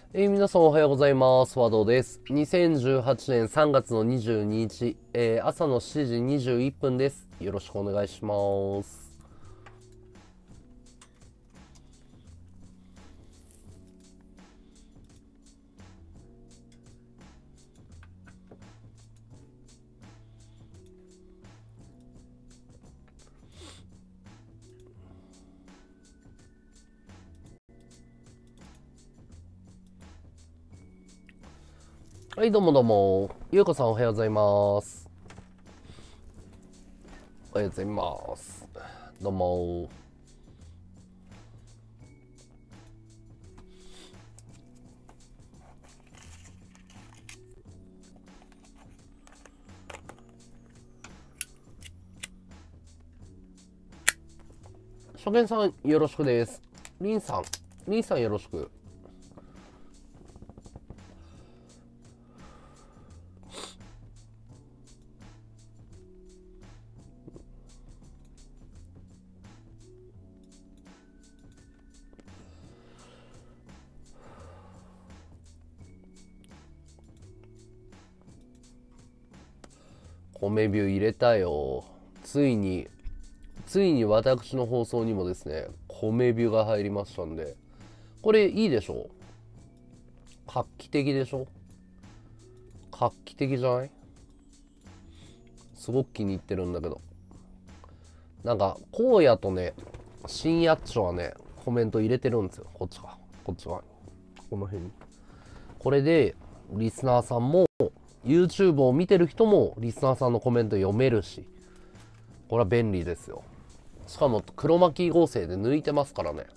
皆さんおはようございます。和道です。2018年3月の22日、朝の7時21分です。よろしくお願いします。はい、どうもどうも。ゆうこさんおはようございます。おはようございます。どうも。初見さんよろしくです。りんさんよろしく。米ビュー入れたよ。ついに私の放送にもですね、米ビューが入りましたんで、これいいでしょ？画期的でしょ？画期的じゃない？すごく気に入ってるんだけど。なんか、荒野とね、深夜っちょはね、コメント入れてるんですよ。こっちか。こっち側に。この辺に。これで、リスナーさんも、YouTube を見てる人も、リスナーさんのコメント読めるし、これは便利ですよ。しかも、黒巻合成で抜いてますからね。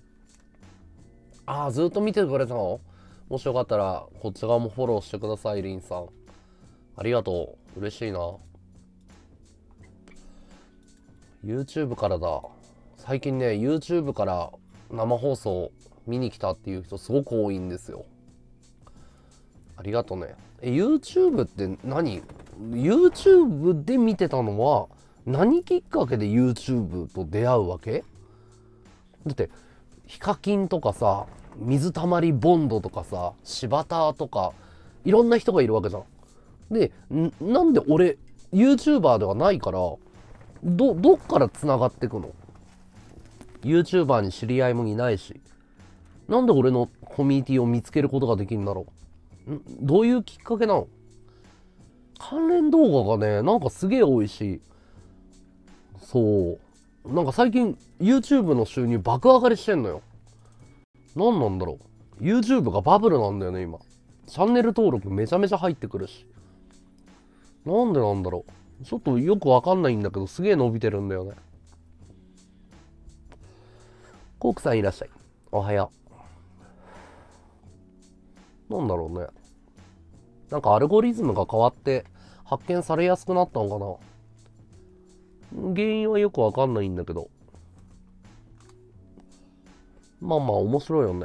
ああ、ずっと見てくれたの？もしよかったら、こっち側もフォローしてください、リンさん。ありがとう。嬉しいな。YouTube からだ。最近ね、YouTube から生放送見に来たっていう人すごく多いんですよ。ありがとね。YouTube って何？ YouTube で見てたのは何きっかけで YouTube と出会うわけ？だってヒカキンとかさ、水たまりボンドとかさ、柴田とかいろんな人がいるわけじゃん。で、なんで俺 YouTuber ではないから、どっから繋がってくの？ YouTuber に知り合いもいないし、なんで俺のコミュニティを見つけることができるんだろう？どういうきっかけなの？関連動画がね、なんかすげえ多いし、そう。なんか最近 YouTube の収入爆上がりしてんのよ。なんなんだろう。YouTube がバブルなんだよね、今。チャンネル登録めちゃめちゃ入ってくるし。なんでなんだろう。ちょっとよくわかんないんだけど、すげえ伸びてるんだよね。コークさんいらっしゃい。おはよう。なんだろうね。なんかアルゴリズムが変わって発見されやすくなったのかな。原因はよくわかんないんだけど。まあまあ面白いよね。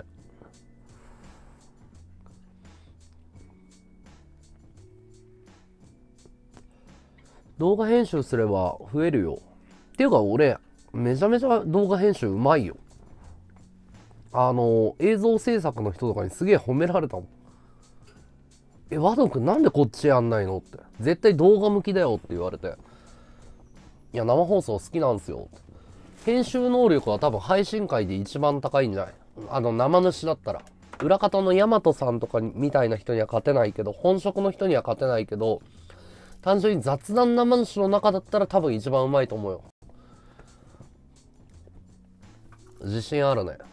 動画編集すれば増えるよ。っていうか俺、めちゃめちゃ動画編集うまいよ。映像制作の人とかにすげえ褒められたもん。和道くんなんでこっちやんないのって。絶対動画向きだよって言われて。いや、生放送好きなんすよ。編集能力は多分配信界で一番高いんじゃない？生主だったら。裏方のヤマトさんとかみたいな人には勝てないけど、本職の人には勝てないけど、単純に雑談生主の中だったら多分一番うまいと思うよ。自信あるね。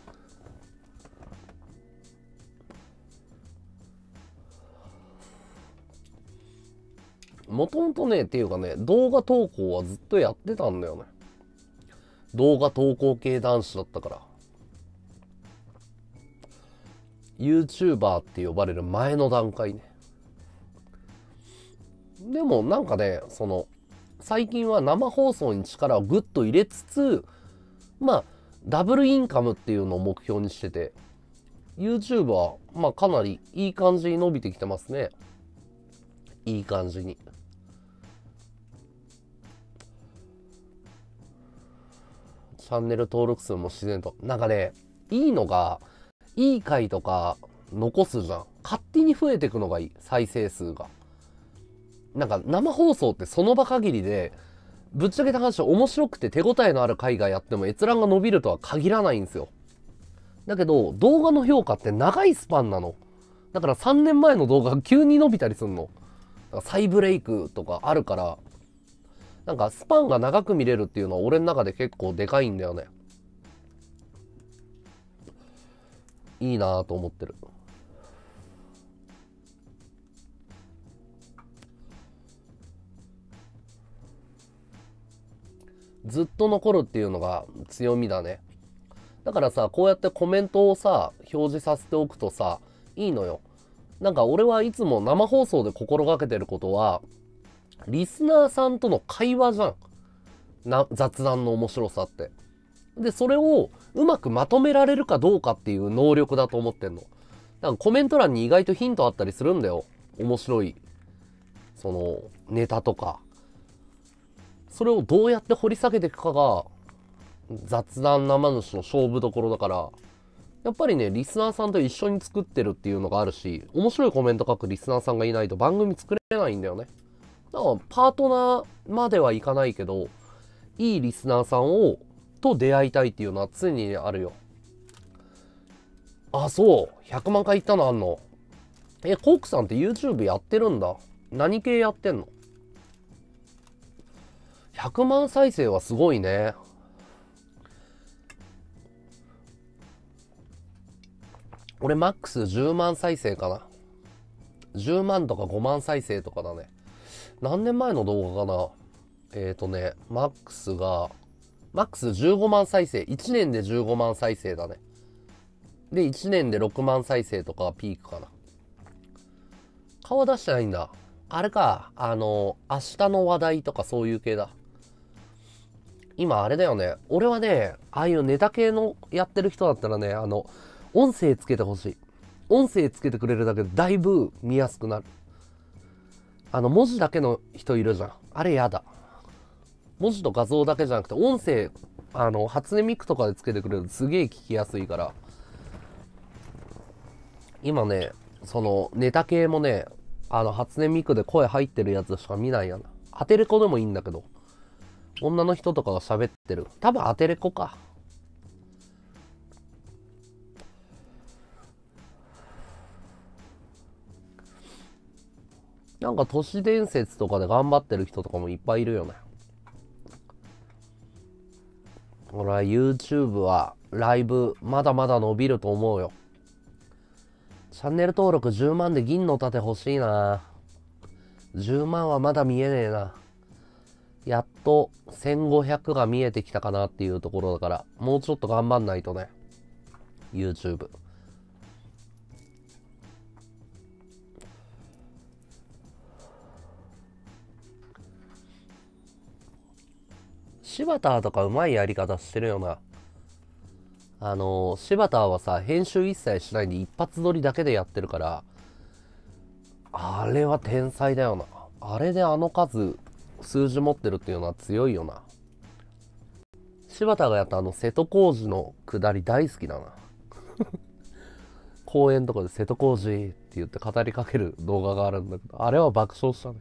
もともとね、っていうかね、動画投稿はずっとやってたんだよね。動画投稿系男子だったから。YouTuber って呼ばれる前の段階ね。でもなんかね、最近は生放送に力をグッと入れつつ、まあ、ダブルインカムっていうのを目標にしてて、YouTube は、まあかなりいい感じに伸びてきてますね。いい感じに。チャンネル登録数も自然と。なんかね、いいのが、いい回とか、 残すじゃん。勝手に増えていくのがいい、再生数が。なんか生放送ってその場限りで、ぶっちゃけた話面白くて手応えのある回がやっても閲覧が伸びるとは限らないんですよ。だけど動画の評価って長いスパンなの。だから3年前の動画が急に伸びたりすんの。だから再ブレイクとかあるから、なんかスパンが長く見れるっていうのは俺の中で結構でかいんだよね。いいなぁと思ってる。ずっと残るっていうのが強みだね。だからさ、こうやってコメントをさ、表示させておくとさ、いいのよ。なんか俺はいつも生放送で心がけてることは、リスナーさんとの会話じゃん。雑談の面白さって。で、それをうまくまとめられるかどうかっていう能力だと思ってんの。だからコメント欄に意外とヒントあったりするんだよ。面白い、ネタとか。それをどうやって掘り下げていくかが、雑談生主の勝負どころだから、やっぱりね、リスナーさんと一緒に作ってるっていうのがあるし、面白いコメント書くリスナーさんがいないと番組作れないんだよね。だからパートナーまではいかないけど、いいリスナーさんと出会いたいっていうのは常にあるよ。あ、そう。100万回いったのあんの。コークさんって YouTube やってるんだ。何系やってんの？ 100 万再生はすごいね。俺マックス10万再生かな。10万とか5万再生とかだね。何年前の動画かな。マックス15万再生。1年で15万再生だね。で、1年で6万再生とかがピークかな。顔出してないんだ。あれか、明日の話題とかそういう系だ。今あれだよね。俺はね、ああいうネタ系のやってる人だったらね、音声つけてほしい。音声つけてくれるだけでだいぶ見やすくなる。文字だけの人いるじゃん。あれやだ。文字と画像だけじゃなくて、音声、初音ミクとかでつけてくれるとすげえ聞きやすいから。今ね、ネタ系もね、初音ミクで声入ってるやつしか見ないやな。アテレコでもいいんだけど。女の人とかが喋ってる。多分アテレコか。なんか都市伝説とかで頑張ってる人とかもいっぱいいるよね。俺は YouTube はライブまだまだ伸びると思うよ。チャンネル登録10万で銀の盾欲しいな。10万はまだ見えねえな。やっと1500が見えてきたかなっていうところだから、もうちょっと頑張んないとね。YouTube。柴田とかうまいやり方してるよな。柴田はさ、編集一切しないで一発撮りだけでやってるから、あれは天才だよな。あれであの数字持ってるっていうのは強いよな。柴田がやった瀬戸康史の下り大好きだな。公園とかで瀬戸康史って言って語りかける動画があるんだけど、あれは爆笑したね。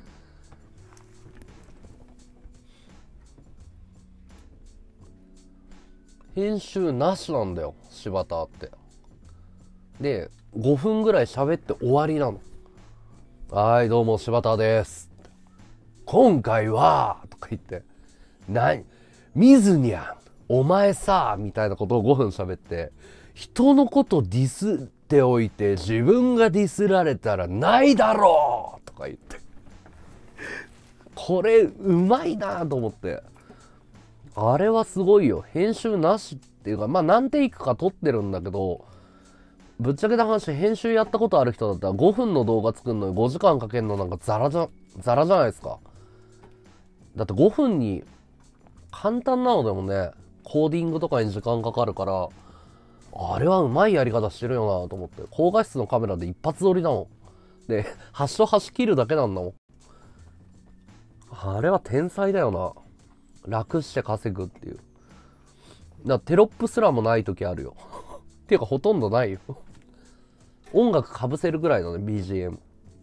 編集なしなんだよ、柴田って。で、5分ぐらい喋って終わりなの。はい、どうも柴田です。今回は、とか言って、水にゃん、お前さ、みたいなことを5分喋って、人のことディスっておいて自分がディスられたらないだろうとか言って。これ、うまいなと思って。あれはすごいよ。編集なしっていうか、まあ何テイクか撮ってるんだけど、ぶっちゃけた話、編集やったことある人だったら5分の動画作るのに5時間かけるのなんかザラじゃないですか。だって5分に簡単なのでもね、コーディングとかに時間かかるから、あれはうまいやり方してるよなと思って。高画質のカメラで一発撮りだもん。で、端と端切るだけなんだもん。あれは天才だよな。楽して稼ぐっていう。だからテロップすらもない時あるよ。っていうかほとんどないよ。 音楽かぶせるぐらいのね、BGM。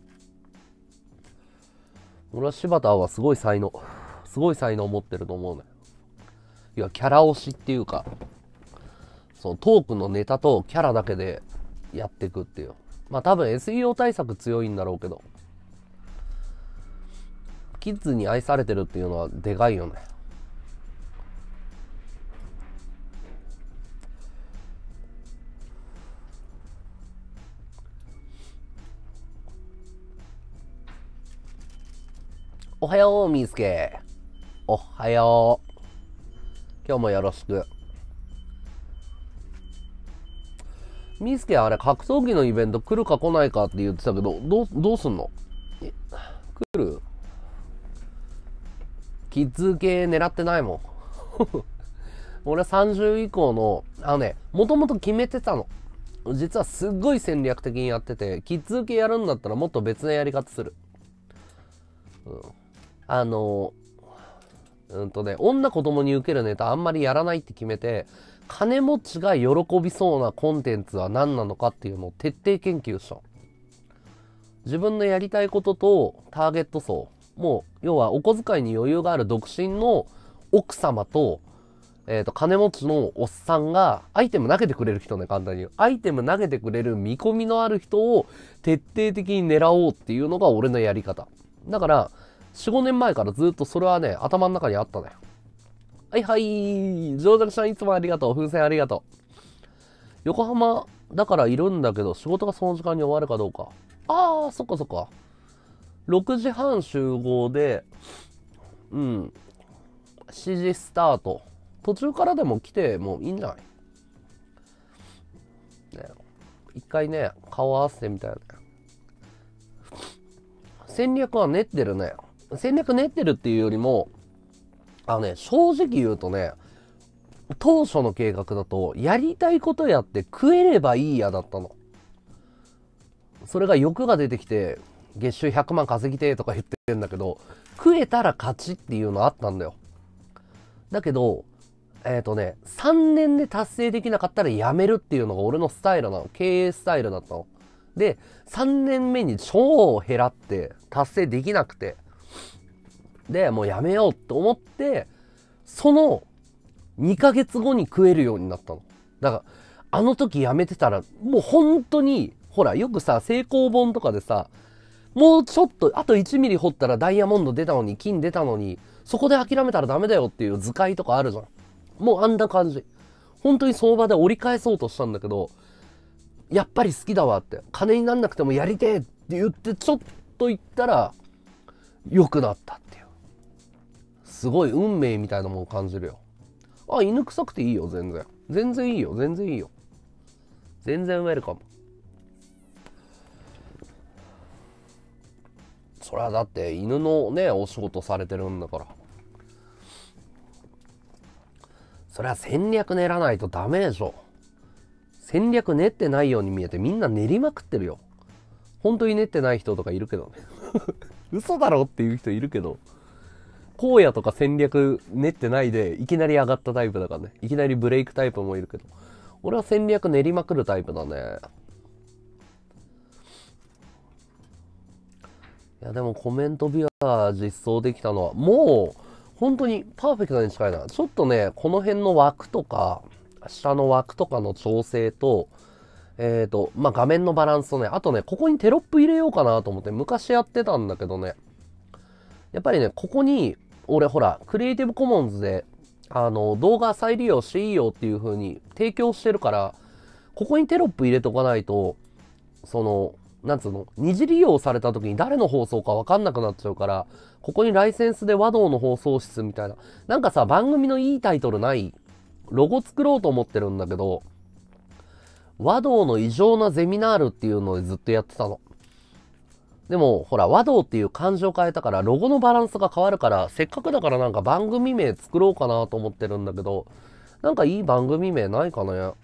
俺は柴田はすごい才能を持ってると思うね。いや、キャラ推しっていうか、そのトークのネタとキャラだけでやっていくっていう。まあ多分 SEO 対策強いんだろうけど、キッズに愛されてるっていうのはでかいよね。おはよう、みーすけ。おはよう。今日もよろしく。みーすけ、あれ、格闘技のイベント来るか来ないかって言ってたけど、どうすんの？来る？キッズ系狙ってないもん。俺は30以降の、もともと決めてたの。実はすっごい戦略的にやってて、キッズ系やるんだったらもっと別のやり方する。女子供に受けるネタあんまりやらないって決めて、金持ちが喜びそうなコンテンツは何なのかっていうのを徹底研究した。自分のやりたいこととターゲット層、もう要はお小遣いに余裕がある独身の奥様と、金持ちのおっさんがアイテム投げてくれる人ね、簡単に言う。アイテム投げてくれる見込みのある人を徹底的に狙おうっていうのが俺のやり方。だから、4、5年前からずっとそれはね、頭の中にあったね。はいはい。上尺さんいつもありがとう。風船ありがとう。横浜だからいるんだけど、仕事がその時間に終わるかどうか。ああ、そっかそっか。6時半集合で、7時スタート。途中からでも来てもいいんじゃない？ね、一回ね、顔合わせてみたいな。戦略は練ってるね。戦略練ってるっていうよりも、正直言うとね、当初の計画だと、やりたいことやって食えればいいやだったの。それが欲が出てきて、月収100万稼ぎてとか言ってんだけど、食えたら勝ちっていうのあったんだよ。だけど、3年で達成できなかったらやめるっていうのが俺のスタイルなの。経営スタイルだったの。で、3年目に超減らって達成できなくて、で、もうやめようって思って、その2ヶ月後に食えるようになったの。だから、あの時やめてたら、もう本当に、ほら、よくさ、成功本とかでさ、もうちょっと、あと1ミリ掘ったらダイヤモンド出たのに、金出たのに、そこで諦めたらダメだよっていう図解とかあるじゃん。もうあんな感じ。本当にその場で折り返そうとしたんだけど、やっぱり好きだわって。金になんなくてもやりてえって言って、ちょっと言ったら、良くなったっていう。すごい運命みたいなものを感じるよ。あ、犬臭くていいよ、全然。全然いいよ、全然いいよ。全然ウェルカム。それはだって犬のね、お仕事されてるんだから。それは戦略練らないとダメでしょ。戦略練ってないように見えてみんな練りまくってるよ。本当に練ってない人とかいるけどね。嘘だろっていう人いるけど。荒野とか戦略練ってないでいきなり上がったタイプだからね。いきなりブレイクタイプもいるけど。俺は戦略練りまくるタイプだね。いやでもコメントビュア実装できたのはもう本当にパーフェクトに近いな。ちょっとね、この辺の枠とか、下の枠とかの調整と、画面のバランスとね、あとね、ここにテロップ入れようかなと思って昔やってたんだけどね、やっぱりね、ここに、俺ほら、クリエイティブコモンズで、動画再利用していいよっていう風に提供してるから、ここにテロップ入れとかないと、なんつうの、二次利用された時に誰の放送か分かんなくなっちゃうから、ここにライセンスで和道の放送室みたいな。なんかさ、番組のいいタイトルない？ロゴ作ろうと思ってるんだけど、和道の異常なゼミナールっていうのでずっとやってたの。でも、ほら、和道っていう漢字を変えたから、ロゴのバランスが変わるから、せっかくだからなんか番組名作ろうかなと思ってるんだけど、なんかいい番組名ないかね。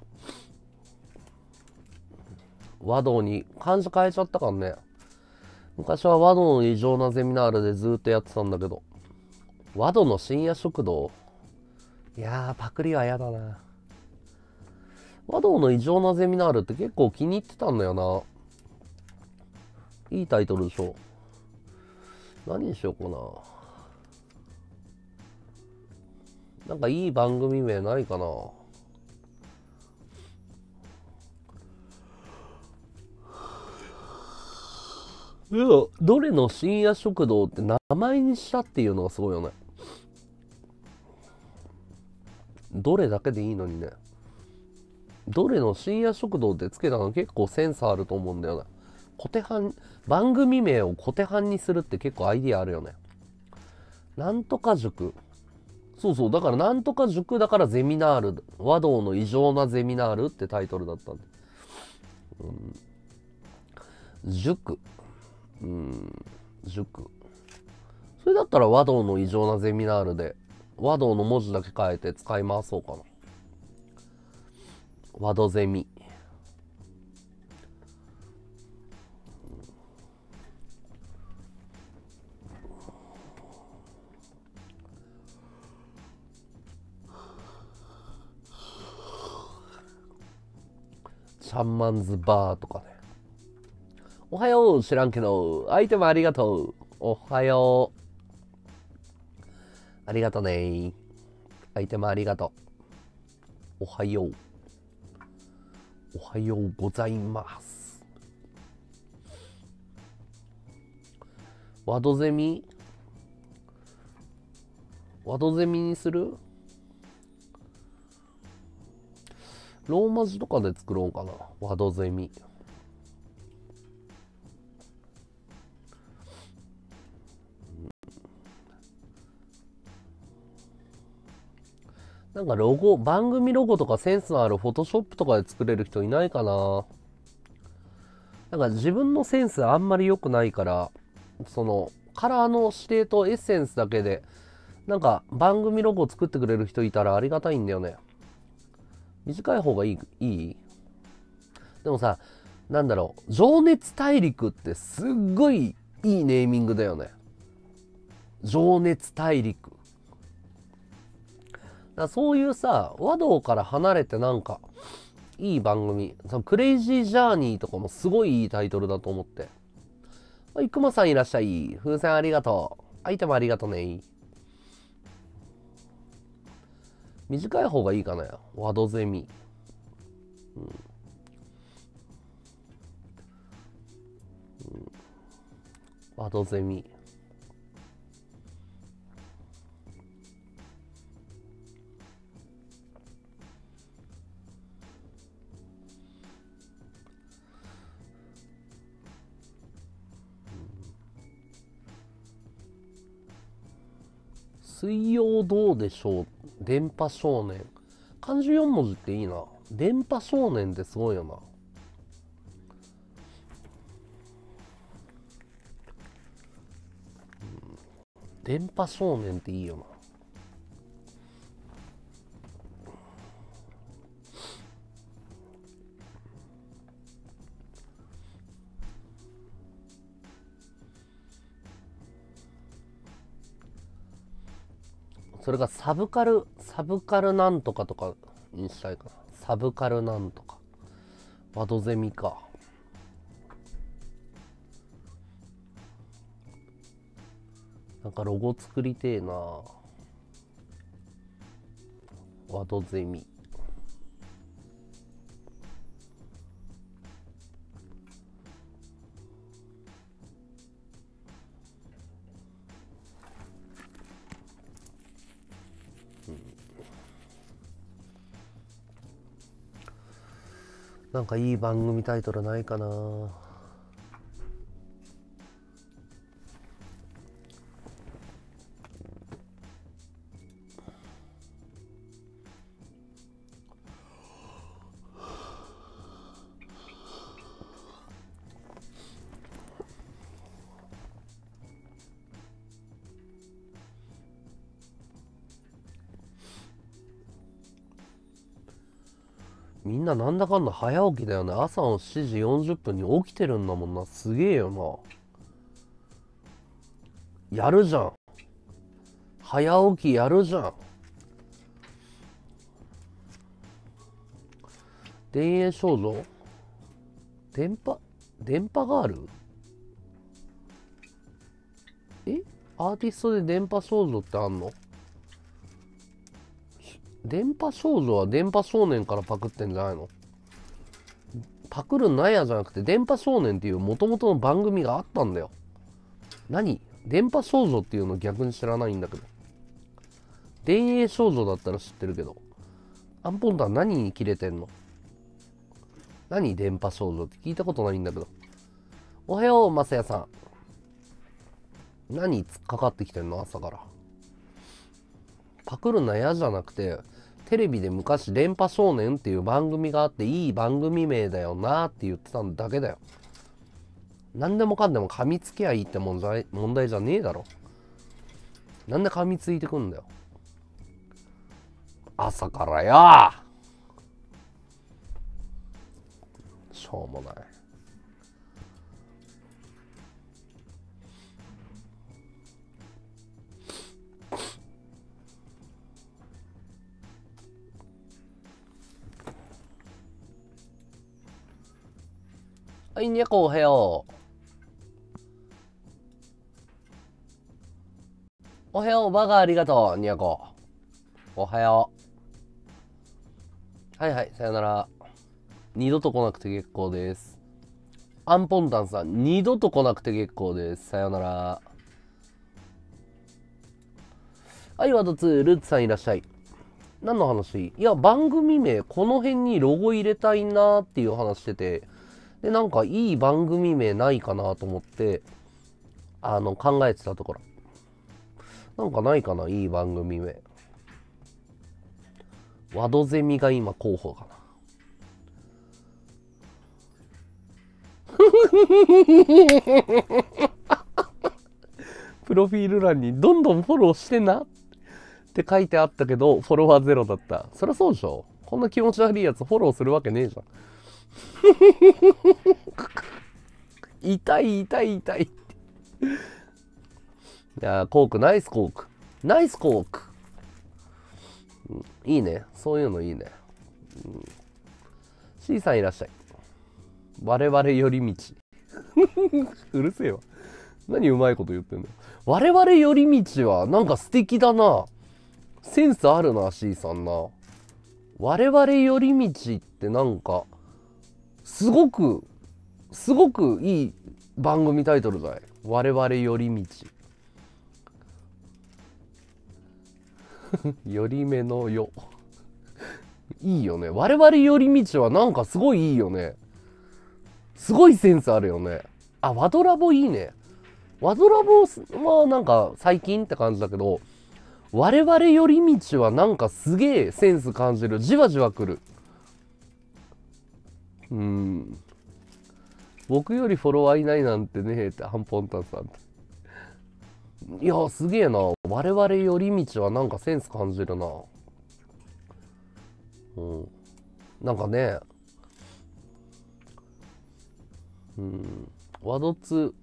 和道に漢字変えちゃったからね。昔は和道の異常なゼミナールでずっとやってたんだけど。和道の深夜食堂。いやー、パクリは嫌だな。和道の異常なゼミナールって結構気に入ってたんだよな。 いいタイトルでしょ。何にしようかな。なんかいい番組名ないかな。どれの深夜食堂って名前にしたっていうのがすごいよね。どれだけでいいのにね。どれの深夜食堂ってつけたの結構センスあると思うんだよね。小手半、番組名を小手半にするって結構アイディアあるよね。なんとか塾。そうそう、だからなんとか塾だからゼミナール。和道の異常なゼミナールってタイトルだったんで。塾。塾。それだったら和道の異常なゼミナールで、和道の文字だけ変えて使い回そうかな。和道ゼミ。シャンマンズバーとかね。おはよう、知らんけど、アイテムありがとう。おはよう。ありがとね。アイテムありがとう。おはよう。おはようございます。ワドゼミにする？ローマ字とかで作ろうかな。ワドゼミ。なんかロゴ、番組ロゴとかセンスのあるフォトショップとかで作れる人いないかな。なんか自分のセンスあんまり良くないから、そのカラーの指定とエッセンスだけで、なんか番組ロゴ作ってくれる人いたらありがたいんだよね。短い方がいい？でもさ、なんだろう、情熱大陸ってすっごいいいネーミングだよね。情熱大陸。そういうさ、和道から離れてなんか、いい番組、クレイジージャーニーとかもすごいいいタイトルだと思って。はい、くまさんいらっしゃい。風船ありがとう。アイテムありがとうね。短い方がいいかなよ。和道ゼミ。和道ゼミ。水曜どうでしょう。電波少年。漢字4文字っていいな。電波少年ってすごいよな。電波少年っていいよな。それがサブカルなんとかとかにしたいかな。サブカルなんとか。ワドゼミか。なんかロゴ作りてえな。ワドゼミ。なんかいい番組タイトルないかな。みんななんだかんだ早起きだよね。朝の7時40分に起きてるんだもんな。すげえよな。やるじゃん。早起きやるじゃん。田園少女電波ガールアーティストで電波少女ってあんの？電波少女は電波少年からパクってんじゃないの？パクるなやじゃなくて、電波少年っていう元々の番組があったんだよ。何？電波少女っていうの逆に知らないんだけど。電影少女だったら知ってるけど。アンポンタン何にキレてんの？何電波少女って聞いたことないんだけど。おはよう、まさやさん。何突っかかってきてんの朝から。パクるなやじゃなくて、テレビで昔電波少年っていう番組があっていい番組名だよなって言ってたんだけだよ。何でもかんでも噛みつけやいいって問題じゃねえだろ。なんで噛みついてくんだよ。朝からよ。しょうもない。はい、にゃこおはよう。おはよう、バカありがとう、にゃこ。おはよう。はいはい、さよなら。二度と来なくて結構です。アンポンタンさん、二度と来なくて結構です。さよなら。はい、ワトツー、ルーツさんいらっしゃい。何の話？いや、番組名、この辺にロゴ入れたいなーっていう話してて、で、なんかいい番組名ないかなと思って、考えてたところ。なんかないかな、いい番組名。ワドゼミが今候補かな。プロフィール欄にどんどんフォローしてなって書いてあったけど、フォロワーゼロだった。そりゃそうでしょ。こんな気持ち悪いやつフォローするわけねえじゃん。痛い痛い痛い。いや、コーク、ナイスコーク。ナイスコーク。うん、いいね。そういうのいいね。うん、C さんいらっしゃい。我々寄り道。うるせえわ。何うまいこと言ってんの。我々寄り道はなんか素敵だな。センスあるな、C さんな。我々寄り道ってなんか、すごくいい番組タイトルだい。我々寄り道。寄り目のよ。いいよね。我々寄り道はなんかすごいいいよね。すごいセンスあるよね。あ、ワドラボいいね。ワドラボはなんか最近って感じだけど、我々寄り道はなんかすげえセンス感じる。じわじわくる。僕よりフォロワーいないなんてねえって、ハンポンタンさん。いや、すげえな。我々寄り道はなんかセンス感じるな。うん。なんかね、和道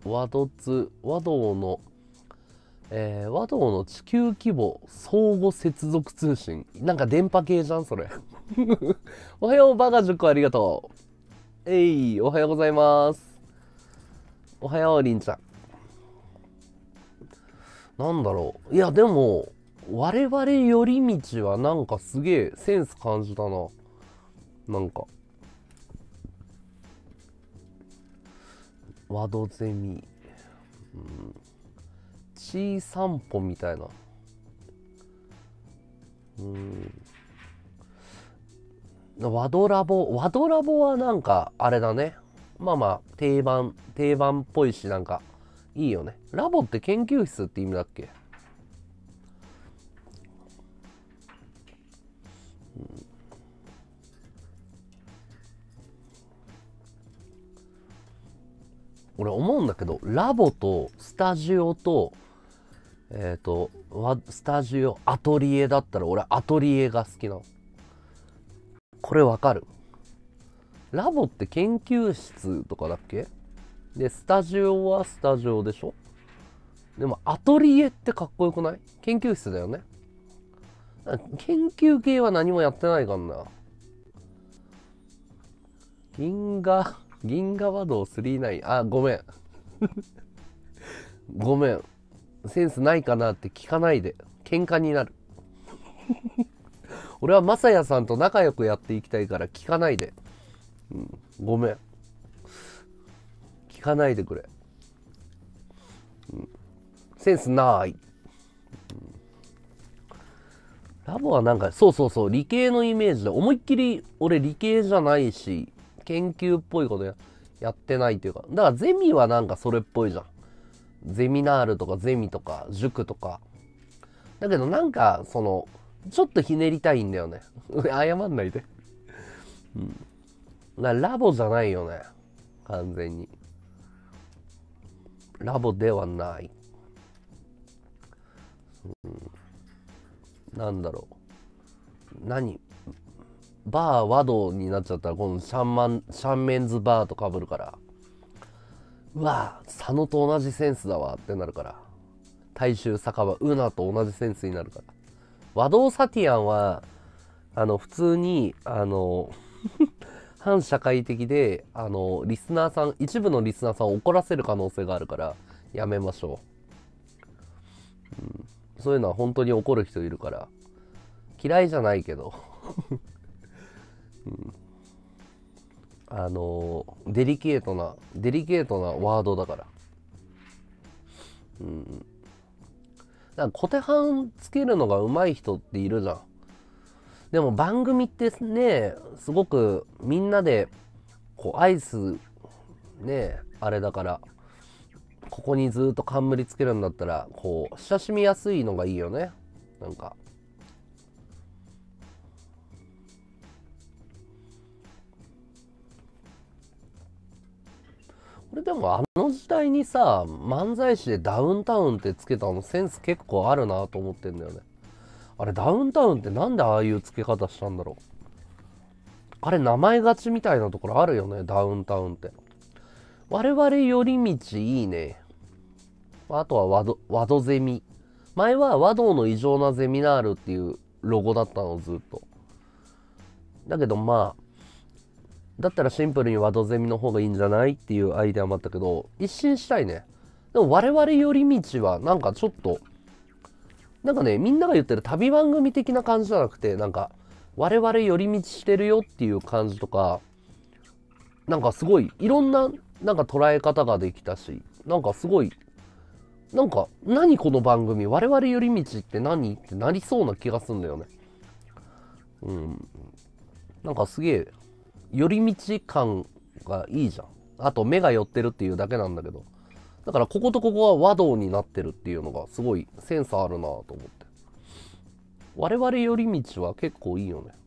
の、和道の地球規模相互接続通信。なんか電波系じゃん、それ。おはよう、バカ塾ありがとう。おはようございます。おはよう、りんちゃん。なんだろう。いや、でも、我々寄り道はなんかすげえセンス感じたな。なんか。ワドゼミ。チー散歩みたいな。ワドラボはなんか、あれだね。まあまあ、定番っぽいし、なんか、いいよね。ラボって研究室って意味だっけ？俺思うんだけど、ラボとスタジオと、スタジオ、アトリエだったら俺アトリエが好きなの。これわかる？ラボって研究室とかだっけ？で、スタジオはスタジオでしょ？でもアトリエってかっこよくない？研究室だよね。研究系は何もやってないからな。銀河ワド39。あ、ごめん。ごめん。 センスないかなって聞かないで。喧嘩になる。俺はまさやさんと仲良くやっていきたいから聞かないで。ごめん。聞かないでくれ。センスない。ラボはなんか、そうそうそう、理系のイメージで、思いっきり俺理系じゃないし、研究っぽいことやってないっていうか、だからゼミはなんかそれっぽいじゃん。ゼミナールとかゼミとか塾とか。だけどなんか、ちょっとひねりたいんだよね。謝んないで。ラボじゃないよね。完全に。ラボではない。なんだろう。バー和道になっちゃったら、このシャンメンズバーと被るから。うわ佐野と同じセンスだわってなるから。大衆酒場、ウナと同じセンスになるから。和道サティアンは、普通に、反社会的で、リスナーさん、一部のリスナーさんを怒らせる可能性があるから、やめましょう。そういうのは本当に怒る人いるから、嫌いじゃないけど、デリケートなワードだから。だから小手半つけるのが上手い人っているじゃん。でも番組ってね、すごくみんなでこうアイスね、あれだから、ここにずっと冠つけるんだったら、こう親しみやすいのがいいよね。なんか。これでもあの時代にさ、漫才師でダウンタウンってつけたのセンス結構あるなと思ってんだよね。あれダウンタウンってなんでああいう付け方したんだろう。あれ名前勝ちみたいなところあるよね、ダウンタウンって。我々寄り道いいね。あとは和ドゼミ。前は和道の異常なゼミナールっていうロゴだったの、ずっと。だけどまあ、だったらシンプルに和ドゼミの方がいいんじゃないっていうアイデアもあったけど、一新したいね。でも我々寄り道はなんかちょっと、なんかね、みんなが言ってる旅番組的な感じじゃなくて、なんか、我々寄り道してるよっていう感じとか、なんかすごい、いろんな、なんか捉え方ができたし、なんかすごい、なんか、何この番組、我々寄り道って何ってなりそうな気がするんだよね。なんかすげえ、寄り道感がいいじゃん。あと目が寄ってるっていうだけなんだけど。だからこことここは和道になってるっていうのがすごいセンスあるなと思って。我々寄り道は結構いいよね。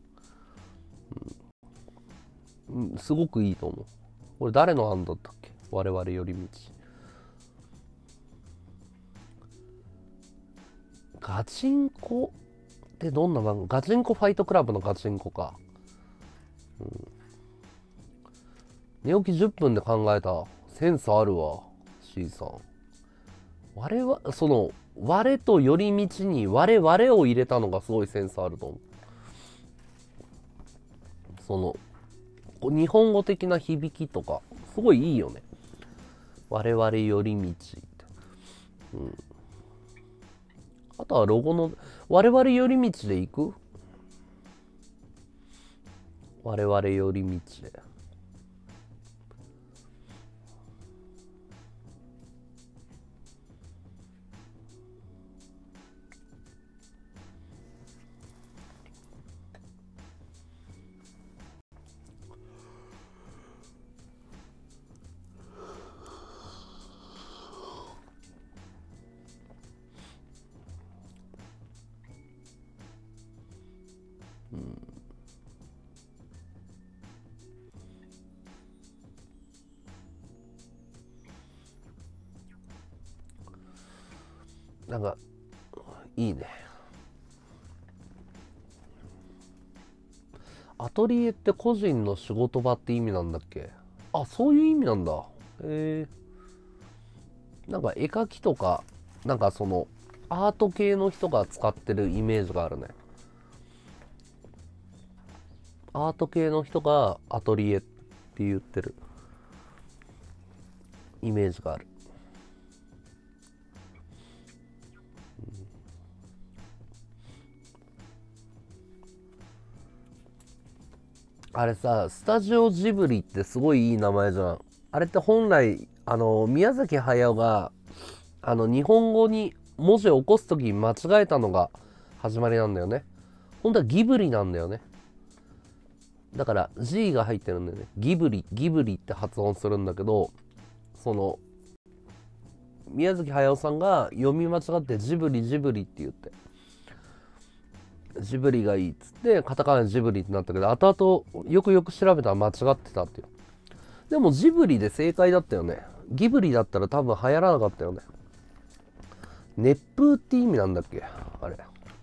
すごくいいと思う。これ誰の案だったっけ、我々寄り道。ガチンコってどんな番組？ガチンコファイトクラブのガチンコか。寝起き10分で考えた。センスあるわ、C さん。我と寄り道に我々を入れたのがすごいセンスあると思う。日本語的な響きとか、すごいいいよね。我々寄り道って。あとはロゴの、我々寄り道で行く？我々寄り道で。なんか、いいね。アトリエって個人の仕事場って意味なんだっけ？あ、そういう意味なんだ。へえ。なんか絵描きとか、なんかアート系の人が使ってるイメージがあるね。アート系の人がアトリエって言ってるイメージがある。 あれさ、スタジオジブリってすごいいい名前じゃん。あれって本来、宮崎駿が、日本語に文字を起こすときに間違えたのが始まりなんだよね。本当はギブリなんだよね。だから G が入ってるんだよね。ギブリって発音するんだけど、その、宮崎駿さんが読み間違ってジブリって言って、ジブリがいいっつってカタカナでジブリってなったけど、後々よくよく調べたら間違ってたっていう。でもジブリで正解だったよね。ギブリだったら多分流行らなかったよね。熱風って意味なんだっけあれ。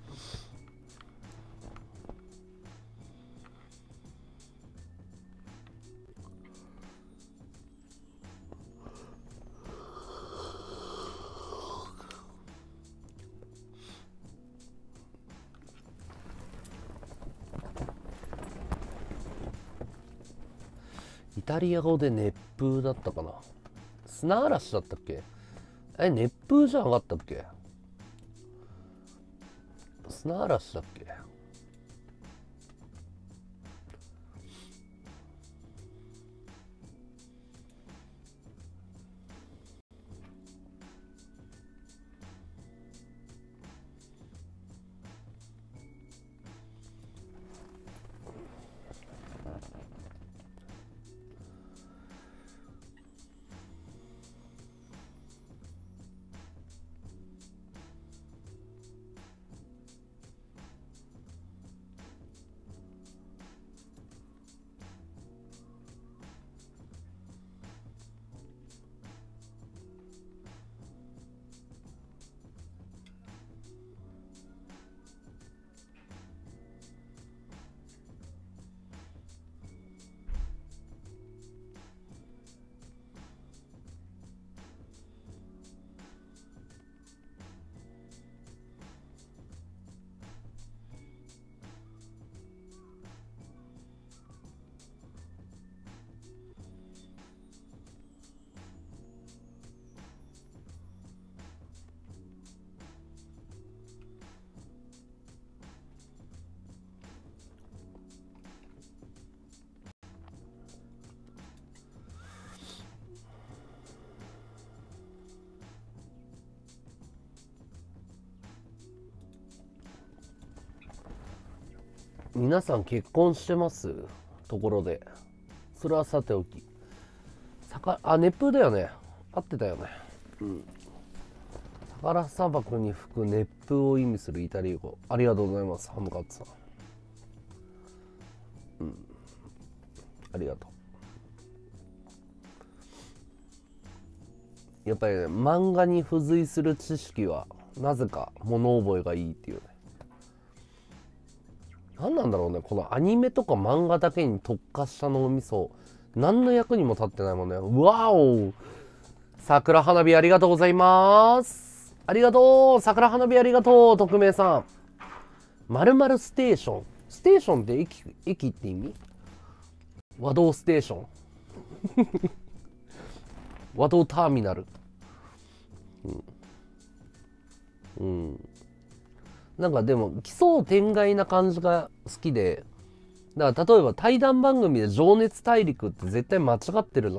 イタリア語で熱風だったかな。砂嵐だったっけ。熱風じゃなかったっけ。砂嵐だっけ。皆さん結婚してます？ところでそれはさておき、熱風だよね。合ってたよね。サハラ砂漠に吹く熱風を意味するイタリア語。ありがとうございます、ハムカツさん。ありがとう。やっぱりね、漫画に付随する知識はなぜか物覚えがいいっていうね。何なんだろうね、このアニメとか漫画だけに特化した脳みそ、何の役にも立ってないもんね。うわお、桜花火ありがとうございます。ありがとう、桜花火ありがとう、匿名さん。〇〇ステーション。ステーションって駅って意味？和道ステーション。和道ターミナル。なんかでも奇想天外な感じが好きで、だから例えば対談番組で情熱大陸って絶対間違ってるな。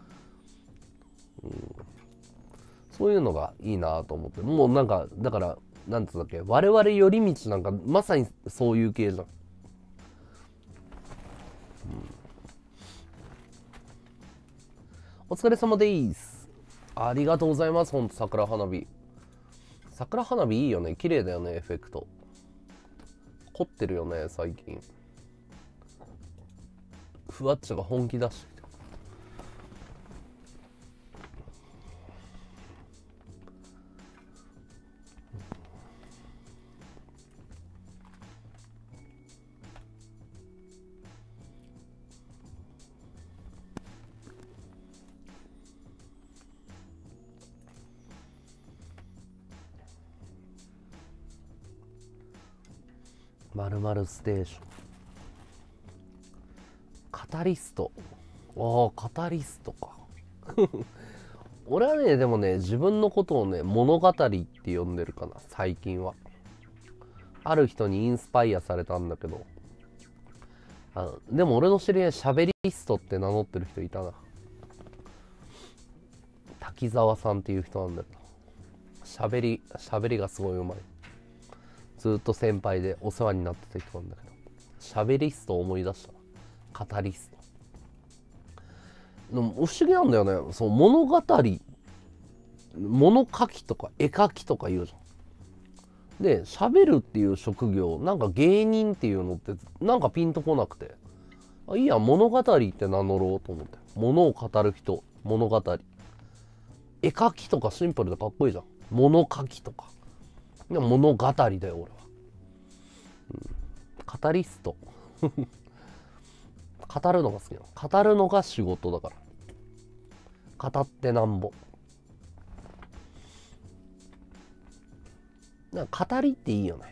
そういうのがいいなと思って。もうなんかだからなんつうんだっけ、我々寄り道なんかまさにそういう系じゃん。お疲れ様です。ありがとうございます。ほんと桜花火。桜花火いいよね。綺麗だよね、エフェクト。凝ってるよね、最近。ふわっちが本気出してきた。〇〇ステーション。カタリスト。カタリストか。俺はね、でもね、自分のことをね、物語って呼んでるかな、最近は。ある人にインスパイアされたんだけど、 でも俺の知り合いしゃべりストって名乗ってる人いたな。滝沢さんっていう人なんだけど、しゃべりがすごいうまい。ずっと先輩でお世話になってた人なんだけど、しゃべりストを思い出したな。語りスト。でも不思議なんだよね。そう、物語、物書きとか絵描きとか言うじゃん。で、喋るっていう職業、なんか芸人っていうのってなんかピンとこなくて、いいや、物語って名乗ろうと思って。物を語る人、物語。絵描きとかシンプルでかっこいいじゃん。物書きとか。でも物語だよ、俺は。語リスト。語るのが好きなの。語るのが仕事だから。語ってなんぼ。なんか語りっていいよね。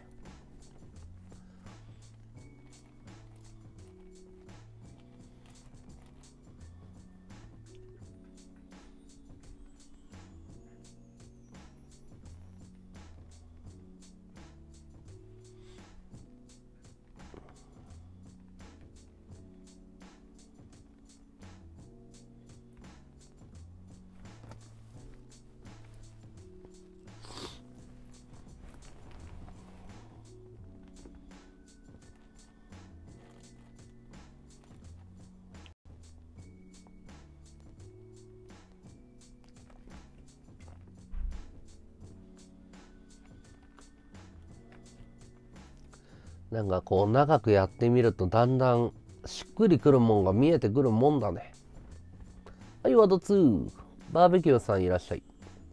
なんかこう長くやってみるとだんだんしっくりくるもんが見えてくるもんだね。はい、ワード2。バーベキューさんいらっしゃい。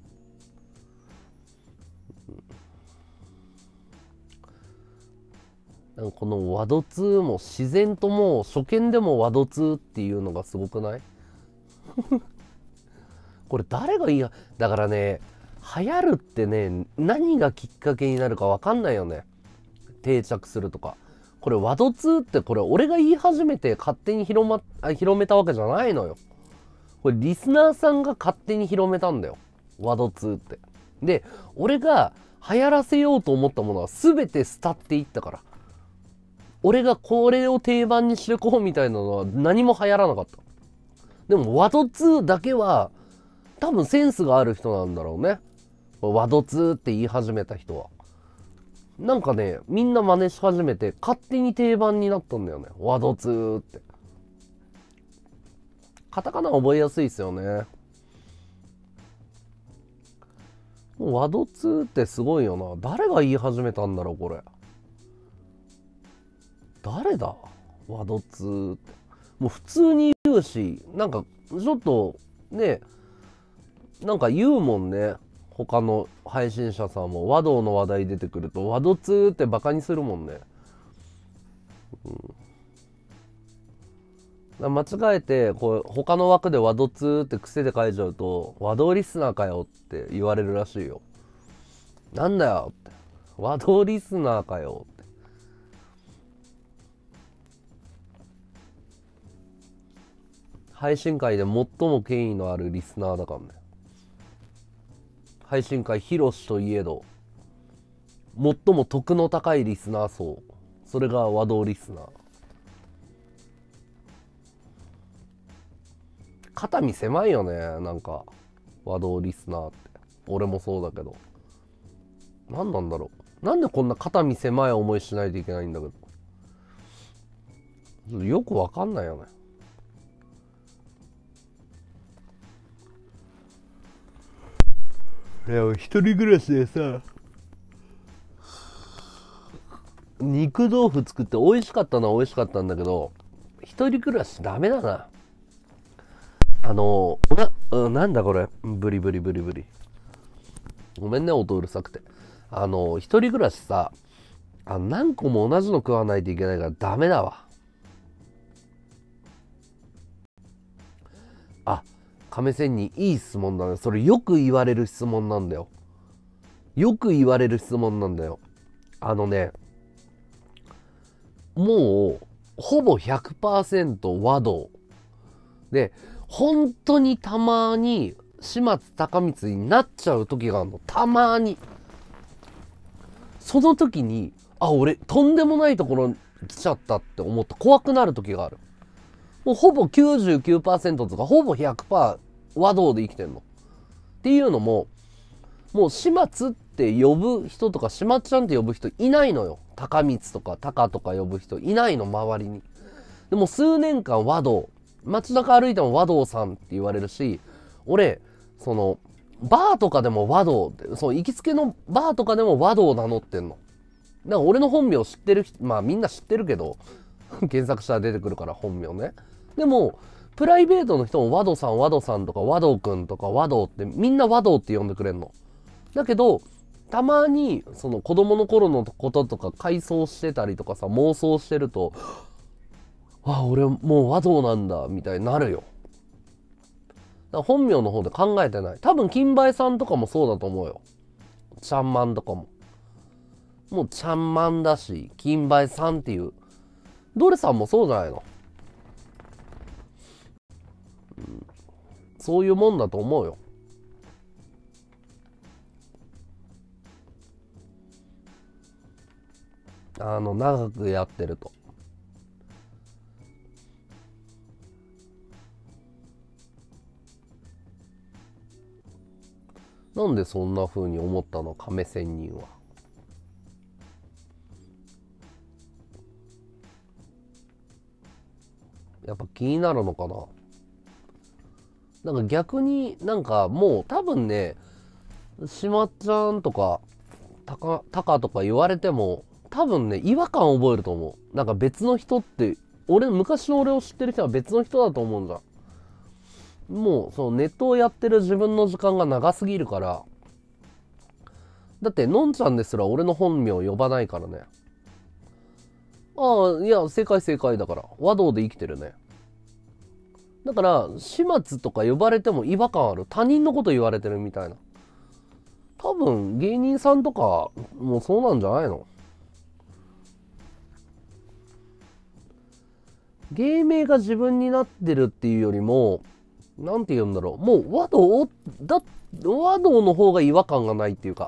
なんかこのワド2も自然ともう初見でもワド2っていうのがすごくない？これ誰がいいや。だからね、流行るってね、何がきっかけになるか分かんないよね。定着するとか。これワド2ってこれ俺が言い始めて勝手に広めたわけじゃないのよ。これリスナーさんが勝手に広めたんだよ。ワド2って。で、俺が流行らせようと思ったものは全て廃っていったから。俺がこれを定番にしてこうみたいなのは何も流行らなかった。でもワド2だけは多分センスがある人なんだろうね。ワド2って言い始めた人は。なんかね、みんな真似し始めて勝手に定番になったんだよね。ワド2って。カタカナ覚えやすいですよね。ワド2ってすごいよな。誰が言い始めたんだろう、これ。誰だワド2って。もう普通に言うし、なんかちょっとね、なんか言うもんね。他の配信者さんも和道の話題出てくるとワド2ってバカにするもんね。間違えてこう他の枠でワド2って癖で書いちゃうと和道リスナーかよって言われるらしいよ。なんだよって。和道リスナーかよって。配信界で最も権威のあるリスナーだからね。配信界ヒロシといえど最も徳の高いリスナー層、それが和道リスナー。肩身狭いよね、なんか和道リスナーって。俺もそうだけど、何なんだろう。なんでこんな肩身狭い思いしないといけないんだけど、よくわかんないよね。いや、一人暮らしでさ、肉豆腐作って美味しかったのは美味しかったんだけど、一人暮らしダメだな。なんだこれ、ブリブリブリブリ。ごめんね、音うるさくて。一人暮らしさ、何個も同じの食わないといけないからダメだわ。亀仙人いい質問だね。それよく言われる質問なんだよ。よく言われる質問なんだよ。もうほぼ 100% 和道で、本当にたまに始末高光になっちゃう時があるの。たまにその時に俺とんでもないところ来ちゃったって思って怖くなる時がある。もうほぼ 99% とかほぼ 100% 和道で生きてんの。っていうのも、もう始末って呼ぶ人とか、しまっちゃんって呼ぶ人いないのよ。高光とか高とか呼ぶ人いないの、周りに。でも数年間和道、街中歩いても和道さんって言われるし、俺、その、バーとかでも和道って、その行きつけのバーとかでも和道名乗ってんの。だから俺の本名知ってる人、まあみんな知ってるけど、検索したら出てくるから本名ね。でも、プライベートの人も和道さん、和道さんとか和道くんとか和道ってみんな和道って呼んでくれんの。だけど、たまにその子供の頃のこととか回想してたりとかさ、妄想してると、あ、俺もう和道なんだ、みたいになるよ。だから本名の方で考えてない。多分、金梅さんとかもそうだと思うよ。ちゃんまんとかも。もうちゃんまんだし、金梅さんっていう。ドレさんもそうじゃないの。そういうもんだと思うよ。長くやってると。なんでそんな風に思ったの、亀仙人は。やっぱ気になるのかな。なんか逆になんかもう多分ね、しまっちゃんとか、たかとか言われても、多分ね、違和感覚えると思う。なんか別の人って、昔の俺を知ってる人は別の人だと思うんだ。もう、そのネットをやってる自分の時間が長すぎるから、だって、のんちゃんですら俺の本名呼ばないからね。ああ、いや、正解だから。和道で生きてるね。だから、始末とか呼ばれても違和感ある。他人のこと言われてるみたいな。多分、芸人さんとかもそうなんじゃないの？芸名が自分になってるっていうよりも、なんて言うんだろう。もう和道の方が違和感がないっていうか、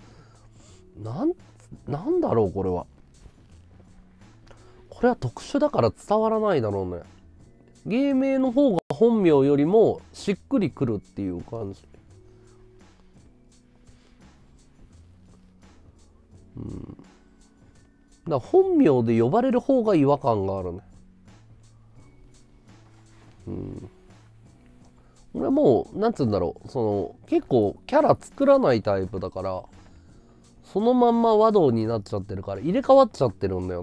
なんだろう、これは。これは特殊だから伝わらないだろうね。芸名の方が本名よりもしっくりくるっていう感じ。だから本名で呼ばれる方が違和感があるね。俺もう、なんつうんだろう。結構キャラ作らないタイプだから、そのまんま和道になっちゃってるから入れ替わっちゃってるんだよね。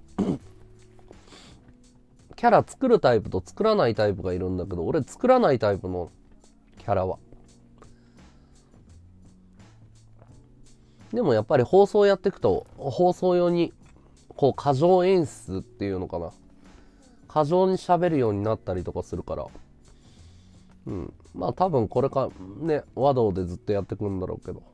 キャラ作るタイプと作らないタイプがいるんだけど、俺作らないタイプのキャラは。でもやっぱり放送やっていくと、放送用に、こう過剰演出っていうのかな。過剰に喋るようになったりとかするから。まあ多分これか、ね、和道でずっとやってくんだろうけど。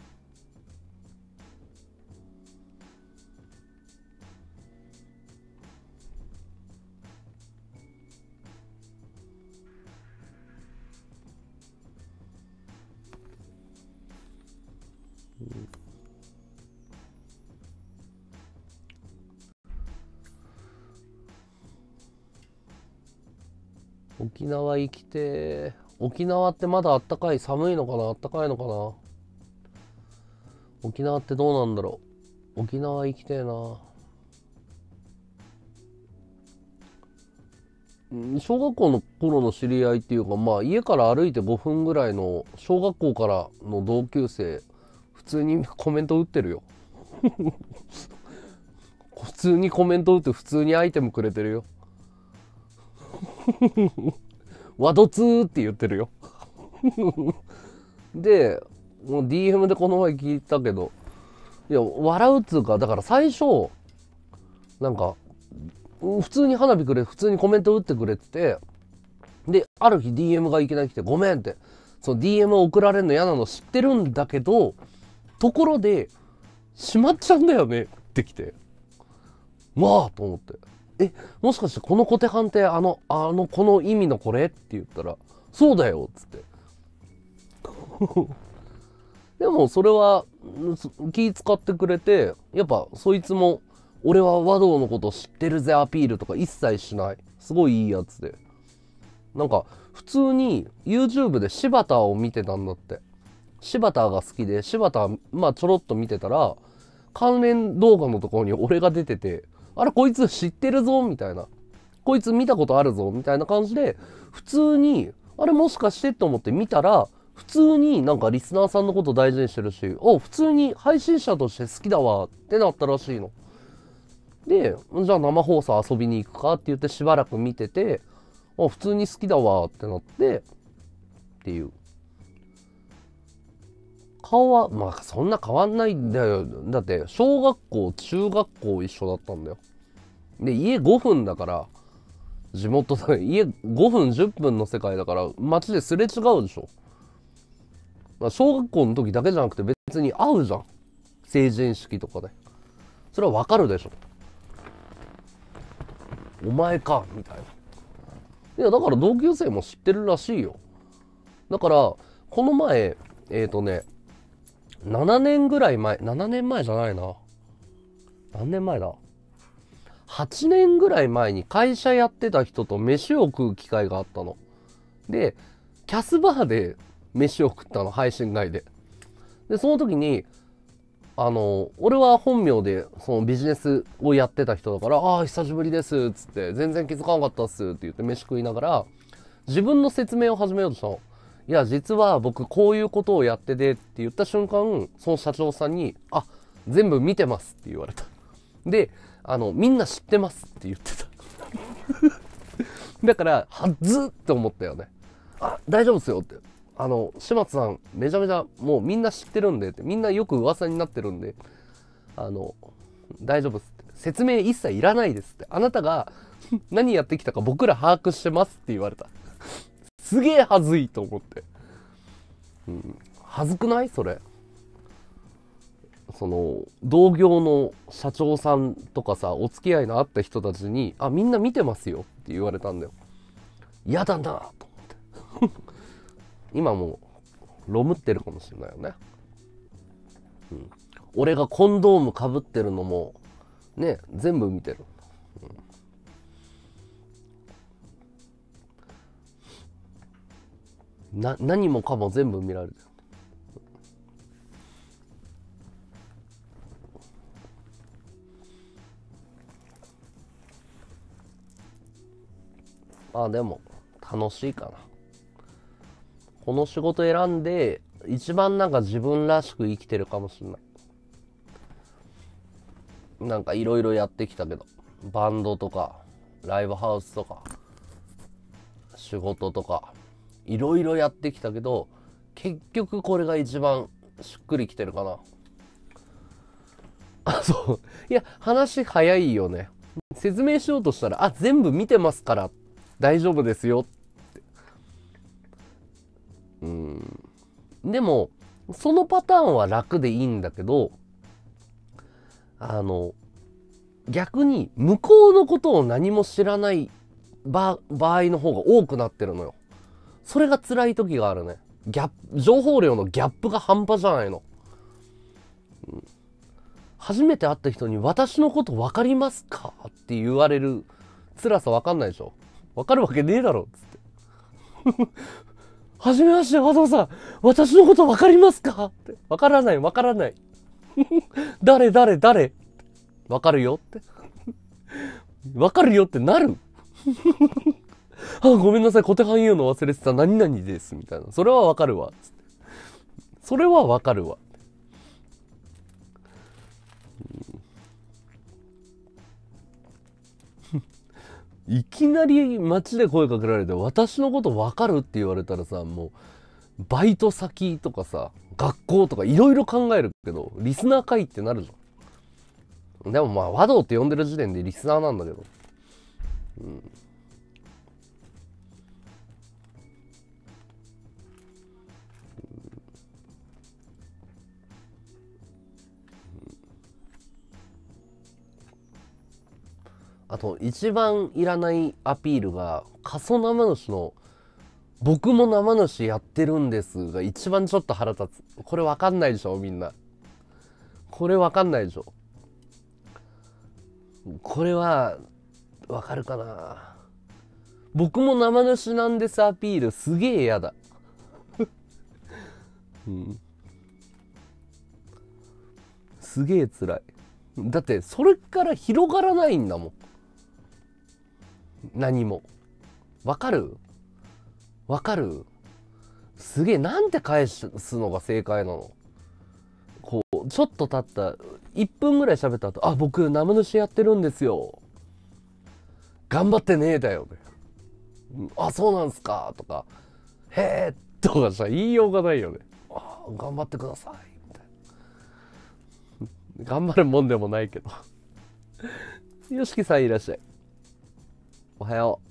沖縄行きてー。沖縄ってまだあったかい？寒いのかな？あったかいのかな？沖縄ってどうなんだろう？沖縄行きてーな。小学校の頃の知り合いっていうか、まあ家から歩いて5分ぐらいの小学校からの同級生、普通にコメント打ってるよ。普通にコメント打って普通にアイテムくれてるよ。ワドツーって言ってるよ。で、もう DM でこの前聞いたけど、いや、笑うっつうか、だから最初、なんか、普通に花火くれ、普通にコメント打ってくれてて、で、ある日 DM がいきなり来て、ごめんって、その DM を送られるの嫌なの知ってるんだけど、ところで、しまっちゃうんだよねって来て、まあと思って。もしかしてこのコテハンってこの意味のこれって言ったら、そうだよっつって。でもそれは気使ってくれて、やっぱそいつも俺は和道のこと知ってるぜアピールとか一切しない。すごいいいやつで。なんか、普通に YouTube で柴田を見てたんだって。柴田が好きで、柴田、まあちょろっと見てたら、関連動画のところに俺が出てて、あれこいつ知ってるぞみたいな。こいつ見たことあるぞみたいな感じで、普通に、あれもしかしてって思って見たら、普通になんかリスナーさんのこと大事にしてるし、普通に配信者として好きだわってなったらしいの。で、じゃあ生放送遊びに行くかって言ってしばらく見てて、普通に好きだわってなって、っていう。顔は、まあそんな変わんないんだよ。だって、小学校、中学校一緒だったんだよ。で、家5分だから、地元だ、家5分10分の世界だから、街ですれ違うでしょ。小学校の時だけじゃなくて別に会うじゃん。成人式とかで。それはわかるでしょ。お前か、みたいな。いや、だから同級生も知ってるらしいよ。だから、この前、7年ぐらい前、7年前じゃないな。何年前だ ?8 年ぐらい前に会社やってた人と飯を食う機会があったの。で、キャスバーで飯を食ったの、配信外で。で、その時に、俺は本名でそのビジネスをやってた人だから、ああ、久しぶりです、つって、全然気づかなかったっす、って言って飯食いながら、自分の説明を始めようとしたの。いや、実は僕こういうことをやっててって言った瞬間、その社長さんに、あ、全部見てますって言われた。で、みんな知ってますって言ってた。だから、はずって思ったよね。あ、大丈夫っすよって。島津さん、めちゃめちゃ、もうみんな知ってるんでって、みんなよく噂になってるんで、大丈夫っすって。説明一切いらないですって。あなたが何やってきたか僕ら把握してますって言われた。すげえはずいと思って。うん。はずくないそれ。同業の社長さんとかさ、お付き合いのあった人たちに、あ、みんな見てますよって言われたんだよ。嫌だなと思って。今もロムってるかもしれないよね。うん。俺がコンドームかぶってるのも、ね、全部見てる。何もかも全部見られてる。まあでも楽しいかな。この仕事選んで一番なんか自分らしく生きてるかもしれない。なんかいろいろやってきたけど、バンドとかライブハウスとか仕事とかいろいろやってきたけど、結局これが一番しっくりきてるかな。あ、そう。いや、話早いよね。説明しようとしたら、あ、全部見てますから大丈夫ですよって。でも、そのパターンは楽でいいんだけど、逆に向こうのことを何も知らない場合の方が多くなってるのよ。それが辛い時があるね。情報量のギャップが半端じゃないの。初めて会った人に私のこと分かりますかって言われる辛さ分かんないでしょ。分かるわけねえだろっつって。はじめまして、和藤さん。私のこと分かりますかって。分からない、分からない。誰分かるよって。分かるよってなる。あ、ごめんなさい、小手半言うの忘れてた。何々です。みたいな。それは分かるわ。つって。それは分かるわ。いきなり街で声かけられて私のこと分かるって言われたらさ、もうバイト先とかさ、学校とかいろいろ考えるけど、リスナー会ってなるじゃん。でもまあ和道って呼んでる時点でリスナーなんだけど、あと一番いらないアピールが、過疎生主の僕も生主やってるんですが一番ちょっと腹立つ。これわかんないでしょみんな。これわかんないでしょ。 これはわかるかな。僕も生主なんですアピールすげえ嫌だ。うん、すげえ辛い。だってそれから広がらないんだもん。何も。わかる？わかる？すげえ、なんて返すのが正解なの？こうちょっと経った1分ぐらい喋った後、あ、僕生主やってるんですよ、頑張ってねえだよね、あ、そうなんすかとか、へえとかさ、言いようがないよね。あ、頑張ってくださいみたいな。頑張るもんでもないけど。よしきさんいらっしゃい。おはよ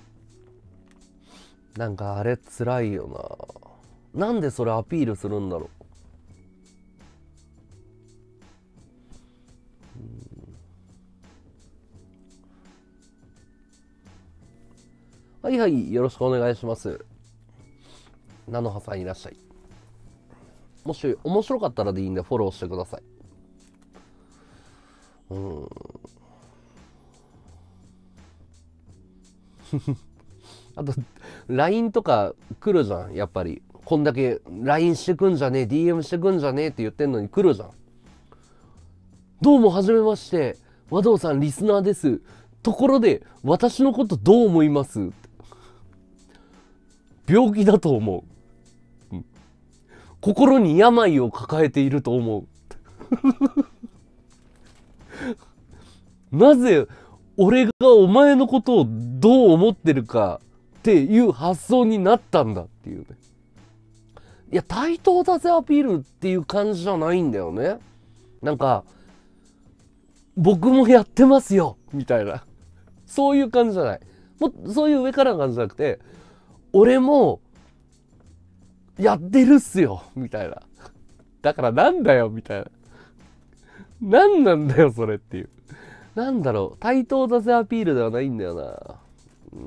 う。なんかあれ辛いよな。なんでそれアピールするんだろう。はいはい、よろしくお願いします。菜の葉さんいらっしゃい。もし面白かったらでいいんでフォローしてください。あと LINE とか来るじゃん。やっぱりこんだけ LINE してくんじゃねえ、 DM してくんじゃねえって言ってんのに来るじゃん。どうもはじめまして、和道さんリスナーです、ところで私のことどう思います？病気だと思う、心に病を抱えていると思う。なぜ俺がお前のことをどう思ってるかっていう発想になったんだっていうね。いや、対等だぜアピールっていう感じじゃないんだよね。なんか僕もやってますよみたいな、そういう感じじゃない。もうそういう上からの感じじゃなくて、俺もやってるっすよみたいな。だからなんだよみたいな。なんなんだよそれっていう。なんだろう、対等だぜアピールではないんだよな。うん、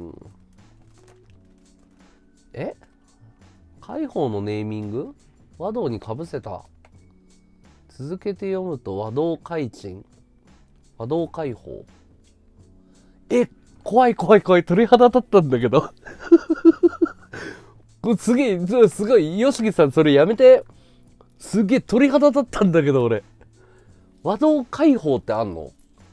え、解放のネーミング和道にかぶせた。続けて読むと和道開鎮、和道解放。え、怖い怖い怖い、鳥肌立ったんだけど。これすげえ、すごい、よしきさんそれやめて。すげえ鳥肌立ったんだけど俺。和道解放ってあんの？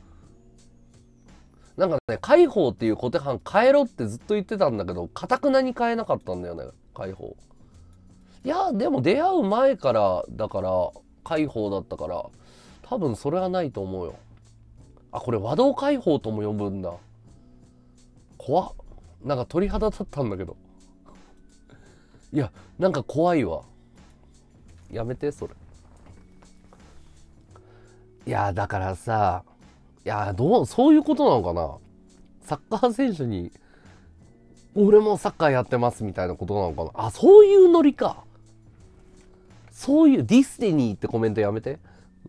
なんかね、解放っていう小手半変えろってずっと言ってたんだけど、堅くなに変えなかったんだよね、解放。いや、でも出会う前からだから解放だったから、多分それはないと思うよ。あ、これ和道解放とも呼ぶんだ。怖っ。なんか鳥肌立ったんだけど。いや、なんか怖いわ。やめてそれ。いや、だからさ、いや、そういうことなのかな。サッカー選手に俺もサッカーやってますみたいなことなのかな。あ、そういうノリか。そういうディスティニーってコメントやめて。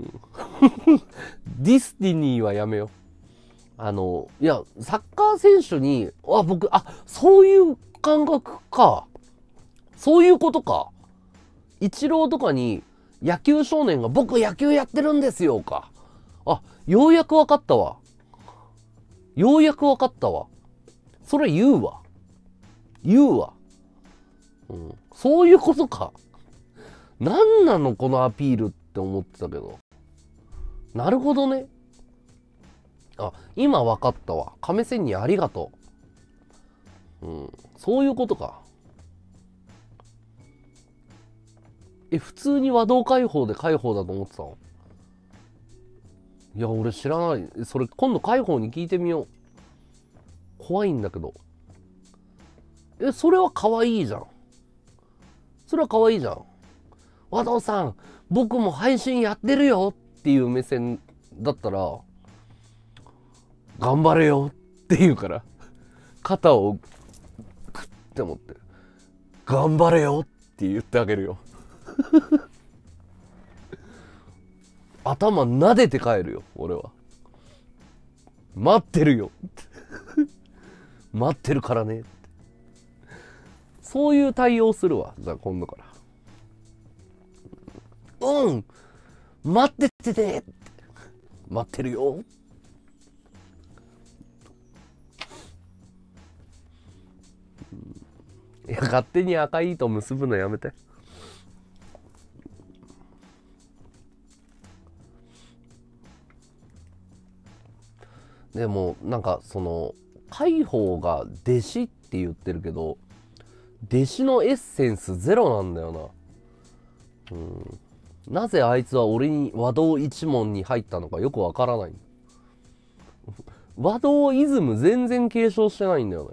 ディスティニーはやめよう。いや、サッカー選手に、僕、そういう感覚か。そういうことか。イチローとかに野球少年が僕野球やってるんですよか。ようやくわかったわ。ようやくわかったわ。それ言うわ。言うわ。そういうことか。なんなのこのアピールって思ってたけど。なるほどね。今わかったわ。亀仙人ありがとう。そういうことか。普通に和道開放で開放だと思ってたの？いや、俺知らない。それ今度開放に聞いてみよう。怖いんだけど。それは可愛いじゃん。それは可愛いじゃん。和道さん、僕も配信やってるよっていう目線だったら、頑張れよって言うから、肩をクッて持って、頑張れよって言ってあげるよ。頭撫でて帰るよ、俺は。待ってるよ。待ってるからね。そういう対応するわ。じゃあ今度から。待っててね。待ってるよ。 いや、勝手に赤い糸結ぶのやめて。でもなんかその海宝が弟子って言ってるけど、弟子のエッセンスゼロなんだよな。なぜあいつは俺に和道一門に入ったのかよくわからない。和道イズム全然継承してないんだよ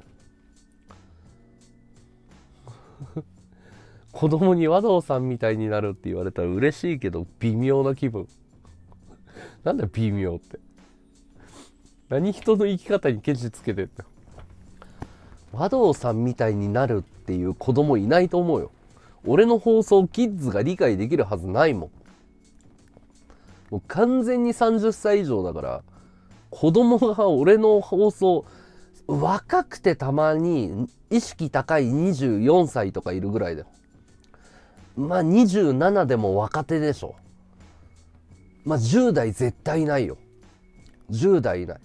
ね。子供に和道さんみたいになるって言われたら嬉しいけど微妙な気分。なんだよ微妙って。何人の生き方にケチつけてんの。和道さんみたいになるっていう子供いないと思うよ。俺の放送キッズが理解できるはずないもん。もう完全に30歳以上だから子供が俺の放送若くてたまに意識高い24歳とかいるぐらいだよ。まあ27でも若手でしょ。まあ10代絶対いないよ。10代いない。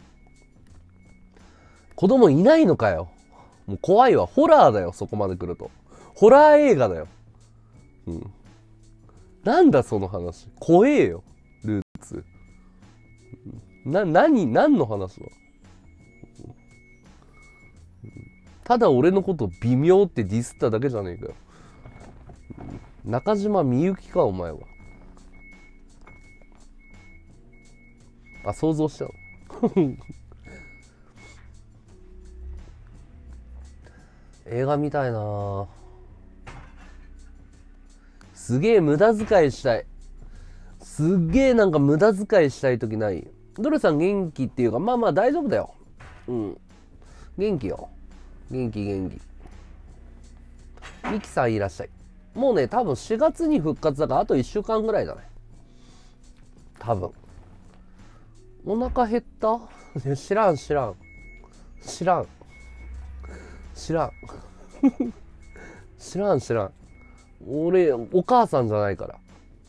子供いないのかよ。もう怖いわ。ホラーだよ、そこまで来ると。ホラー映画だよ。なんだその話。怖えよ、ルーツ。何の話だ。ただ俺のこと微妙ってディスっただけじゃねえかよ。中島みゆきか、お前は。あ、想像しちゃう。映画見たいな。すげえ無駄遣いしたい。すげえなんか無駄遣いしたい時ない？ドルさん元気っていうか、まあまあ大丈夫だよ。元気よ。元気。ミキさんいらっしゃい。もうね、多分4月に復活だからあと1週間ぐらいだね。多分。お腹減った？知らん。知らん。俺、お母さんじゃないから。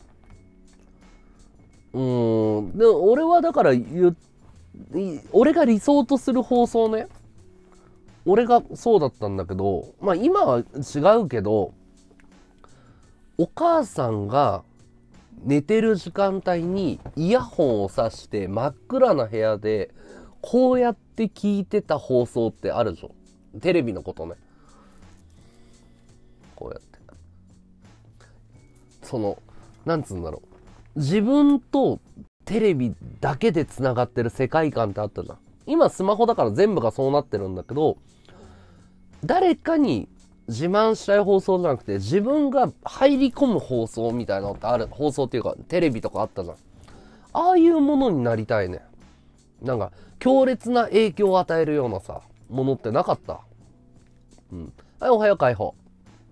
で、俺はだから俺が理想とする放送ね。俺がそうだったんだけど、まあ今は違うけど、お母さんが寝てる時間帯にイヤホンを挿して真っ暗な部屋でこうやって聞いてた放送ってあるでしょ。テレビのことね。こうやって。なんつうんだろう。自分とテレビだけでつながってる世界観ってあったじゃん。今スマホだから全部がそうなってるんだけど、誰かに自慢したい放送じゃなくて自分が入り込む放送みたいなのってある。放送っていうかテレビとかあったじゃん。ああいうものになりたいね。なんか強烈な影響を与えるようなさものってなかった。はい、おはよう解放。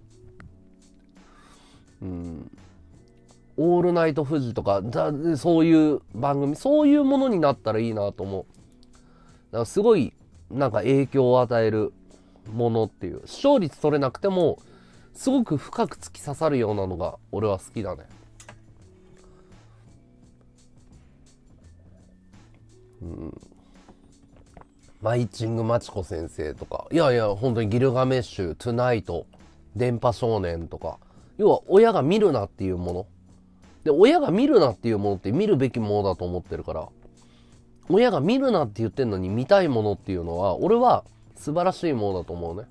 オールナイトフジとかそういう番組、そういうものになったらいいなと思う。だからすごいなんか影響を与えるものっていう、視聴率取れなくてもすごく深く突き刺さるようなのが俺は好きだね。マイチングマチコ先生とか、いやいや本当にギルガメッシュ、トゥナイト、電波少年とか、要は親が見るなっていうもので、親が見るなっていうものって見るべきものだと思ってるから、親が見るなって言ってんのに見たいものっていうのは俺は素晴らしいものだと思うね。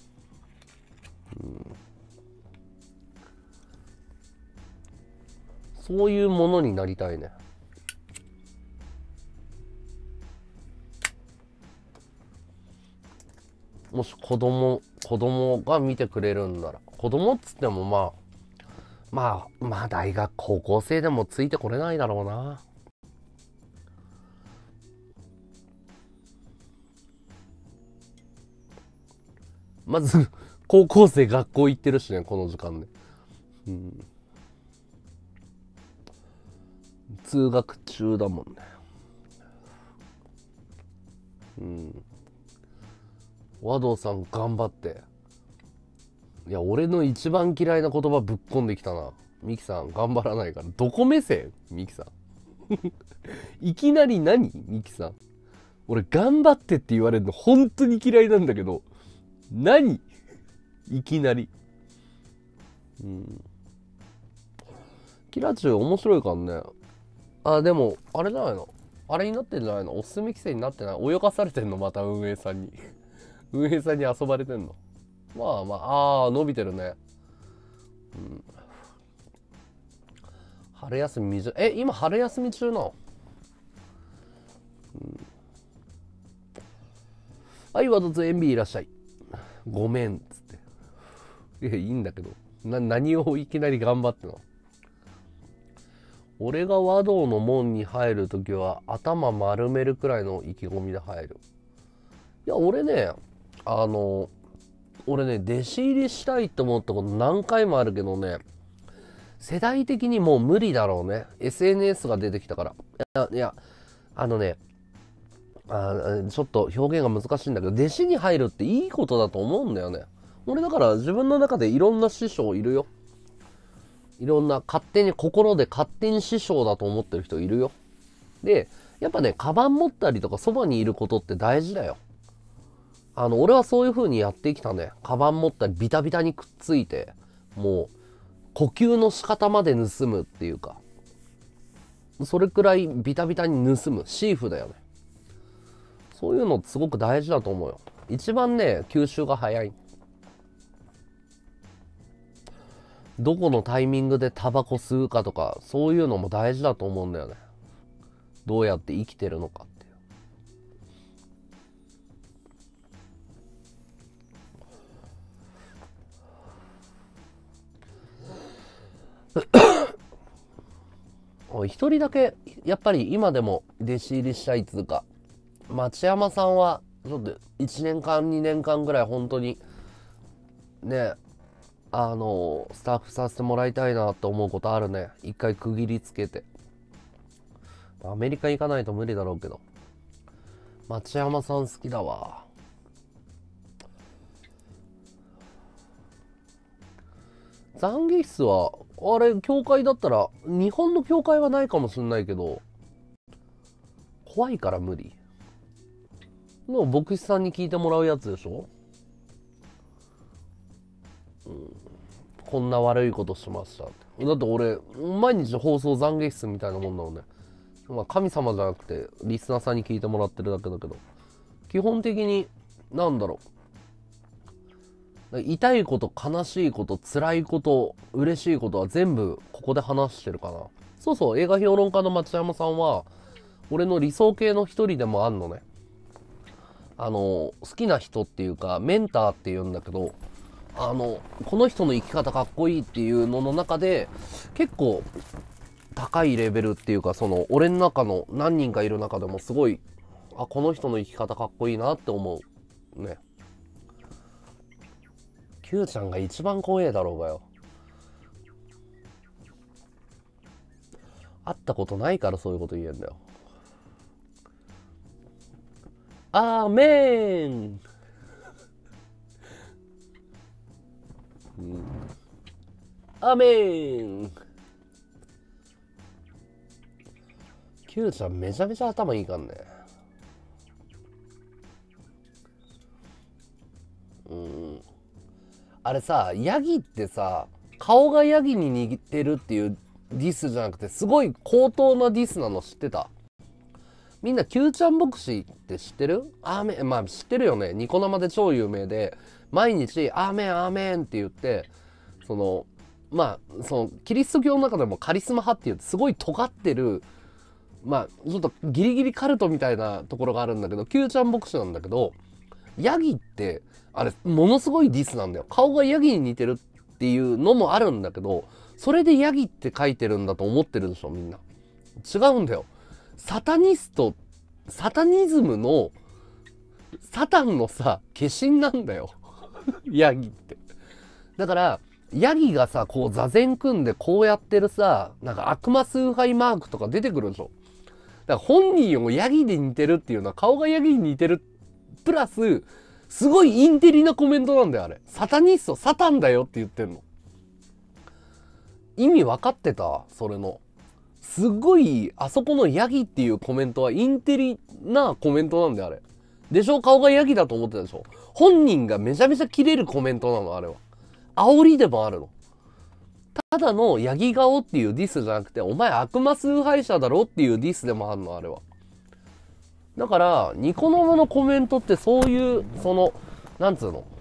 そういうものになりたいね。もし子供が見てくれるんなら、子供っつってもまあ大学高校生でもついてこれないだろうな。まず高校生学校行ってるしね、この時間で。通学中だもんね。和道さん頑張って。いや、俺の一番嫌いな言葉ぶっこんできたな。ミキさん頑張らないから。どこ目線ミキさん。いきなり何ミキさん。俺頑張ってって言われるの本当に嫌いなんだけど。何いきなり。キラチュウ面白いからね。あ、でも、あれじゃないの、あれになってんじゃないの、おすすめ規制になってない、泳がされてんの、また運営さんに。運営さんに遊ばれてんの。まあまあ、伸びてるね。春休み今春休み中なの？はい、ワドツエンビーいらっしゃい。ごめんっつって。いや、いいんだけど。何をいきなり頑張ってんの？俺が和道の門に入るときは頭丸めるくらいの意気込みで入る。いや、俺ね、弟子入りしたいと思ったこと何回もあるけどね、世代的にもう無理だろうね。SNS が出てきたから。いや、ちょっと表現が難しいんだけど、弟子に入るっていいことだと思うんだよね。俺だから自分の中でいろんな師匠いるよ。いろんな心で勝手に師匠だと思ってる人いるよ。で、やっぱね、カバン持ったりとかそばにいることって大事だよ。俺はそういう風にやってきたね。カバン持ったりビタビタにくっついて、もう、呼吸の仕方まで盗むっていうか、それくらいビタビタに盗む。シーフだよね。そういうのすごく大事だと思うよ。一番ね、吸収が早い。どこのタイミングでタバコ吸うかとか、そういうのも大事だと思うんだよね。どうやって生きてるのかっていう。一人だけやっぱり今でも弟子入りしたいっつうか、町山さんはちょっと1年間2年間ぐらい本当にね、スタッフさせてもらいたいなって思うことあるね。一回区切りつけて。アメリカ行かないと無理だろうけど。町山さん好きだわ。懺悔室は、あれ、教会だったら、日本の教会はないかもしんないけど、怖いから無理。の牧師さんに聞いてもらうやつでしょ？こんな悪いことしましたって。だって俺、毎日放送懺悔室みたいなもんなのね。まあ神様じゃなくて、リスナーさんに聞いてもらってるだけだけど、基本的に、なんだろう。痛いこと、悲しいこと、辛いこと、嬉しいことは全部ここで話してるかな。そうそう、映画評論家の町山さんは、俺の理想系の一人でもあんのね。好きな人っていうか、メンターって言うんだけど、この人の生き方かっこいいっていうのの中で、結構高いレベルっていうか、俺の中の何人かいる中でもすごい、この人の生き方かっこいいなって思う。ね。Q ちゃんが一番怖えだろうがよ。会ったことないからそういうこと言えんだよ。アーメンアーメン。Q ちゃんめちゃめちゃ頭いいからね。あれさ、ヤギってさ、顔がヤギに似てるっていうディスじゃなくて、すごい高等なディスなの知ってた？みんな Q ちゃん牧師って知ってる？まあ知ってるよね。ニコ生で超有名で、毎日アーメンアーメンって言って、キリスト教の中でもカリスマ派っていうすごい尖ってる、ちょっとギリギリカルトみたいなところがあるんだけど、Q ちゃん牧師なんだけど、ヤギって、あれ、ものすごいディスなんだよ。顔がヤギに似てるっていうのもあるんだけど、それでヤギって書いてるんだと思ってるでしょ、みんな。違うんだよ。サタニズムの、サタンのさ、化身なんだよ。ヤギって。だから、ヤギがさ、こう座禅組んでこうやってるさ、なんか悪魔崇拝マークとか出てくるでしょ。だから本人をヤギで似てるっていうのは顔がヤギに似てる。プラス、すごいインテリなコメントなんだよ、あれ。サタニスト、サタンだよって言ってんの。意味分かってた？それの。すごい、あそこのヤギっていうコメントはインテリなコメントなんだよ、あれ。 でしょ？顔がヤギだと思ってたでしょ？本人がめちゃめちゃキレるコメントなの、あれは。煽りでもあるの。ただのヤギ顔っていうディスじゃなくて、お前悪魔崇拝者だろっていうディスでもあるの、あれは。だから、ニコ生のコメントってそういう、なんつうの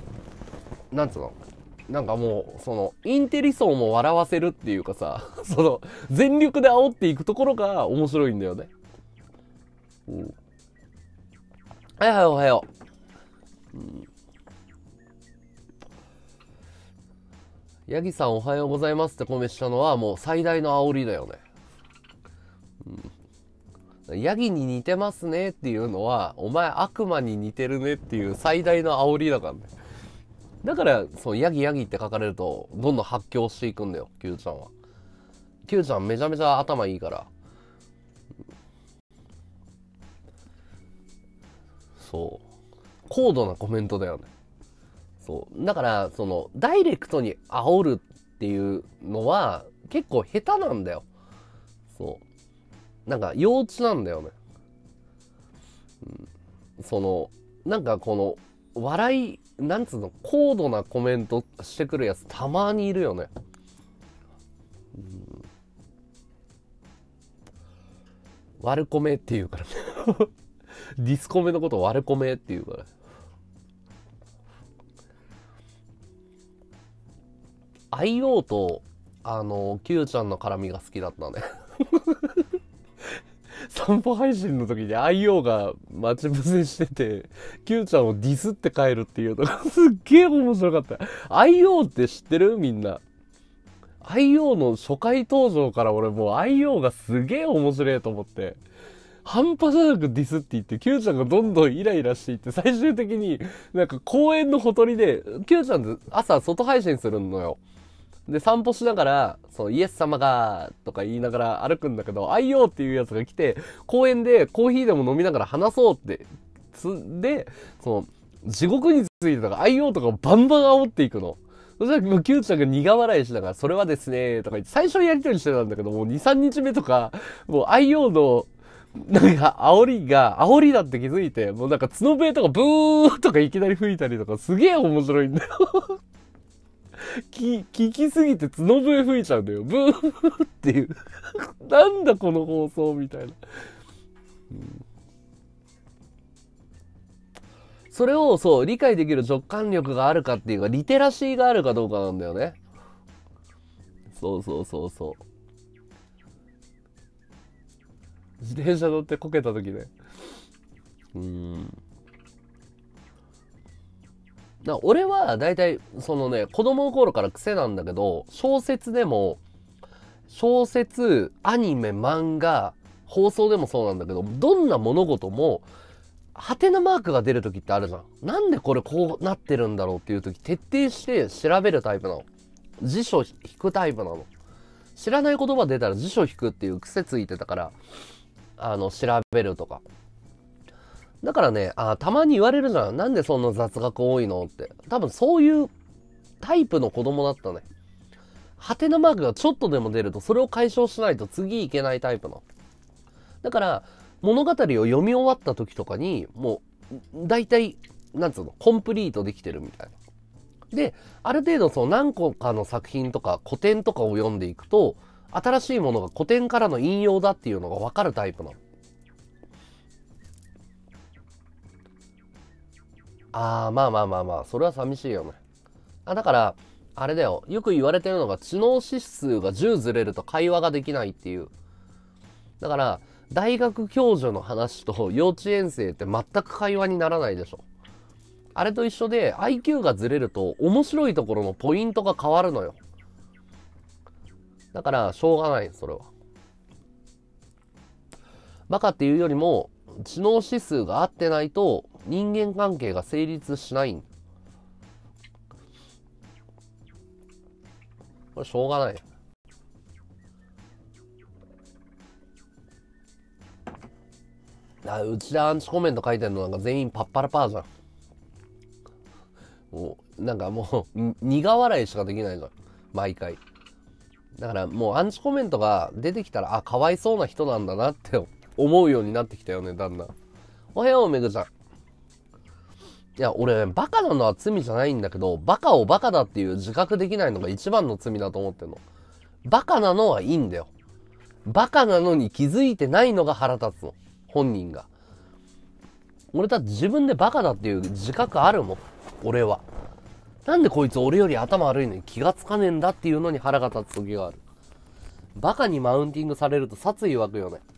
なんかもう、インテリ層も笑わせるっていうかさ、全力で煽っていくところが面白いんだよね。うん。はいはい、おはよう。うん。ヤギさんおはようございますってコメしたのはもう最大の煽りだよね。うん。ヤギに似てますねっていうのは、お前悪魔に似てるねっていう最大の煽りだからね。だから、ヤギヤギって書かれると、どんどん発狂していくんだよ、Q ちゃんは。Q ちゃんめちゃめちゃ頭いいから。そう。高度なコメントだよね。そう。だから、ダイレクトに煽るっていうのは、結構下手なんだよ。そう。なんか、幼稚なんだよね。なんか笑い、なんつうの、高度なコメントしてくるやつたまにいるよね。悪コメっていうからね。ディスコメのこと悪コメっていうから。IO と、Q ちゃんの絡みが好きだったね。散歩配信の時に IO が待ち伏せしてて、Q ちゃんをディスって帰るっていうのがすっげえ面白かった。IO って知ってる？みんな。IO の初回登場から俺もう IO がすげえ面白いと思って。半端じゃなくディスって言って、Q ちゃんがどんどんイライラしていって、最終的になんか公園のほとりで、Q ちゃんって朝外配信するのよ。で、散歩しながら、イエス様が、とか言いながら歩くんだけど、IO っていうやつが来て、公園でコーヒーでも飲みながら話そうって、で、地獄についてとか IO とかをバンバン煽っていくの。そしたらもう Q ちゃんが苦笑いしながら、それはですね、とか言って、最初やりとりしてたんだけど、もう2、3日目とか、もう IO の、なんか、煽りだって気づいて、もうなんか角笛とかブーとかいきなり吹いたりとか、すげえ面白いんだよ。聞きすぎて角笛吹いちゃうんだよ。ブーっていう。なんだこの放送みたいな。それを理解できる直感力があるかっていうか、リテラシーがあるかどうかなんだよね。そうそうそうそう。自転車乗ってこけた時ね。俺は大体子供の頃から癖なんだけど、小説でも小説、アニメ、漫画、放送でもそうなんだけど、どんな物事もハテナマークが出る時ってあるじゃん。なんでこれこうなってるんだろうっていう時、徹底して調べるタイプなの。辞書引くタイプなの。知らない言葉出たら辞書引くっていう癖ついてたから、調べるとか。だからね、たまに言われるじゃん。なんでそんな雑学多いのって。多分そういうタイプの子供だったね。ハテナマークがちょっとでも出ると、それを解消しないと次いけないタイプの。だから、物語を読み終わった時とかに、もう、大体、なんつうの、コンプリートできてるみたいな。で、ある程度何個かの作品とか古典とかを読んでいくと、新しいものが古典からの引用だっていうのが分かるタイプなの。まあまあまあまあ、それは寂しいよね。だから、あれだよ。よく言われてるのが、知能指数が10ずれると会話ができないっていう。だから、大学教授の話と幼稚園生って全く会話にならないでしょ。あれと一緒で IQ がずれると面白いところのポイントが変わるのよ。だからしょうがない、それは。バカっていうよりも知能指数が合ってないと人間関係が成立しないん。これしょうがない。うちでアンチコメント書いてるのなんか全員パッパラパーじゃん。もうなんかもう苦笑いしかできないじゃん、毎回。だからもうアンチコメントが出てきたら、かわいそうな人なんだなって思うようになってきたよね、だんだん。おはよう、めぐちゃん。 いや、俺、バカなのは罪じゃないんだけど、バカをバカだっていう自覚できないのが一番の罪だと思ってんの。バカなのはいいんだよ。バカなのに気づいてないのが腹立つの。本人が。俺だって自分でバカだっていう自覚あるもん。俺は。なんでこいつ俺より頭悪いのに気がつかねえんだっていうのに腹が立つ時がある。バカにマウンティングされると殺意湧くよね。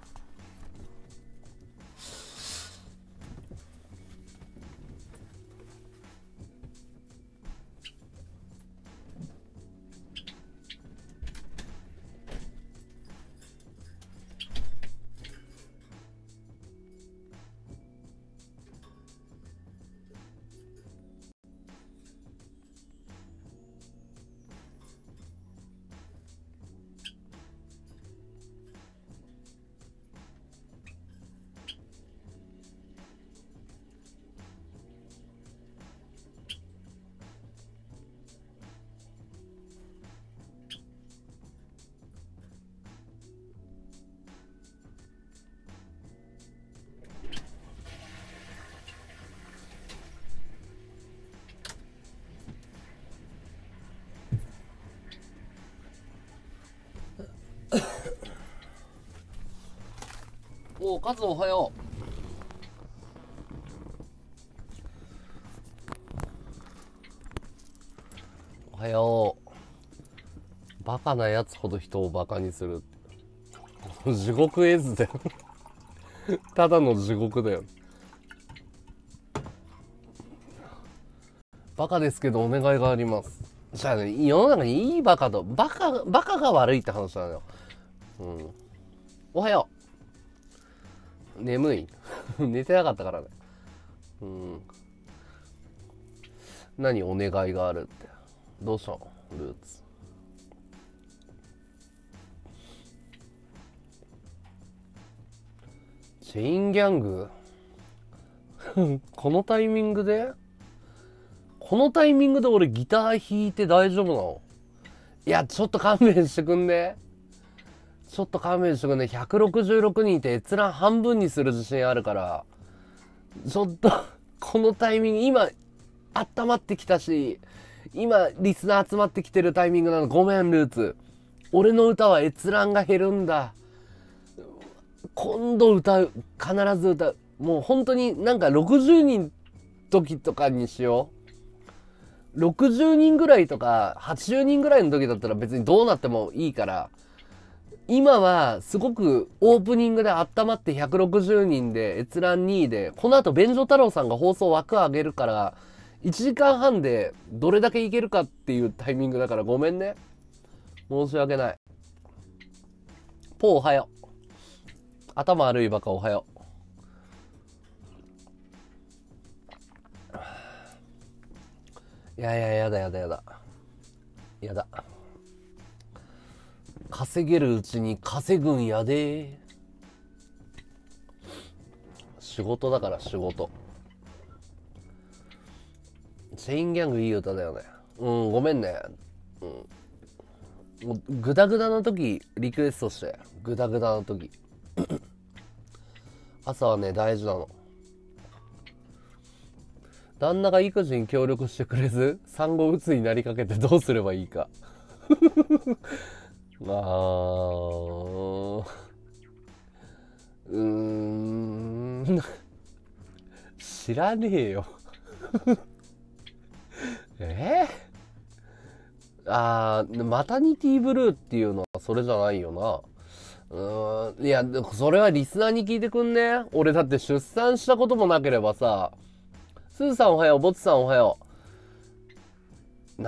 おう、カズおはよう。おはよう。バカなやつほど人をバカにする。地獄絵図だよ。ただの地獄だよ。バカですけどお願いがあります。じゃあね、世の中にいいバカと、バカが悪いって話なのよ。うん。おはよう。眠い。寝てなかったからね。うん。何お願いがあるって。どうしたのルーツ。チェインギャングこのタイミングで俺ギター弾いて大丈夫なの？いや、ちょっと勘弁してくんね。166人いて閲覧半分にする自信あるから、ちょっと、このタイミング、今、温まってきたし、今、リスナー集まってきてるタイミングなの。ごめん、ルーツ。俺の歌は閲覧が減るんだ。今度歌う。必ず歌う。もう本当になんか60人時とかにしよう。60人ぐらいとか80人ぐらいの時だったら別にどうなってもいいから、今はすごくオープニングで温まって160人で閲覧2位で、この後便所太郎さんが放送枠上げるから、1時間半でどれだけいけるかっていうタイミングだからごめんね。申し訳ない。ポーおはよう。頭悪いバカおはよう。いやいや、やだ。やだ。稼げるうちに稼ぐんやで。仕事だから仕事。チェインギャングいい歌だよね。うん、ごめんね。うん。もうグダグダの時リクエストして。グダグダの時。朝はね、大事なの。旦那が育児に協力してくれず、産後うつになりかけてどうすればいいか。知らねえよ。マタニティブルーっていうのはそれじゃないよな。いや、それはリスナーに聞いてくんね。俺だって出産したこともなければさ、スーさんおはよう、ボツさんおはよう。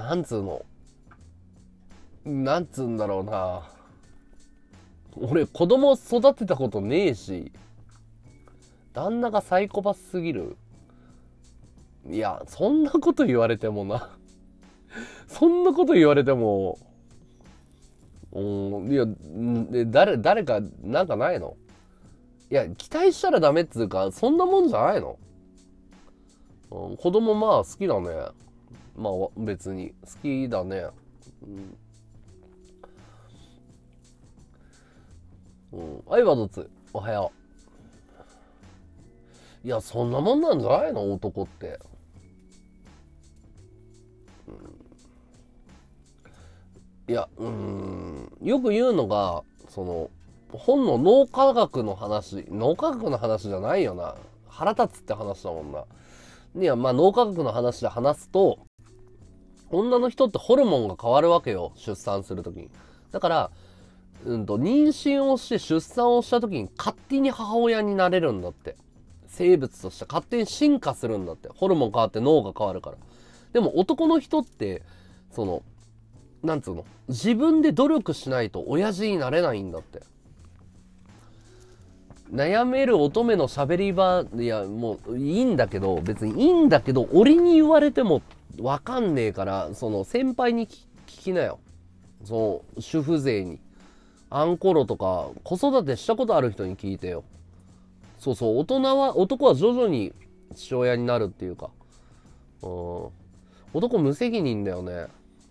なんつうんだろうな。俺子供育てたことねえし、旦那がサイコパスすぎる。いや、そんなこと言われてもな。そんなこと言われても、いや、誰か、なんかないの？いや、期待したらダメっつうか、そんなもんじゃないの？子供まあ好きだね。まあ別に好きだね。アイバドツおはよいや、そんなもんなんじゃないの男って。いや、よく言うのが、本の脳科学の話じゃないよな。腹立つって話だもんな。いや、まあ脳科学の話で話すと、女の人ってホルモンが変わるわけよ。出産するときに。だから、妊娠をして出産をしたときに勝手に母親になれるんだって。生物として勝手に進化するんだって。ホルモン変わって脳が変わるから。でも男の人って、なんつうの、自分で努力しないと親父になれないんだって。悩める乙女の喋り場、いや、もういいんだけど、別にいいんだけど、俺に言われてもわかんねえから、先輩に聞きなよ。主婦勢に。あんころとか、子育てしたことある人に聞いてよ。そうそう、男は徐々に父親になるっていうか。男無責任だよね。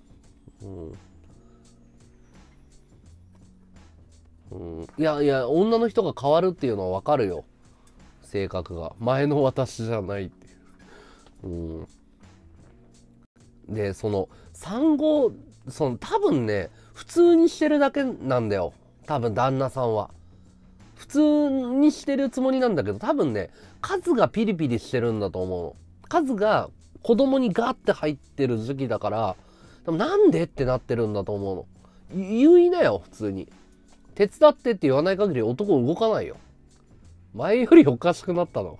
いやいや、女の人が変わるっていうのはわかるよ。性格が。前の私じゃないっていう。で、産後、多分ね、普通にしてるだけなんだよ。多分旦那さんは。普通にしてるつもりなんだけど、多分ね、数がピリピリしてるんだと思うの。数が子供にガーって入ってる時期だから、なんでってなってるんだと思うの。言いなよ、普通に。手伝ってって言わない限り男動かないよ。前よりおかしくなったの。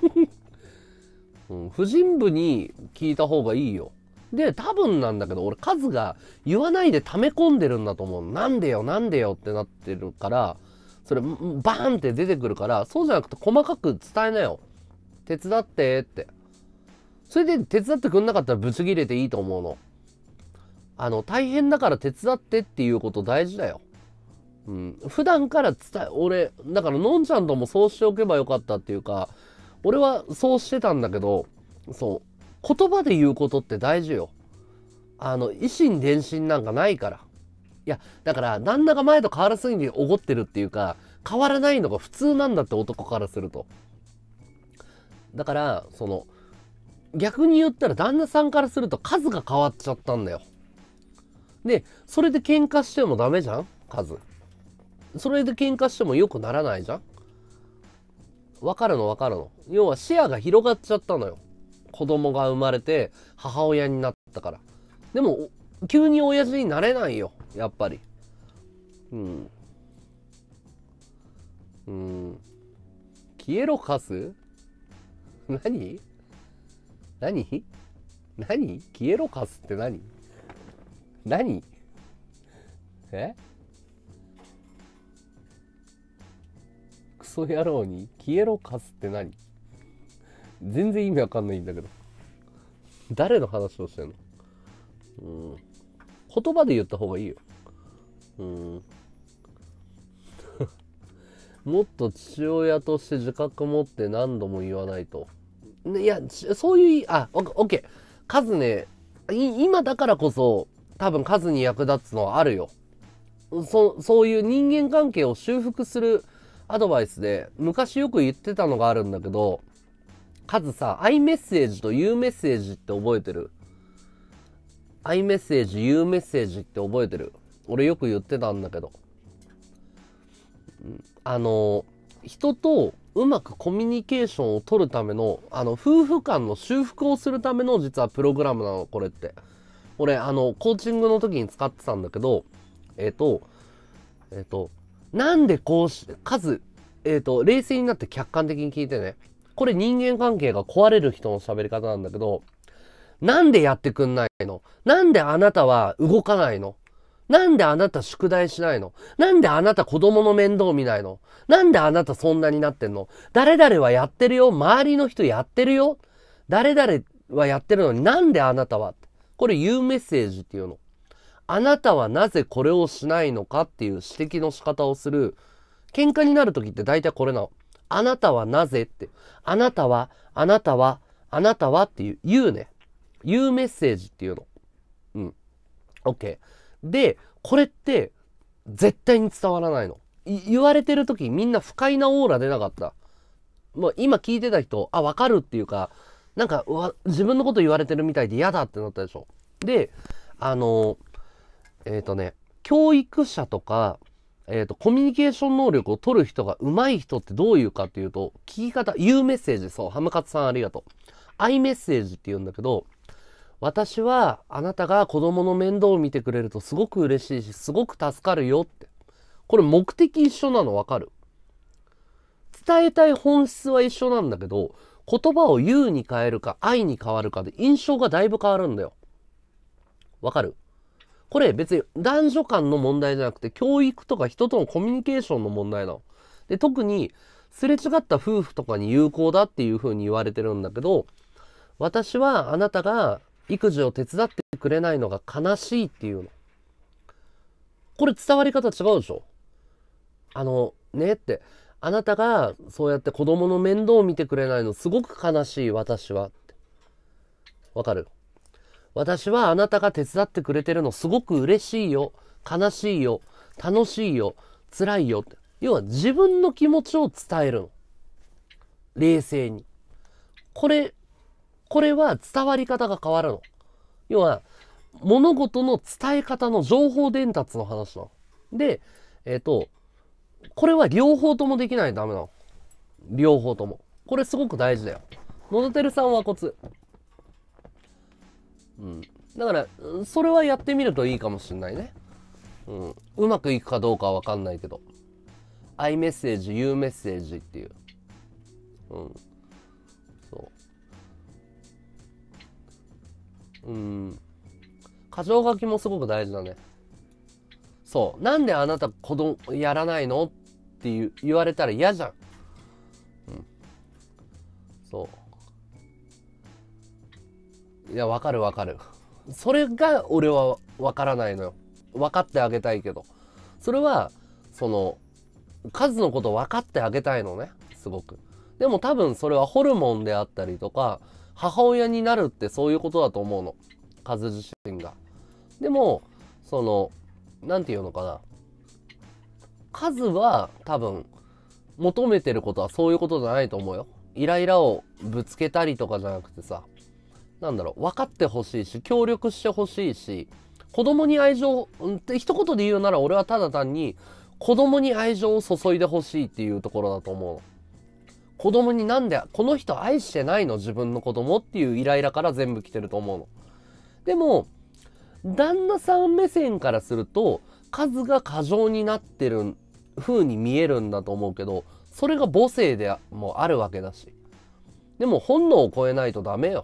婦人部に聞いた方がいいよ。で、多分なんだけど、俺数が言わないで溜め込んでるんだと思う。なんでよってなってるから、それバーンって出てくるから、そうじゃなくて細かく伝えなよ。手伝ってって。それで手伝ってくんなかったらブチ切れていいと思うの。大変だから手伝ってっていうこと大事だよ。普段から俺、だからのんちゃんともそうしておけばよかったっていうか、俺はそうしてたんだけど、言葉で言うことって大事よ。以心伝心なんかないから。いや、だから、旦那が前と変わらずにおごってるっていうか、変わらないのが普通なんだって男からすると。だから、逆に言ったら旦那さんからすると数が変わっちゃったんだよ。で、それで喧嘩してもダメじゃん数。それで喧嘩しても良くならないじゃん。わかるの。要は視野が広がっちゃったのよ。子供が生まれて母親になったから。でも、急に親父になれないよ。やっぱり。消えろカス？何消えろカスって何クソ野郎に消えろカスって何？全然意味わかんないんだけど。誰の話をしてんの？言葉で言った方がいいよ。もっと父親として自覚持って何度も言わないと。いや、そういう、オッケー。数ね、今だからこそ、多分数に役立つのはあるよ。そういう人間関係を修復するアドバイスで、昔よく言ってたのがあるんだけど、数さ、iMessage と U メッセージって覚えてる？ iMessage、U メッセージって覚えてる？俺よく言ってたんだけど。人とうまくコミュニケーションを取るための、夫婦間の修復をするための実はプログラムなの、これって。俺、コーチングの時に使ってたんだけど、なんでこう冷静になって客観的に聞いてね。これ人間関係が壊れる人の喋り方なんだけど、なんでやってくんないの？なんであなたは動かないの？なんであなた宿題しないの？なんであなた子供の面倒見ないの？なんであなたそんなになってんの？誰々はやってるよ。周りの人やってるよ。誰々はやってるのになんであなたは？これ言うメッセージっていうの。あなたはなぜこれをしないのかっていう指摘の仕方をする。喧嘩になるときって大体これなの。あなたはなぜって。あなたはって言うね。言うメッセージっていうの。OK。で、これって絶対に伝わらないの。言われてる時みんな不快なオーラ出なかった。 もう今聞いてた人、あ、わかるっていうか、なんか、自分のこと言われてるみたいで嫌だってなったでしょ。で、教育者とか、コミュニケーション能力を取る人が上手い人ってどういうかっていうと、聞き方、言うメッセージ、そう、ハムカツさんありがとう。アイメッセージって言うんだけど、私はあなたが子供の面倒を見てくれるとすごく嬉しいし、すごく助かるよって。これ目的一緒なのわかる？伝えたい本質は一緒なんだけど、言葉を言うに変えるか愛に変わるかで印象がだいぶ変わるんだよ。わかる？これ別に男女間の問題じゃなくて教育とか人とのコミュニケーションの問題なの。で、特にすれ違った夫婦とかに有効だっていう風に言われてるんだけど、私はあなたが育児を手伝ってくれないのが悲しいっていうの。これ伝わり方違うでしょ？ねって。あなたがそうやって子供の面倒を見てくれないのすごく悲しい私はって。わかる？私はあなたが手伝ってくれてるのすごく嬉しいよ。悲しいよ。楽しいよ。辛いよって。要は自分の気持ちを伝えるの。冷静に。これは伝わり方が変わるの。要は、物事の伝え方の情報伝達の話なの。で、これは両方ともできないとダメなの。両方とも。これすごく大事だよ。のどてるさんはコツ。だから、それはやってみるといいかもしれないね。うまくいくかどうかはわかんないけど。アイメッセージ、ユーメッセージっていう。そう。箇条書きもすごく大事だね。そう。なんであなた子供やらないのって言われたら嫌じゃん。そう。いや、わかるわかる。それが俺はわからないのよ。分かってあげたいけど。それは、数のこと分かってあげたいのね。すごく。でも多分それはホルモンであったりとか、母親になるってそういうことだと思うの。数自身が。でも、なんていうのかな。数は多分、求めてることはそういうことじゃないと思うよ。イライラをぶつけたりとかじゃなくてさ、なんだろう、分かってほしいし、協力してほしいし、子供に愛情って一言で言うなら俺はただ単に子供に愛情を注いでほしいっていうところだと思うの。子供になんで、この人愛してないの自分の子供っていうイライラから全部来てると思うの。でも、旦那さん目線からすると、数が過剰になってる風に見えるんだと思うけど、それが母性でもあるわけだし。でも本能を超えないとダメよ。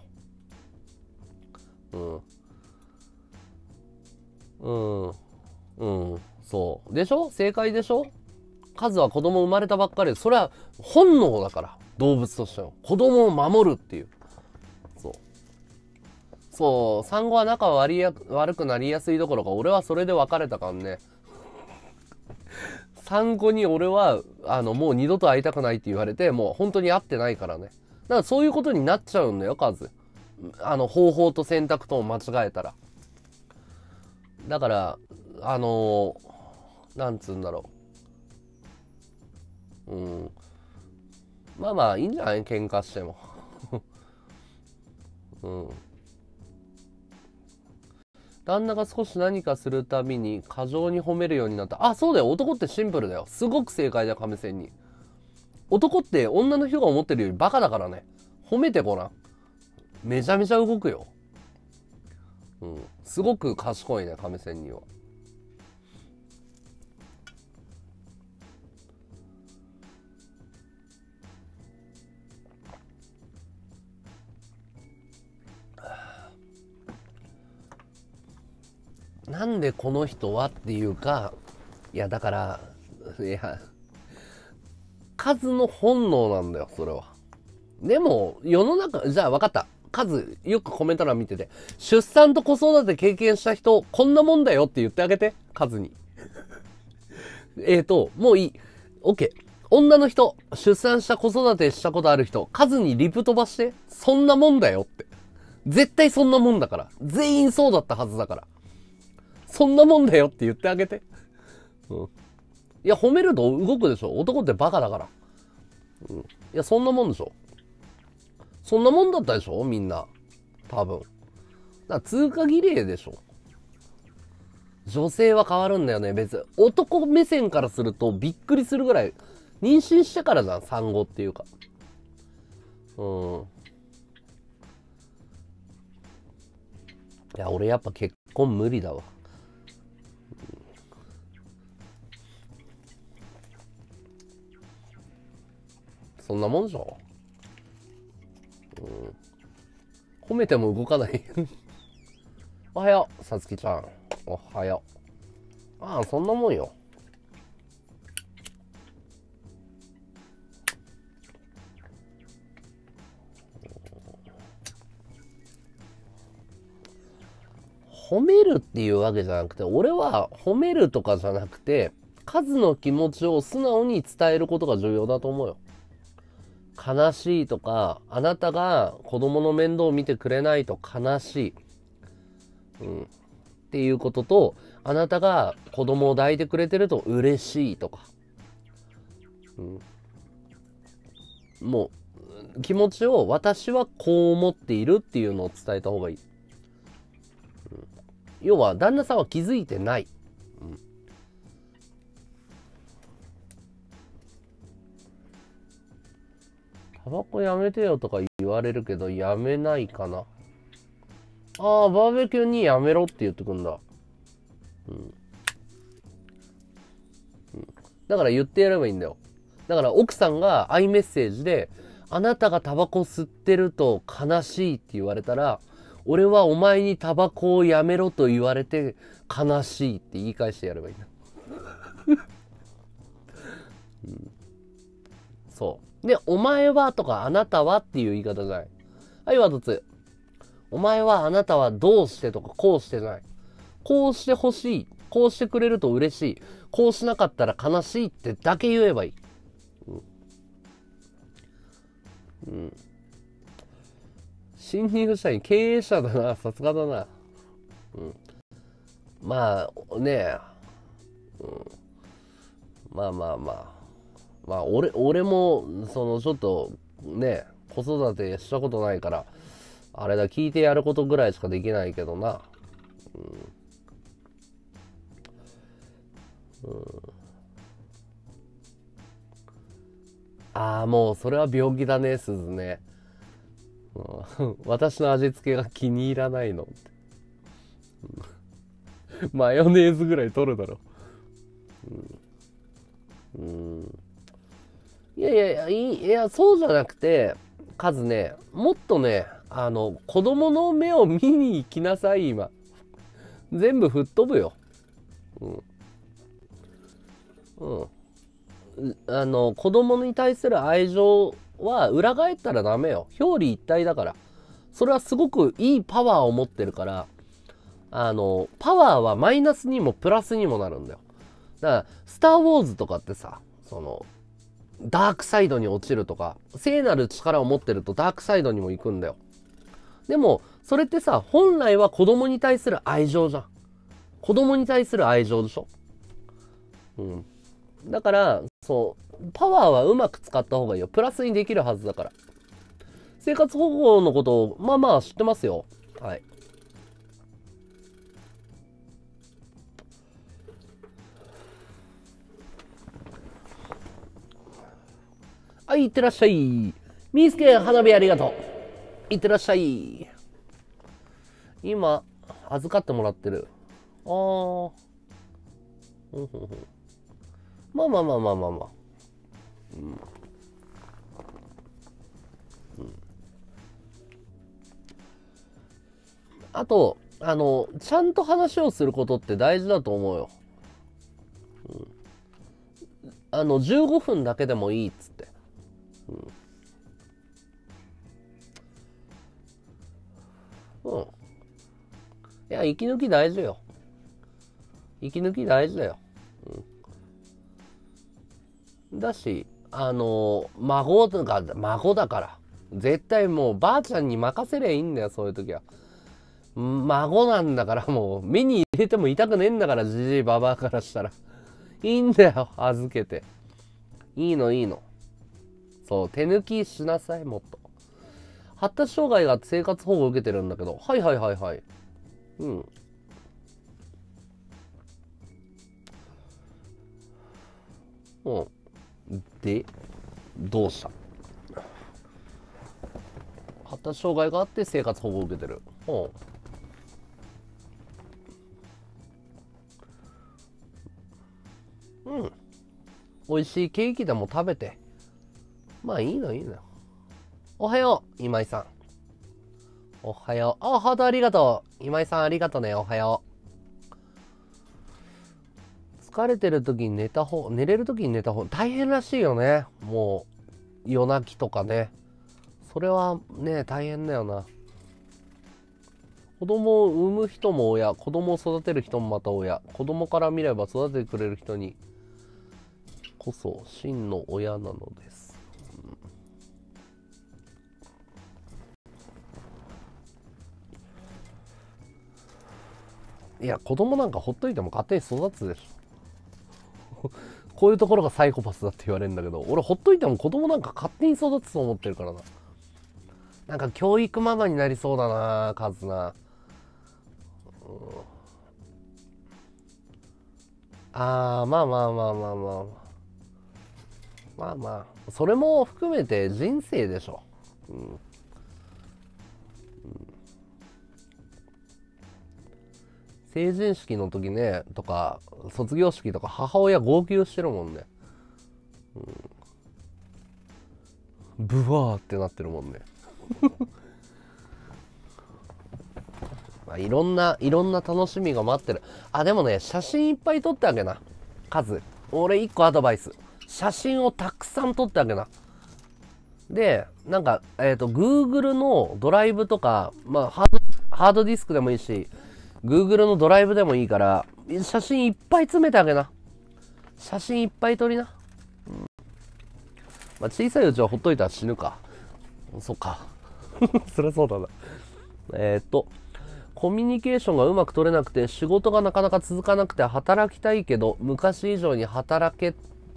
そう。でしょ？正解でしょ？数は子供生まれたばっかりで、それは本能だから。動物としての。子供を守るっていう。そう。そう。産後は仲悪くなりやすいどころか、俺はそれで別れたからね。産後に俺は、もう二度と会いたくないって言われて、もう本当に会ってないからね。だからそういうことになっちゃうんだよ、数。方法と選択と間違えたら。だから、なんつうんだろう。まあまあ、いいんじゃない？喧嘩しても。旦那が少し何かするたびに過剰に褒めるようになった。あ、そうだよ。男ってシンプルだよ。すごく正解だよ、亀仙に。男って女の人が思ってるよりバカだからね。褒めてごらん。めちゃめちゃ動くよ。すごく賢いね、亀仙人は。なんでこの人はっていうか、いやだから、いや、数の本能なんだよ、それは。でも、世の中、じゃあ分かった。数、よくコメント欄見てて、出産と子育て経験した人、こんなもんだよって言ってあげて、数に。もういい。OK。女の人、出産した子育てしたことある人、数にリプ飛ばして、そんなもんだよって。絶対そんなもんだから。全員そうだったはずだから。そんなもんだよって言ってあげて。いや、褒めると動くでしょ。男ってバカだから。 いや、そんなもんでしょ。そんなもんだったでしょみんな。多分。だから通過儀礼でしょ。女性は変わるんだよね。別に男目線からするとびっくりするぐらい、妊娠してからじゃん、産後っていうか。いや、俺やっぱ結婚無理だわ。そんなもんでしょ。褒めても動かない。おはよう、さつきちゃん。おはよう。ああ、そんなもんよ。褒めるっていうわけじゃなくて、俺は褒めるとかじゃなくて、数の気持ちを素直に伝えることが重要だと思うよ。悲しいとか、あなたが子供の面倒を見てくれないと悲しい。っていうことと、あなたが子供を抱いてくれてると嬉しいとか。もう、気持ちを私はこう思っているっていうのを伝えた方がいい。要は、旦那さんは気づいてない。タバコやめてよとか言われるけど、やめないかな。ああ、バーベキューにやめろって言ってくんだ。だから言ってやればいいんだよ。だから奥さんがアイメッセージで、あなたがタバコ吸ってると悲しいって言われたら、俺はお前にタバコをやめろと言われて悲しいって言い返してやればいいんだ。そう。で、お前はとかあなたはっていう言い方じゃない。はい、ワード2。お前はあなたはどうしてとかこうしてじゃない。こうしてほしい。こうしてくれると嬉しい。こうしなかったら悲しいってだけ言えばいい。新入社員、経営者だな。さすがだな。まあ、ねえ。まあまあまあ。まあ、俺も、ちょっと、ね、子育てしたことないから、あれだ、聞いてやることぐらいしかできないけどな。ああ、もう、それは病気だね、すずね。私の味付けが気に入らないのって。マヨネーズぐらい取るだろ。いやいやいや、いや、そうじゃなくて、数ね、もっとね、子供の目を見に行きなさい、今。全部吹っ飛ぶよ。子供に対する愛情は裏返ったらダメよ。表裏一体だから。それはすごくいいパワーを持ってるから、パワーはマイナスにもプラスにもなるんだよ。だから、スター・ウォーズとかってさ、ダークサイドに落ちるとか、聖なる力を持ってるとダークサイドにも行くんだよ。でも、それってさ、本来は子供に対する愛情じゃん。子供に対する愛情でしょ。だから、パワーはうまく使った方がいいよ。プラスにできるはずだから。生活保護のことを、まあまあ知ってますよ。はい。はい、いってらっしゃい。みーすけ、花火ありがとう。いってらっしゃい。今、預かってもらってる。まあまあまあまあまあまあ。あと、ちゃんと話をすることって大事だと思うよ。15分だけでもいいっつって。いや、息抜き大事よ。息抜き大事だよ。だし、孫だから。絶対もうばあちゃんに任せりゃいいんだよ、そういう時は。孫なんだからもう目に入れても痛くねえんだから、じじいばばあからしたら。いいんだよ、預けて。いいのいいの。 そう、手抜きしなさい、もっと。発達障害があって生活保護を受けてるんだけど、はいはいはいはい。うん。うん。で、どうした？発達障害があって生活保護を受けてる。うん。うん。美味しいケーキでも食べて。まあいいのいいのよ。おはよう、今井さん。おはよう。あ、ハートありがとう。今井さんありがとうね。おはよう。疲れてる時に寝れる時に寝た方、大変らしいよね。もう、夜泣きとかね。それはね、大変だよな。子供を産む人も親、子供を育てる人もまた親。子供から見れば育ててくれる人にこそ真の親なのです。いや、子供なんかほっといても勝手に育つでしょ。こういうところがサイコパスだって言われるんだけど、俺ほっといても子供なんか勝手に育つと思ってるからな。なんか教育ママになりそうだな、カズな。あー、まあまあまあまあまあ。まあまあ、それも含めて人生でしょ。うん。成人式の時ね、とか、卒業式とか母親号泣してるもんね。ブワーってなってるもんね。まあ、いろんな楽しみが待ってる。あ、でもね、写真いっぱい撮ってあげな。数。俺一個アドバイス。写真をたくさん撮ってあげな。で、なんか、Google のドライブとか、まあ、ハードディスクでもいいし、Google のドライブでもいいから、写真いっぱい詰めてあげな。写真いっぱい撮りな。まあ、小さいうちはほっといたら死ぬか。そっか。そりゃそうだな。コミュニケーションがうまく取れなくて仕事がなかなか続かなくて働きたいけど昔以上に働け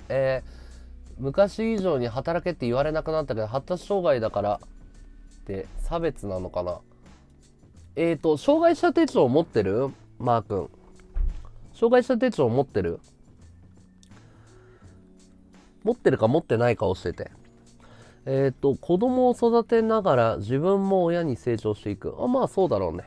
って言われなくなったけど発達障害だからって差別なのかな。障害者手帳持ってる？マー君。障害者手帳持ってる？持ってるか持ってないか教えて。子供を育てながら自分も親に成長していく。あ、まあそうだろうね。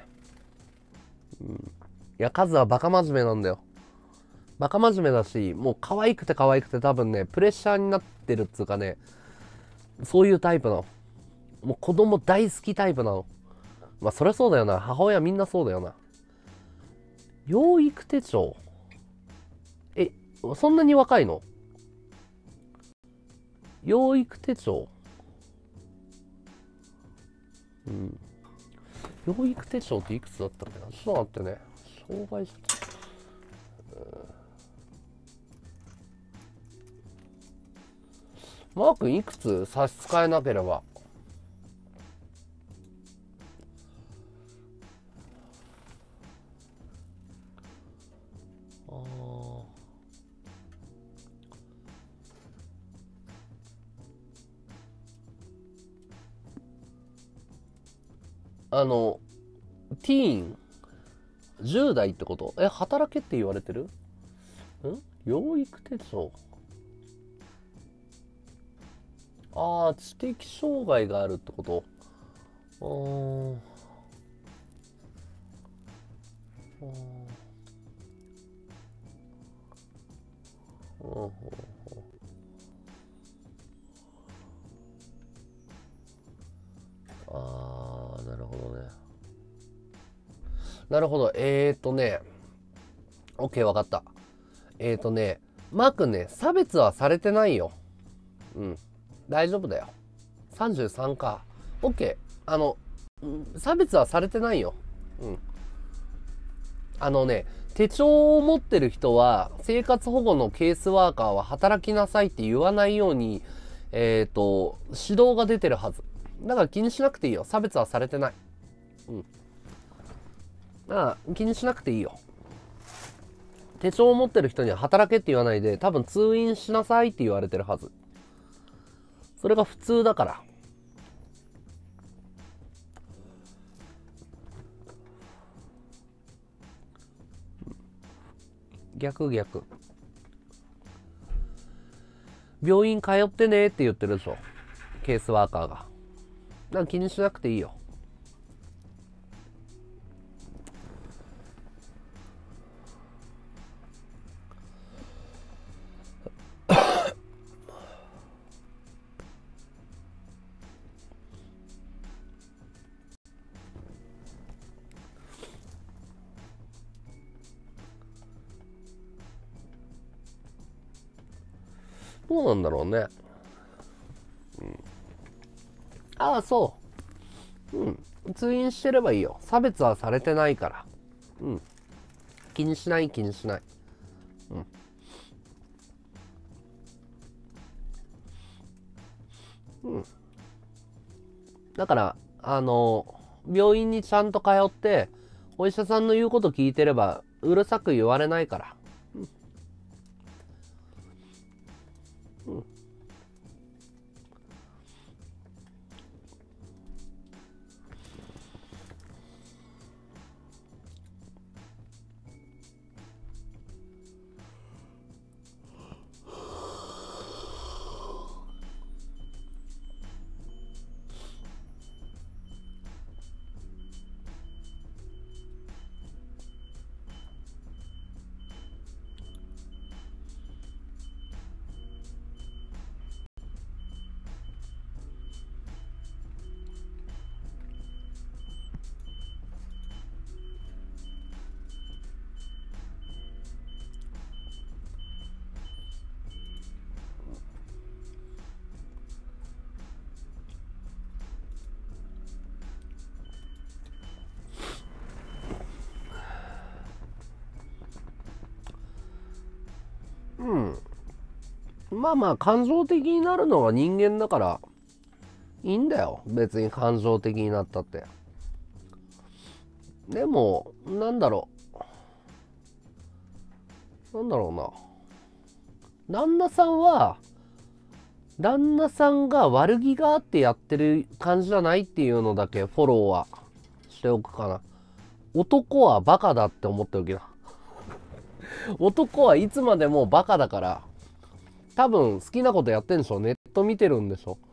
いや、カズはバカ真面目なんだよ。バカ真面目だし、もう可愛くて多分ね、プレッシャーになってるっつうかね、そういうタイプなの。もう子供大好きタイプなの。まあそりゃそうだよな。母親みんなそうだよな。養育手帳。え、そんなに若いの？養育手帳。うん。養育手帳っていくつだったっけな。ちょっと待ってね。障害者。マー君いくつ差し支えなければ。ティーン10代ってこと？働けって言われてる？養育手帳。ああ、知的障害があるってこと？ああ、なるほどね。なるほど。OK、わかった。マー君ね、差別はされてないよ。うん。大丈夫だよ。33か。OK。差別はされてないよ。うん。手帳を持ってる人は、生活保護のケースワーカーは働きなさいって言わないように、指導が出てるはず。だから気にしなくていいよ。差別はされてない。うん。気にしなくていいよ。手帳を持ってる人には働けって言わないで、多分通院しなさいって言われてるはず。 それが普通だから。逆。病院通ってねって言ってるでしょ、ケースワーカーが。なんか気にしなくていいよ。どうなんだろうね。ああ、そう。通院してればいいよ。差別はされてないから。気にしない。だから、病院にちゃんと通って、お医者さんの言うこと聞いてれば、うるさく言われないから。まあ感情的になるのは人間だからいいんだよ、別に感情的になったって。でもなんだろうな、旦那さんが悪気があってやってる感じじゃないっていうのだけフォローはしておくかな。男はバカだって思っておきな。男はいつまでもバカだから、多分好きなことやってんでしょ、ネット見てるんでしょ。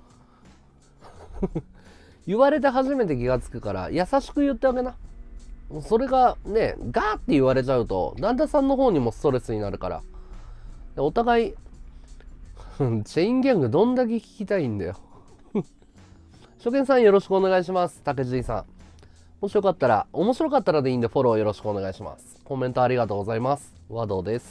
言われて初めて気がつくから、優しく言ってあげな。それがね、ガーって言われちゃうと旦那さんの方にもストレスになるから。お互いチェインギャングどんだけ聞きたいんだよ。初見さんよろしくお願いします。竹地さん、面白かったらでいいんでフォローよろしくお願いします。コメントありがとうございます。和道です。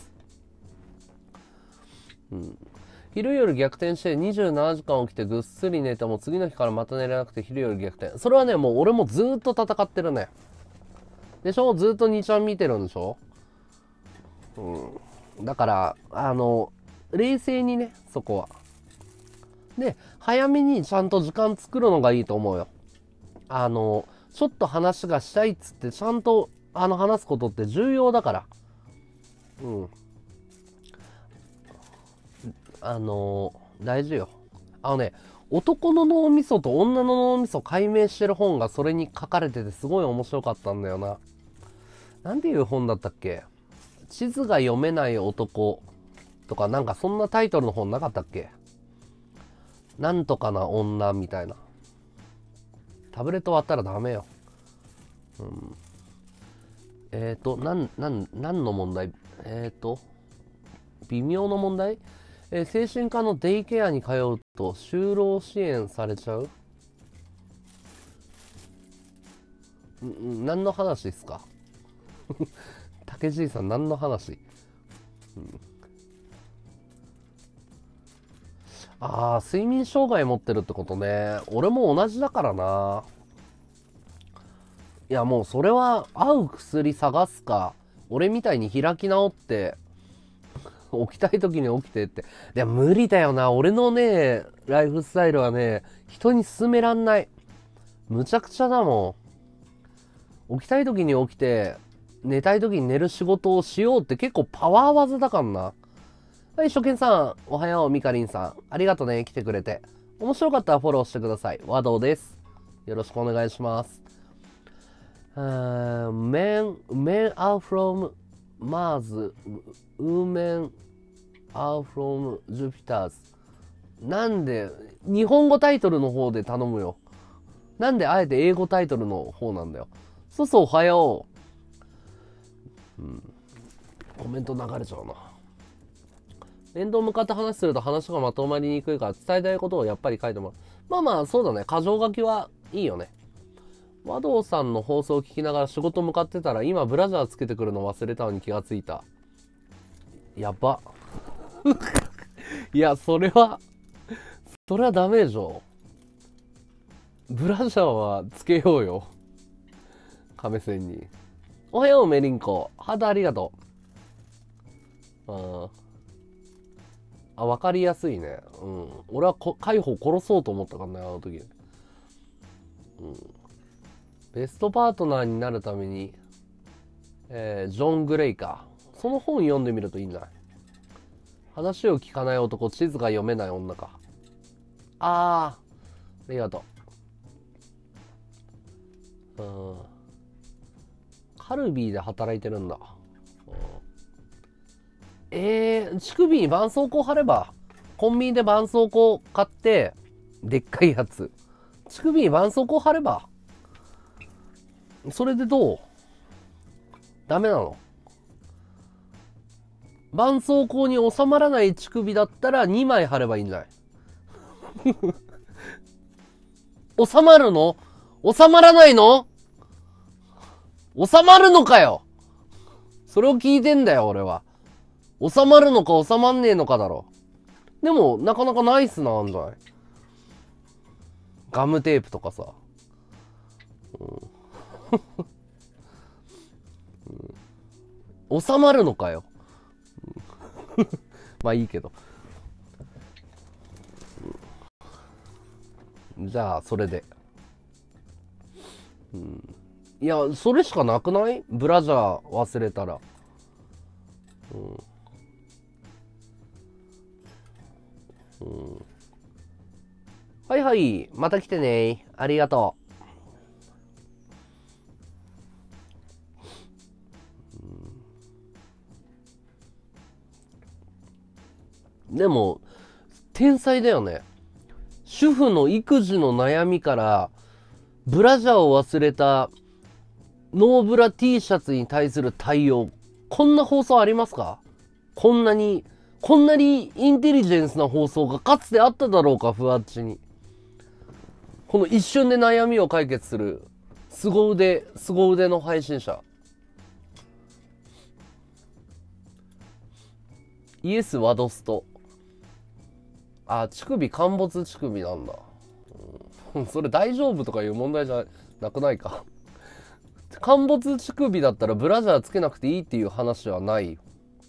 昼夜逆転して27時間起きてぐっすり寝ても次の日からまた寝れなくて昼夜逆転。それはね、もう俺もずっと戦ってるね。でしょ、ずっと2ちゃん見てるんでしょ。だから冷静にね、そこは。で、早めにちゃんと時間作るのがいいと思うよ。ちょっと話がしたいっつってちゃんと話すことって重要だから。大事よ。男の脳みそと女の脳みそ解明してる本がそれに書かれててすごい面白かったんだよな。なんていう本だったっけ？地図が読めない男とか、なんかそんなタイトルの本なかったっけ？なんとかな女みたいな。タブレット割ったらダメよ。なんの問題？微妙な問題？精神科のデイケアに通うと就労支援されちゃう？何の話ですか？竹じいさん何の話？睡眠障害持ってるってことね。俺も同じだからな。いやもうそれは合う薬探すか、俺みたいに開き直って起きたい時に起きてって。いや無理だよな、俺のねライフスタイルはね人に勧めらんない。むちゃくちゃだもん。起きたい時に起きて寝たい時に寝る仕事をしようって結構パワー技だからな。はい、初見さんおはよう。みかりんさんありがとね、来てくれて。 面白かったらフォローしてください。和道です。よろしくお願いします。Men are from Mars, Women are from Jupiter. なんで、日本語タイトルの方で頼むよ。なんであえて英語タイトルの方なんだよ。そうそう、おはよう。コメント流れちゃうな。面倒向かって話すると話がまとまりにくいから伝えたいことをやっぱり書いてもらう。まあまあ、そうだね。箇条書きはいいよね。和道さんの放送を聞きながら仕事向かってたら今ブラジャーつけてくるの忘れたのに気がついた。やば。いや、それはダメでしょ。ブラジャーはつけようよ。亀仙に。おはよう、メリンコ。肌ありがとう。わかりやすいね。俺は海保殺そうと思ったからね、あの時。ベストパートナーになるために、ジョン・グレイか。その本読んでみるといいんじゃない？話を聞かない男、地図が読めない女か。ありがとう。カルビーで働いてるんだ。乳首に絆創膏貼れば、コンビニで絆創膏買って、でっかいやつ。乳首に絆創膏貼れば、それでどう？ダメなの？絆創膏に収まらない乳首だったら2枚貼ればいいんじゃない？収まるの？収まらないの？収まるのかよ！それを聞いてんだよ、俺は。収まるのか収まんねえのかだろ。でも、なかなかナイスなんじゃない？ガムテープとかさ。収まるのかよ。まあいいけど。じゃあ、それで。いや、それしかなくない？ブラジャー忘れたら。はいはい。また来てね。ありがとう。でも、天才だよね。主婦の育児の悩みから、ブラジャーを忘れたノーブラ T シャツに対する対応。こんな放送ありますか？こんなにインテリジェンスな放送がかつてあっただろうか、ふわっちに。この一瞬で悩みを解決する、凄腕の配信者。イエスワドスト。乳首、陥没乳首なんだ。それ大丈夫とかいう問題じゃなくないか。陥没乳首だったらブラジャーつけなくていいっていう話はない。い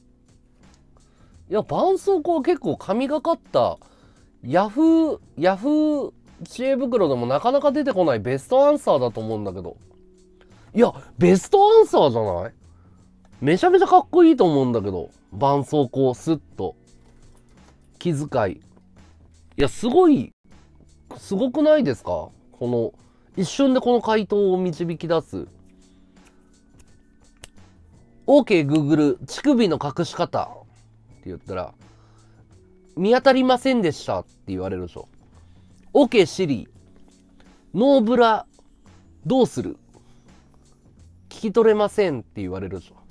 や、絆創膏は結構神がかったヤフー知恵袋でもなかなか出てこないベストアンサーだと思うんだけど。いや、ベストアンサーじゃない？めちゃめちゃかっこいいと思うんだけど。絆創膏スッと。気遣い。いや、すごくないですか？この、一瞬でこの回答を導き出す。OK Google 乳首の隠し方って言ったら、見当たりませんでしたって言われるでしょ。OK Siri ノーブラどうする？聞き取れませんって言われるでしょ。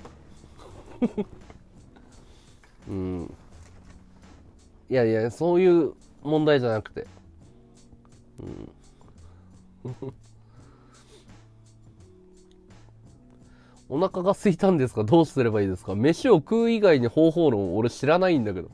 いやいや、そういう問題じゃなくて。お腹が空いたんですか？どうすればいいですか？飯を食う以外に方法論俺知らないんだけど。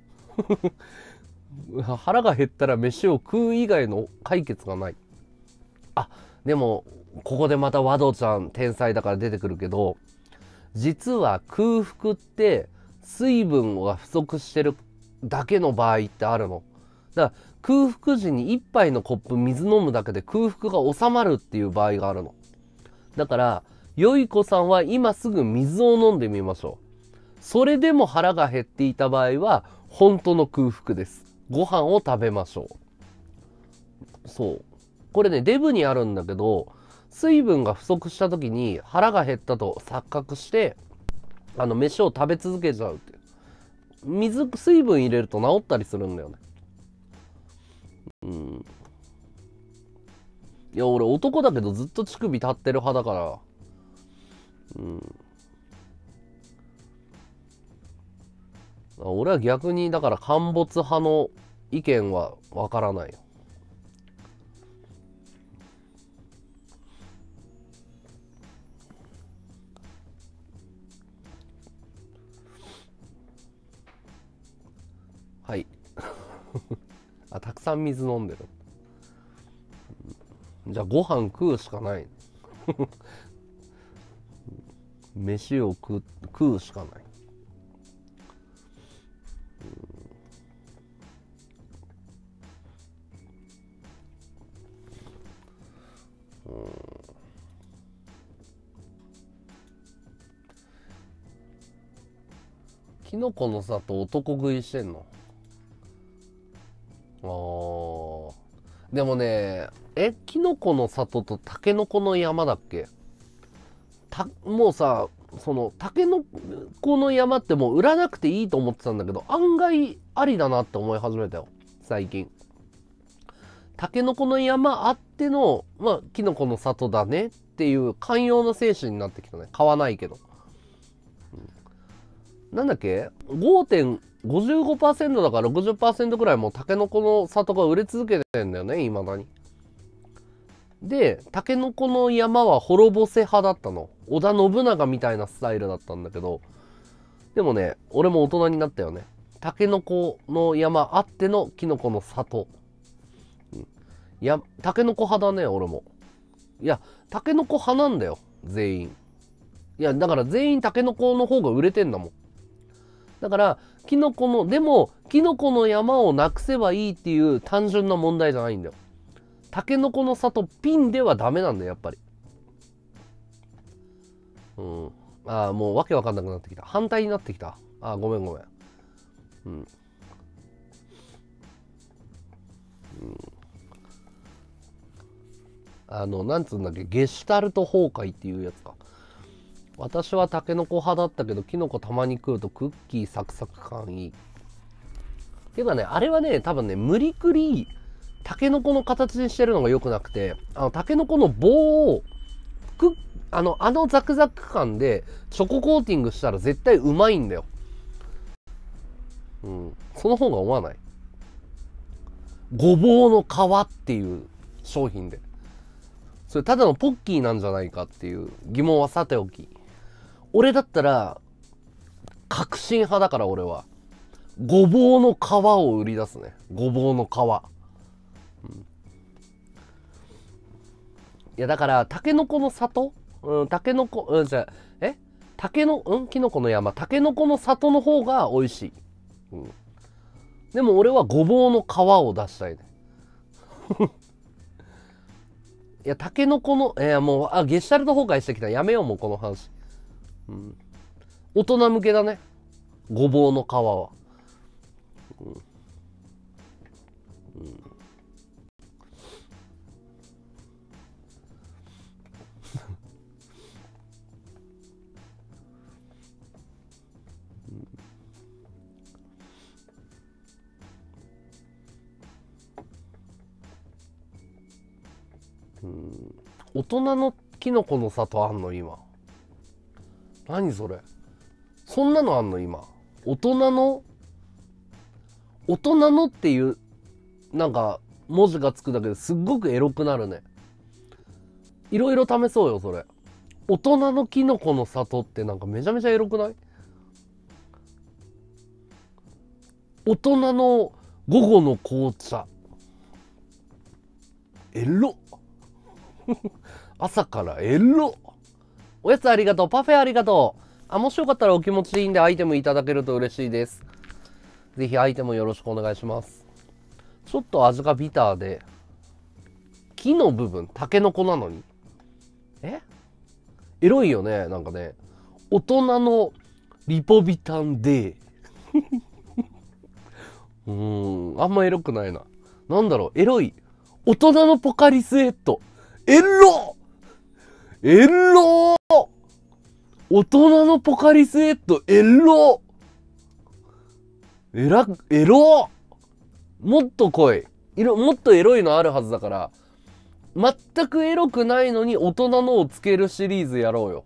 腹が減ったら飯を食う以外の解決がない。でも、ここでまた和道ちゃん天才だから出てくるけど、実は空腹って水分が不足してるだけの場合ってあるの。だから空腹時に一杯のコップ水飲むだけで空腹が収まるっていう場合があるの。だから、よい子さんは今すぐ水を飲んでみましょう。それでも腹が減っていた場合は、本当の空腹です。ご飯を食べましょう。 そう。これね、デブにあるんだけど、水分が不足した時に腹が減ったと錯覚して、飯を食べ続けちゃうっていう。水分入れると治ったりするんだよね。うん。いや、俺男だけどずっと乳首立ってる派だから。うん。俺は逆に、だから陥没派の意見はわからないよ。はい。あ、たくさん水飲んでる。じゃあご飯食うしかない。飯を食うしかない。キノコの里男食いしてんの？でもね、キノコの里とタケノコの山だっけ？もうさ、そのタケノコの山ってもう売らなくていいと思ってたんだけど、案外ありだなって思い始めたよ、最近。タケノコの山あっての、まあ、キノコの里だねっていう寛容な精神になってきたね。買わないけど。なんだっけ ?5.55% だから60%ぐらいもうタケノコの里が売れ続けてんだよね、未だに。で、タケノコの山は滅ぼせ派だったの。織田信長みたいなスタイルだったんだけど、でもね、俺も大人になったよね。タケノコの山あってのキノコの里。タケノコ派だね、俺も。いや、タケノコ派なんだよ、全員。いや、だから全員タケノコの方が売れてんだもん。だから、でも、キノコの山をなくせばいいっていう単純な問題じゃないんだよ。タケノコの里ピンではダメなんだよ、やっぱり。うん。ああ、もうわけわかんなくなってきた。反対になってきた。ああ、ごめんごめん。うん。うん。なんつうんだっけ、ゲシュタルト崩壊っていうやつか。私はタケノコ派だったけど、キノコたまに食うとクッキーサクサク感いい。ていうかね、あれはね、多分ね、無理くり、タケノコの形にしてるのが良くなくて、タケノコの棒を、ザクザク感で、チョココーティングしたら絶対うまいんだよ。うん。その方が思わない？ごぼうの皮っていう商品で。それただのポッキーなんじゃないかっていう疑問はさておき。俺だったら、革新派だから俺は。ごぼうの皮を売り出すね。ごぼうの皮。うん、いやだから、タケノコの里タケノコ、じゃあ、キノコの山、タケノコの里の方が美味しい。うん、でも俺はごぼうの皮を出したいね。いや、タケノコの、もう、ゲシュタルト崩壊してきた。やめよう、もうこの話。うん、大人向けだね。ごぼうの皮は。うんうん、大人のキノコの里あんの今？何それ？そんなのあんの今？大人のっていうなんか文字がつくだけですっごくエロくなるね。いろいろ試そうよそれ。大人のキノコの里ってなんかめちゃめちゃエロくない？大人の午後の紅茶。エロ朝からエロ。おやつありがとう。パフェありがとう。もしよかったらお気持ちいいんでアイテムいただけると嬉しいです。ぜひアイテムよろしくお願いします。ちょっと味がビターで、木の部分、タケノコなのに。エロいよね、なんかね。大人のリポビタン D。あんまエロくないな。なんだろう、エロい。 大人のポカリスエット。エロエロ大人のポカリスエット、エロエロもっと来い。もっとエロいのあるはずだから、全くエロくないのに大人のをつけるシリーズやろうよ。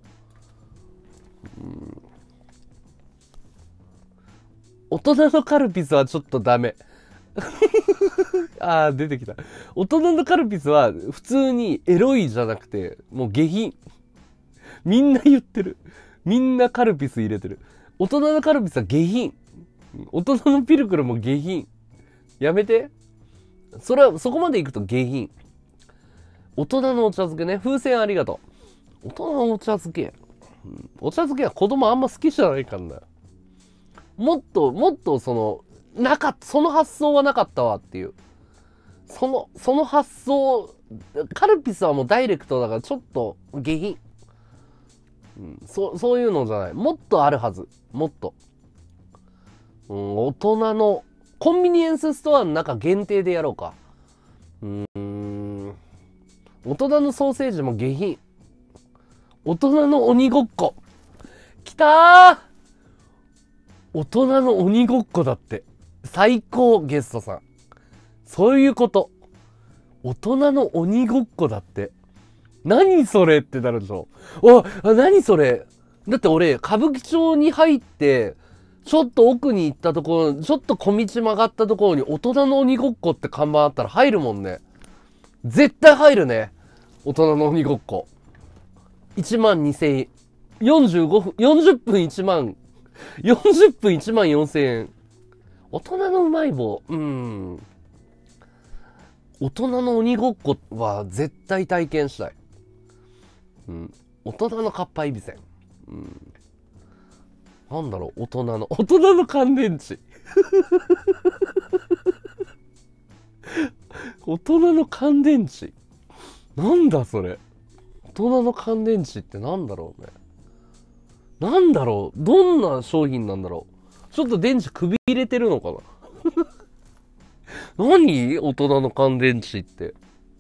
大人のカルピスはちょっとダメ。あー、出てきた。大人のカルピスは普通にエロいじゃなくて、もう下品。みんな言ってる。みんなカルピス入れてる。大人のカルピスは下品。大人のピルクルも下品。やめて。そこまで行くと下品。大人のお茶漬けね。風船ありがとう。大人のお茶漬け。お茶漬けは子供あんま好きじゃないからな。もっとその発想はなかったわっていう。その発想、カルピスはもうダイレクトだからちょっと下品。そういうのじゃない。もっとあるはず。もっと。大人の、コンビニエンスストアの中限定でやろうか。大人のソーセージも下品。大人の鬼ごっこ。きたー！大人の鬼ごっこだって。最高、ゲストさん。そういうこと。大人の鬼ごっこだって。何それってなるでしょ。何それ。だって俺、歌舞伎町に入って、ちょっと奥に行ったところ、ちょっと小道曲がったところに大人の鬼ごっこって看板あったら入るもんね。絶対入るね。大人の鬼ごっこ。12,000円。40分1万、40分14,000円。大人のうまい棒。大人の鬼ごっこは絶対体験したい。大人のかっぱえびせん。なんだろう、大人の乾電池。大人の乾電池。なんだそれ。大人の乾電池ってなんだろうね。なんだろう、どんな商品なんだろう。ちょっと電池首入れてるのかな。何？大人の乾電池って。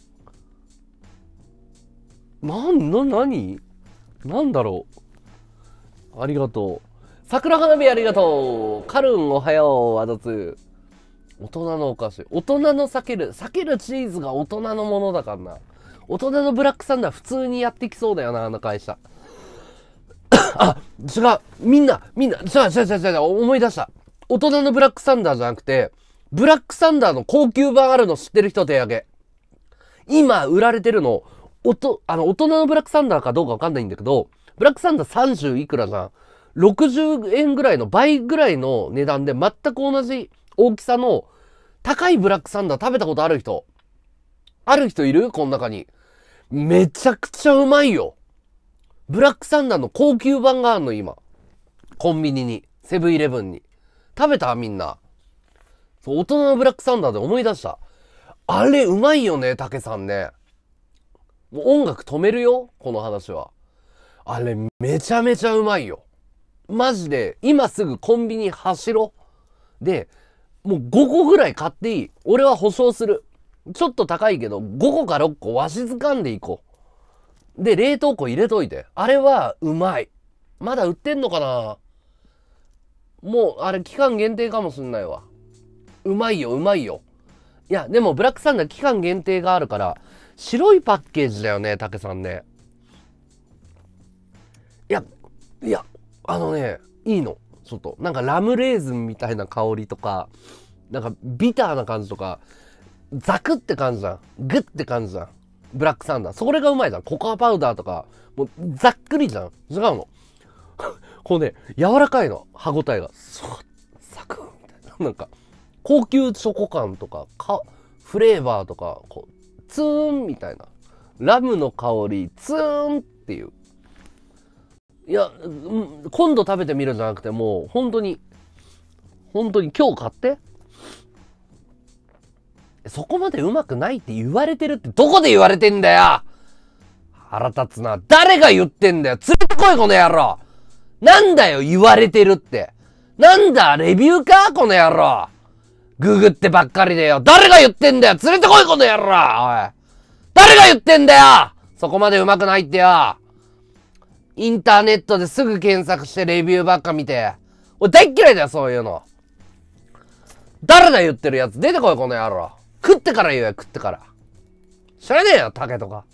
何なんだろう。ありがとう。桜花火ありがとう。カルンおはよう。あざつ。大人のお菓子。大人の避けるチーズが大人のものだからな。大人のブラックサンダー普通にやってきそうだよな、あの会社。違う。みんな、違う、思い出した。大人のブラックサンダーじゃなくて、ブラックサンダーの高級版あるの知ってる人手挙げ。今売られてるの、大人のブラックサンダーかどうかわかんないんだけど、ブラックサンダー30いくらじゃん。60円ぐらいの倍ぐらいの値段で全く同じ大きさの高いブラックサンダー食べたことある人いる？この中に。めちゃくちゃうまいよ。ブラックサンダーの高級版があるの今。コンビニに。セブンイレブンに。食べた？みんな。そう、大人のブラックサンダーで思い出した。あれうまいよね、竹さんね。もう音楽止めるよ、この話は。あれめちゃめちゃうまいよ。マジで、今すぐコンビニ走ろ。で、もう5個ぐらい買っていい。俺は保証する。ちょっと高いけど、5個か6個わしづかんでいこう。で、冷凍庫入れといて。あれはうまい。まだ売ってんのかな？もう、あれ期間限定かもしんないわ。うまいよ。いや、でもブラックサンダー期間限定があるから、白いパッケージだよね、竹さんね。いや、いいの。ちょっと、なんかラムレーズンみたいな香りとか、なんかビターな感じとか、ザクって感じじゃん。グッって感じじゃん。ブラックサンダー。それがうまいじゃん。ココアパウダーとか、もうざっくりじゃん。違うの。こうね、柔らかいの。歯ごたえが。サクンみたいな。なんか、高級チョコ感とか、フレーバーとか、こう、ツーンみたいな。ラムの香り、ツーンっていう。いや、今度食べてみるじゃなくて、もう、本当に今日買って。そこまでうまくないって言われてるってどこで言われてんだよ。腹立つな。誰が言ってんだよ。連れてこいこの野郎。なんだよ言われてるって。なんだレビューかこの野郎。 ググってばっかりでよ。誰が言ってんだよ。連れてこいこの野郎。おい。誰が言ってんだよ。そこまで上手くないってよ。インターネットですぐ検索してレビューばっか見て。俺大っ嫌いだよ、そういうの。誰だ言ってるやつ。出てこいこの野郎。食ってから言うよ、食ってから。知らねえよ、竹とか。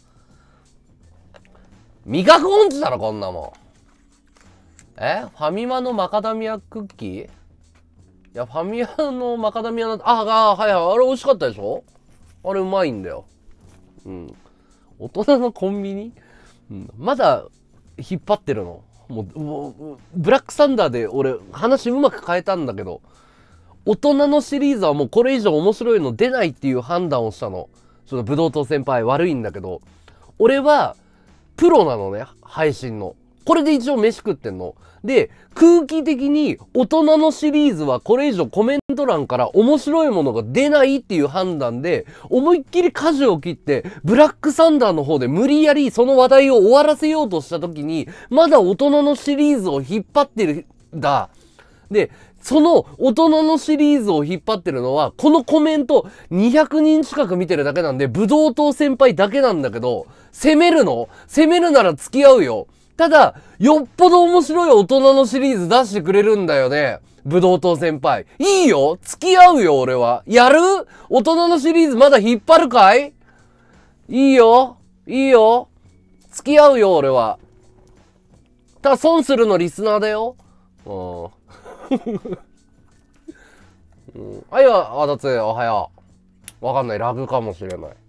味覚音痴だろ、こんなもん。ファミマのマカダミアクッキー？いや、ファミマのマカダミアの、はいはい、あれ美味しかったでしょ？あれうまいんだよ。うん。大人のコンビニ？うん。まだ、引っ張ってるの。もう、ブラックサンダーで俺、話うまく変えたんだけど、大人のシリーズはもうこれ以上面白いの出ないっていう判断をしたの。ちょっとブドウ糖先輩悪いんだけど、俺は、プロなのね、配信の。これで一応飯食ってんの。で、空気的に大人のシリーズはこれ以上コメント欄から面白いものが出ないっていう判断で、思いっきり舵を切って、ブラックサンダーの方で無理やりその話題を終わらせようとした時に、まだ大人のシリーズを引っ張ってるんだ。で、その大人のシリーズを引っ張ってるのは、このコメント200人近く見てるだけなんで、ブドウ糖先輩だけなんだけど、責めるなら付き合うよ。ただ、よっぽど面白い大人のシリーズ出してくれるんだよね。ブドウ糖先輩。いいよ、付き合うよ、俺は。やる？大人のシリーズまだ引っ張るかい？いいよ、いいよ。付き合うよ、俺は。ただ、損するのリスナーだよ。はいよ、あだつ、おはよう。わかんない、ラグかもしれない。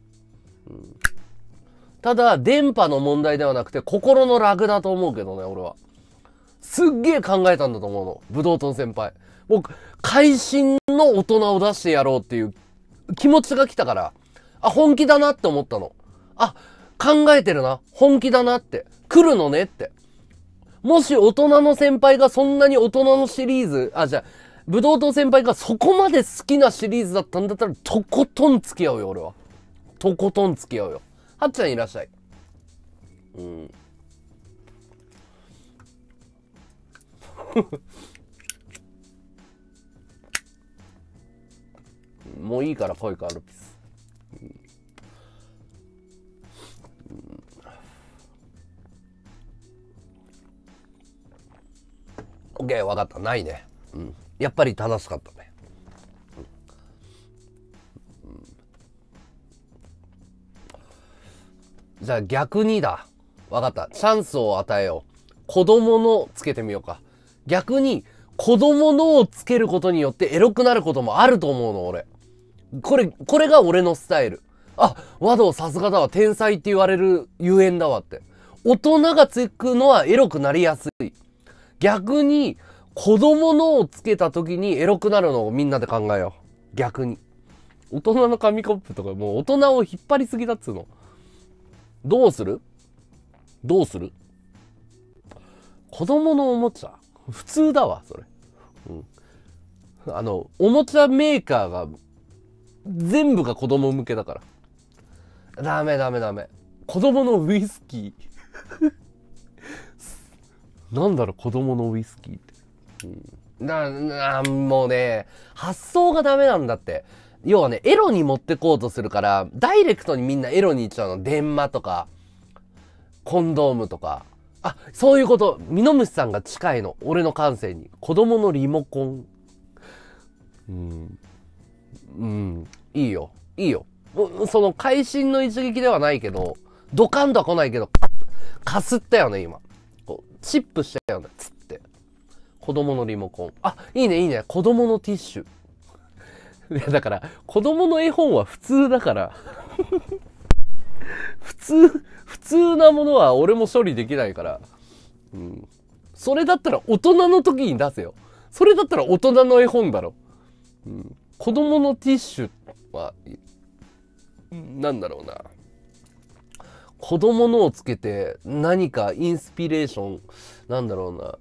ただ、電波の問題ではなくて、心のラグだと思うけどね、俺は。すっげえ考えたんだと思うの。ブドウ糖先輩。僕、会心の大人を出してやろうっていう気持ちが来たから、本気だなって思ったの。考えてるな。本気だなって。来るのねって。もし大人の先輩がそんなに大人のシリーズ、ブドウ糖先輩がそこまで好きなシリーズだったんだったら、とことん付き合うよ、俺は。とことん付き合うよ。はっちゃんいらっしゃい。もういいから来いか、アルピス。オッケー、わかった。ないね。やっぱり正しかったね。じゃあ逆にだ。わかった。チャンスを与えよう。子供のつけてみようか。逆に、子供のをつけることによってエロくなることもあると思うの、俺。これが俺のスタイル。和道さすがだわ。天才って言われるゆえんだわって。大人がつくのはエロくなりやすい。逆に、子供のをつけた時にエロくなるのをみんなで考えよう。逆に。大人の紙コップとかもう大人を引っ張りすぎだっつうの。どうする子供のおもちゃ普通だわ、それ。おもちゃメーカーが、全部が子供向けだから。ダメ。子供のウイスキー。なんだろう、子供のウイスキーって。もうね、発想がダメなんだって。要はね、エロに持ってこうとするから、ダイレクトにみんなエロに行っちゃうの。電話とか、コンドームとか。そういうこと。ミノムシさんが近いの。俺の感性に。子供のリモコン。いいよ。その会心の一撃ではないけど、ドカンとは来ないけど、かすったよね、今。こう、チップしたよね、つって。子供のリモコン。いいね。子供のティッシュ。いや、だから、子供の絵本は普通だから。普通なものは俺も処理できないから。それだったら大人の時に出せよ。それだったら大人の絵本だろ。子供のティッシュは、なんだろうな。子供のをつけて何かインスピレーション、なんだろうな。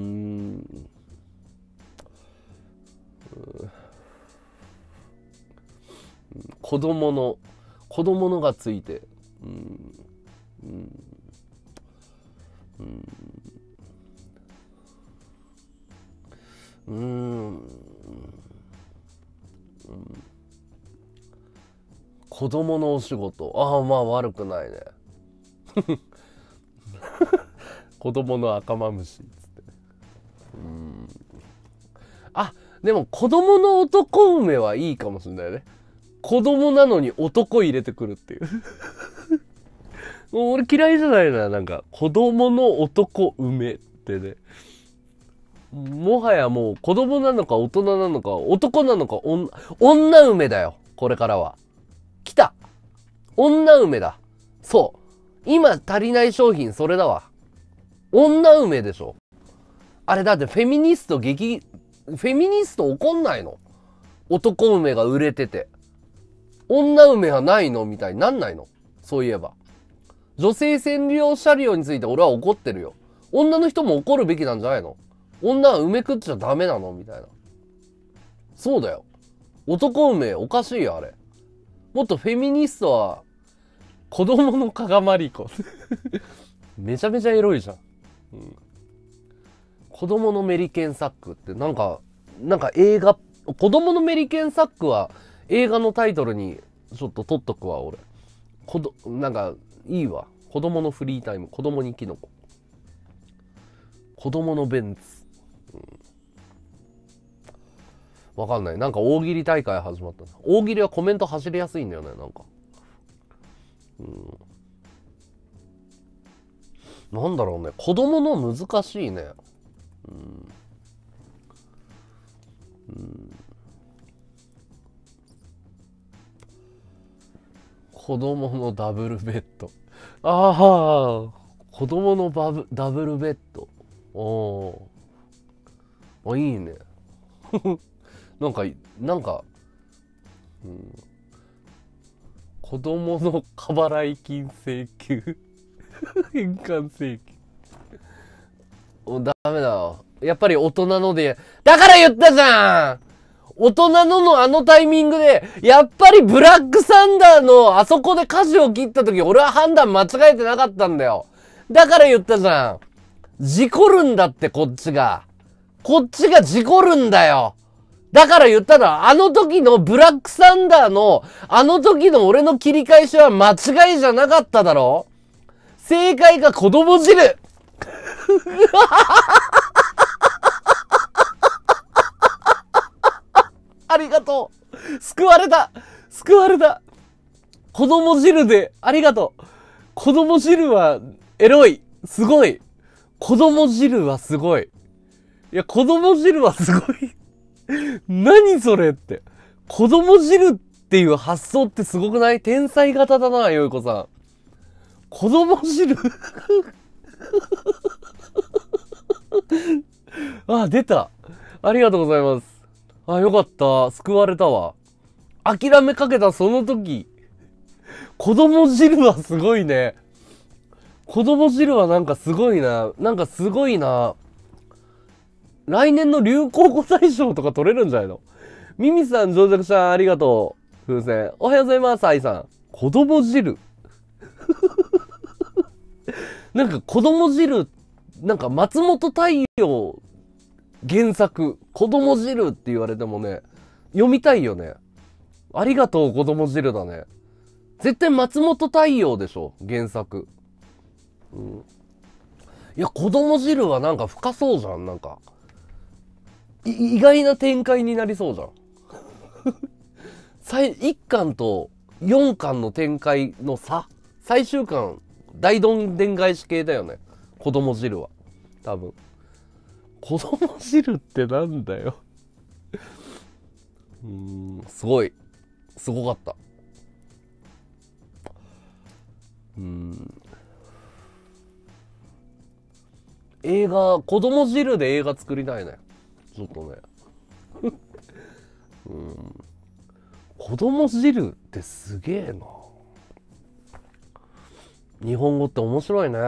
子供のがついて、 子供のお仕事。ああ、まあ悪くないね。子供の赤マムシっつって。あ、でも子供の男梅はいいかもしれないね。子供なのに男入れてくるっていう。もう俺嫌いじゃないな、なんか子供の男梅ってね。もはやもう子供なのか大人なのか男なのか女梅だよ。これからは。来た。女梅だ。そう。今足りない商品それだわ。女梅でしょ。あれだってフェミニスト怒んないの？男梅が売れてて。女梅はないのみたいになんないの？そういえば。女性専用車両について俺は怒ってるよ。女の人も怒るべきなんじゃないの？女は梅食っちゃダメなのみたいな。そうだよ。男梅おかしいよ、あれ。もっとフェミニストは、子供の加賀まりこ。めちゃめちゃエロいじゃん。子供のメリケンサックってなんか映画、子供のメリケンサックは映画のタイトルにちょっと取っとくわ、俺。なんか、いいわ。子供のフリータイム、子供にキノコ。子供のベンツ。わかんない。なんか大喜利大会始まった。大喜利はコメント走りやすいんだよね、なんか。なんだろうね。子供の難しいね。子供のダブルベッド。ああ、子供のダブルベッド。あ、いいね。なんか、子供の過払い金請求。返還請求。ダメだよ。やっぱり大人ので、だから言ったじゃん！大人のあのタイミングで、やっぱりブラックサンダーのあそこで舵を切った時、俺は判断間違えてなかったんだよ。だから言ったじゃん。事故るんだって、こっちが。こっちが事故るんだよ。だから言ったの、あの時のブラックサンダーの、あの時の俺の切り返しは間違いじゃなかっただろ？正解が子供汁。ありがとう。救われた。子供汁で、ありがとう。子供汁は、エロい。すごい。子供汁はすごい。いや、子供汁はすごい。何それって。子供汁っていう発想ってすごくない？天才型だな、よいこさん。子供汁あ、出た。ありがとうございます。あ、よかった。救われたわ。諦めかけたその時。子供汁はすごいね。子供汁はなんかすごいな。来年の流行語大賞とか取れるんじゃないの？ミミさん、上尺さん、ありがとう。風船。おはようございます、愛さん。子供汁。なんか子供汁、なんか松本太陽原作、子供汁って言われてもね、読みたいよね。ありがとう、子供汁だね。絶対松本太陽でしょ、原作。いや、子供汁はなんか深そうじゃん、なんか。意外な展開になりそうじゃん。1巻と4巻の展開の差。最終巻、大どんでん返し系だよね。子供汁は。多分。子供汁ってなんだよ。すごい。すごかった。映画、子供汁で映画作りたいね。ちょっとね。子供汁ってすげえな。日本語って面白いね。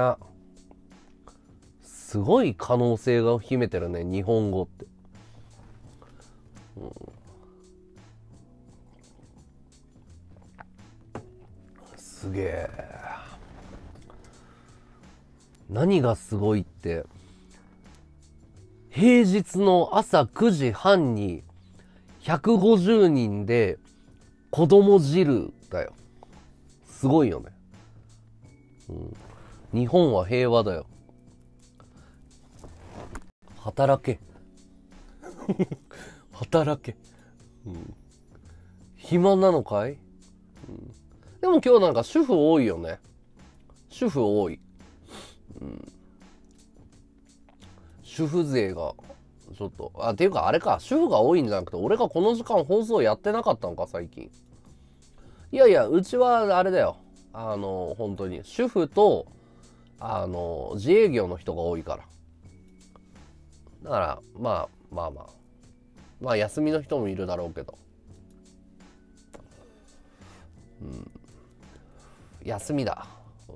すごい可能性が秘めてるね、日本語って。すげえ。何がすごいって、平日の朝9時半に 150人で子供汁だよ。すごいよね。日本は平和だよ。働け。働け。暇なのかい？でも今日なんか主婦多いよね。主婦多い。主婦勢がちょっとっていうかあれか、主婦が多いんじゃなくて俺がこの時間放送やってなかったのか最近。いやいや、うちはあれだよ、本当に主婦と自営業の人が多いから。だからまあ休みの人もいるだろうけど、休みだ。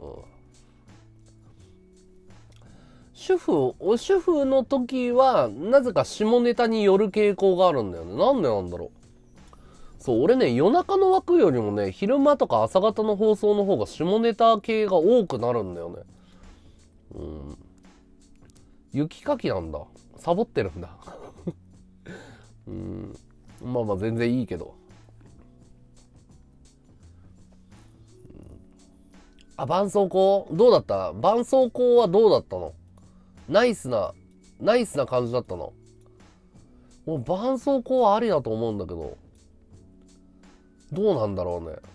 主婦の時はなぜか下ネタによる傾向があるんだよね。なんでなんだろう。そう、俺ね、夜中の枠よりもね、昼間とか朝方の放送の方が下ネタ系が多くなるんだよね。雪かきなんだ。サボってるんだ。まあ全然いいけど。絆創膏どうだった？絆創膏はどうだったの？ナイスな感じだったの？もう絆創膏はありだと思うんだけど、どうなんだろうね。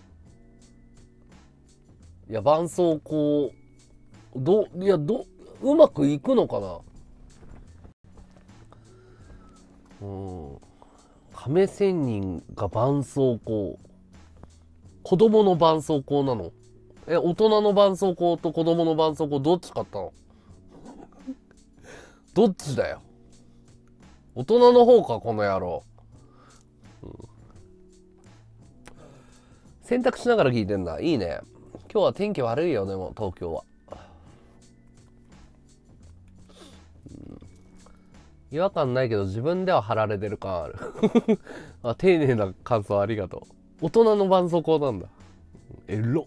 いや、絆創膏うまくいくのかな。亀仙人が絆創膏、子供の絆創膏なの？大人の絆創膏と子供の絆創膏どっち買ったの？どっちだよ。大人の方かこの野郎。洗濯しながら聞いてんだ。いいね。今日は天気悪いよ。でも東京は違和感ないけど自分では貼られてる感ある。丁寧な感想ありがとう。大人の絆創膏なんだ。エロ。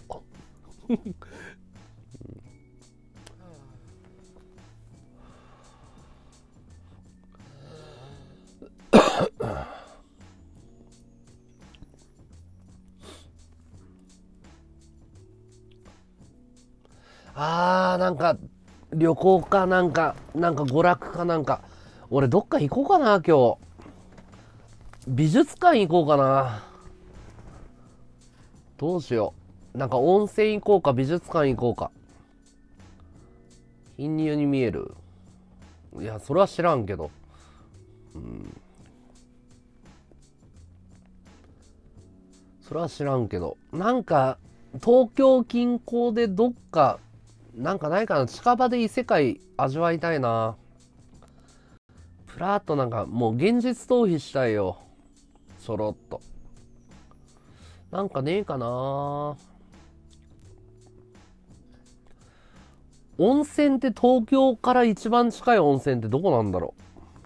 なんか旅行かなんか娯楽かなんか、俺どっか行こうかな今日。美術館行こうかな。どうしよう。なんか温泉行こうか美術館行こうか。貧乳に見える？いや、それは知らんけど。それは知らんけど。なんか東京近郊でどっかなんかないかな。近場で異世界味わいたいな。プラッとなんかもう現実逃避したいよ。ちょろっと。なんかねえかな。温泉って東京から一番近い温泉ってどこなんだろ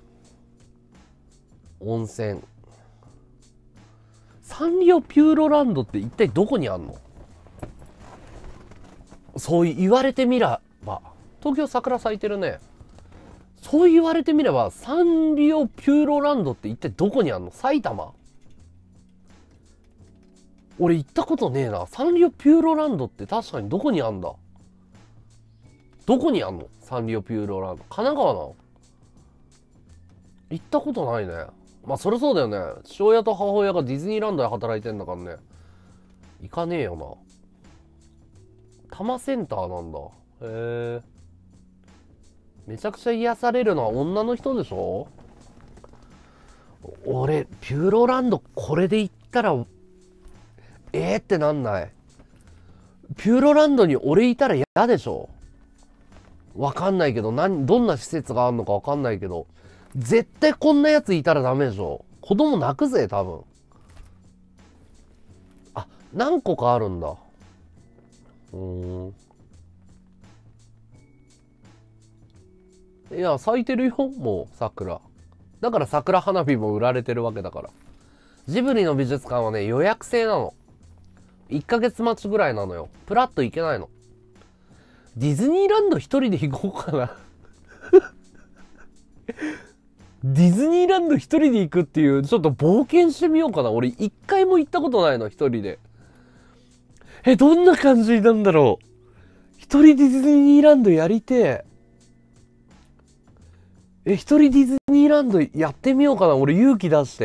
う。温泉。サンリオピューロランドって一体どこにあんの？そう言われてみれば、東京桜咲いてるね。そう言われてみれば、サンリオピューロランドって一体どこにあんの？埼玉？俺行ったことねえな。サンリオピューロランドって確かにどこにあんだ？どこにあんの？サンリオピューロランド。神奈川なの？行ったことないね。まあそりゃそうだよね。父親と母親がディズニーランドで働いてんだからね。行かねえよな。多摩センターなんだ。へえ。めちゃくちゃ癒されるのは女の人でしょ？俺ピューロランドこれで行ったらってなんない？ピューロランドに俺いたら嫌でしょ？わかんないけど、どんな施設があるのかわかんないけど、絶対こんなやついたらダメでしょ？子供泣くぜ多分。何個かあるんだ。いや咲いてるよもう桜。だから桜花火も売られてるわけだから。ジブリの美術館はね予約制なの。1ヶ月待ちぐらいなのよ。プラッと行けないの。ディズニーランド一人で行こうかな。 ディズニーランド一人で行くっていう、ちょっと冒険してみようかな。俺一回も行ったことないの、一人で。どんな感じなんだろう。一人ディズニーランドやりて一人ディズニーランドやってみようかな。俺勇気出して。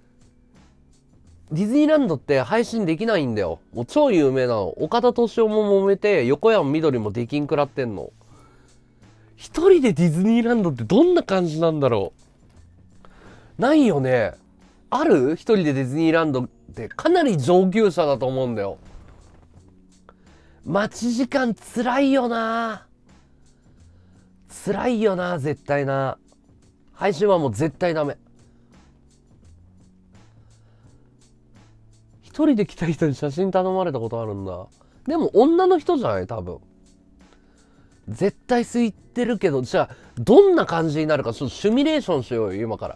ディズニーランドって配信できないんだよ。もう超有名なの。岡田斗司夫も揉めて、横山みどりも出禁食らってんの。一人でディズニーランドってどんな感じなんだろう。ないよね。ある？一人でディズニーランドってかなり上級者だと思うんだよ。待ち時間辛いよな。辛いよな、絶対な。配信はもう絶対ダメ。一人で来た人に写真頼まれたことあるんだ。でも女の人じゃない？多分。絶対空いてるけど、じゃあ、どんな感じになるか、ちょっとシミュレーションしようよ、今から。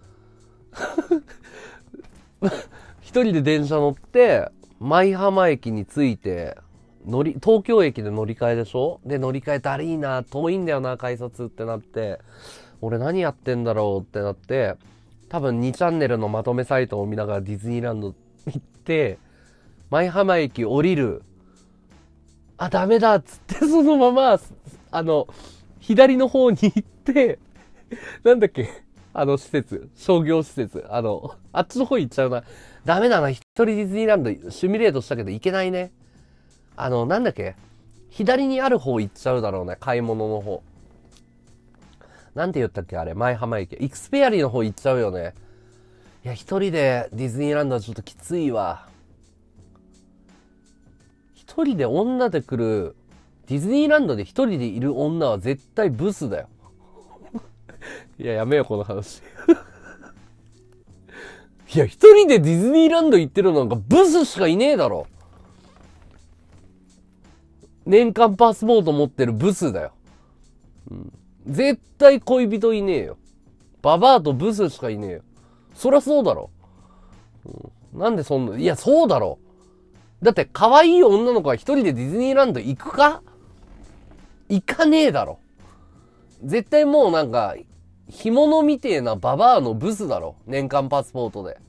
一人で電車乗って、舞浜駅に着いて、東京駅で乗り換えでしょ？で、乗り換えだりーな、遠いんだよな、改札ってなって、俺何やってんだろうってなって、多分2チャンネルのまとめサイトを見ながらディズニーランド行って、舞浜駅降りる。あ、ダメだっつって、そのまま、左の方に行って、なんだっけ、施設、商業施設、あっちの方行っちゃうな。ダメだな、一人ディズニーランド、シミュレートしたけど行けないね。なんだっけ、左にある方行っちゃうだろうね、買い物の方。なんて言ったっけあれ、舞浜駅。イクスペアリーの方行っちゃうよね。いや、一人でディズニーランドはちょっときついわ。一人で女で来る、ディズニーランドで一人でいる女は絶対ブスだよ。いや、やめよう、この話。いや、一人でディズニーランド行ってるのなんかブスしかいねえだろ。年間パスポート持ってるブスだよ。うん、絶対恋人いねえよ。ババアとブスしかいねえよ。そりゃそうだろ。なんでそんな、いや、そうだろ。だって、可愛い女の子が一人でディズニーランド行くか？行かねえだろ。絶対もうなんか、干物みてえなババアのブスだろ。年間パスポートで。